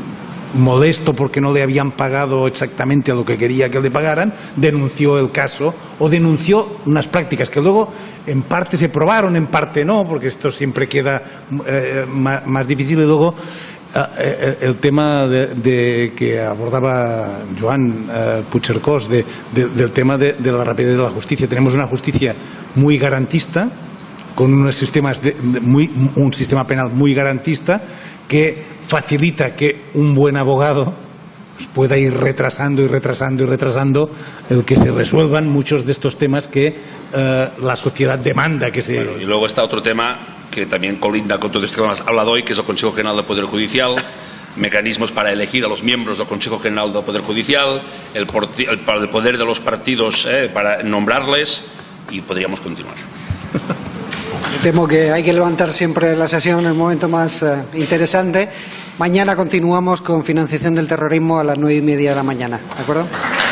molesto porque no le habían pagado exactamente lo que quería que le pagaran, denunció el caso o denunció unas prácticas que luego en parte se probaron, en parte no, porque esto siempre queda eh, más, más difícil. Y luego eh, el tema de, de que abordaba Joan eh, Puigcercós de, de, del tema de, de la rapidez de la justicia. Tenemos una justicia muy garantista, con unos sistemas de, de muy, un sistema penal muy garantista que facilita que un buen abogado pueda ir retrasando y retrasando y retrasando el que se resuelvan muchos de estos temas que eh, la sociedad demanda que se... Bueno, y luego está otro tema que también colinda con todo esto que hemos hablado hoy, que es el Consejo General del Poder Judicial, mecanismos para elegir a los miembros del Consejo General del Poder Judicial, el, el, el poder de los partidos eh, para nombrarles, y podríamos continuar. Me temo que hay que levantar siempre la sesión en el momento más eh, interesante. Mañana continuamos con financiación del terrorismo a las nueve y media de la mañana. ¿De acuerdo?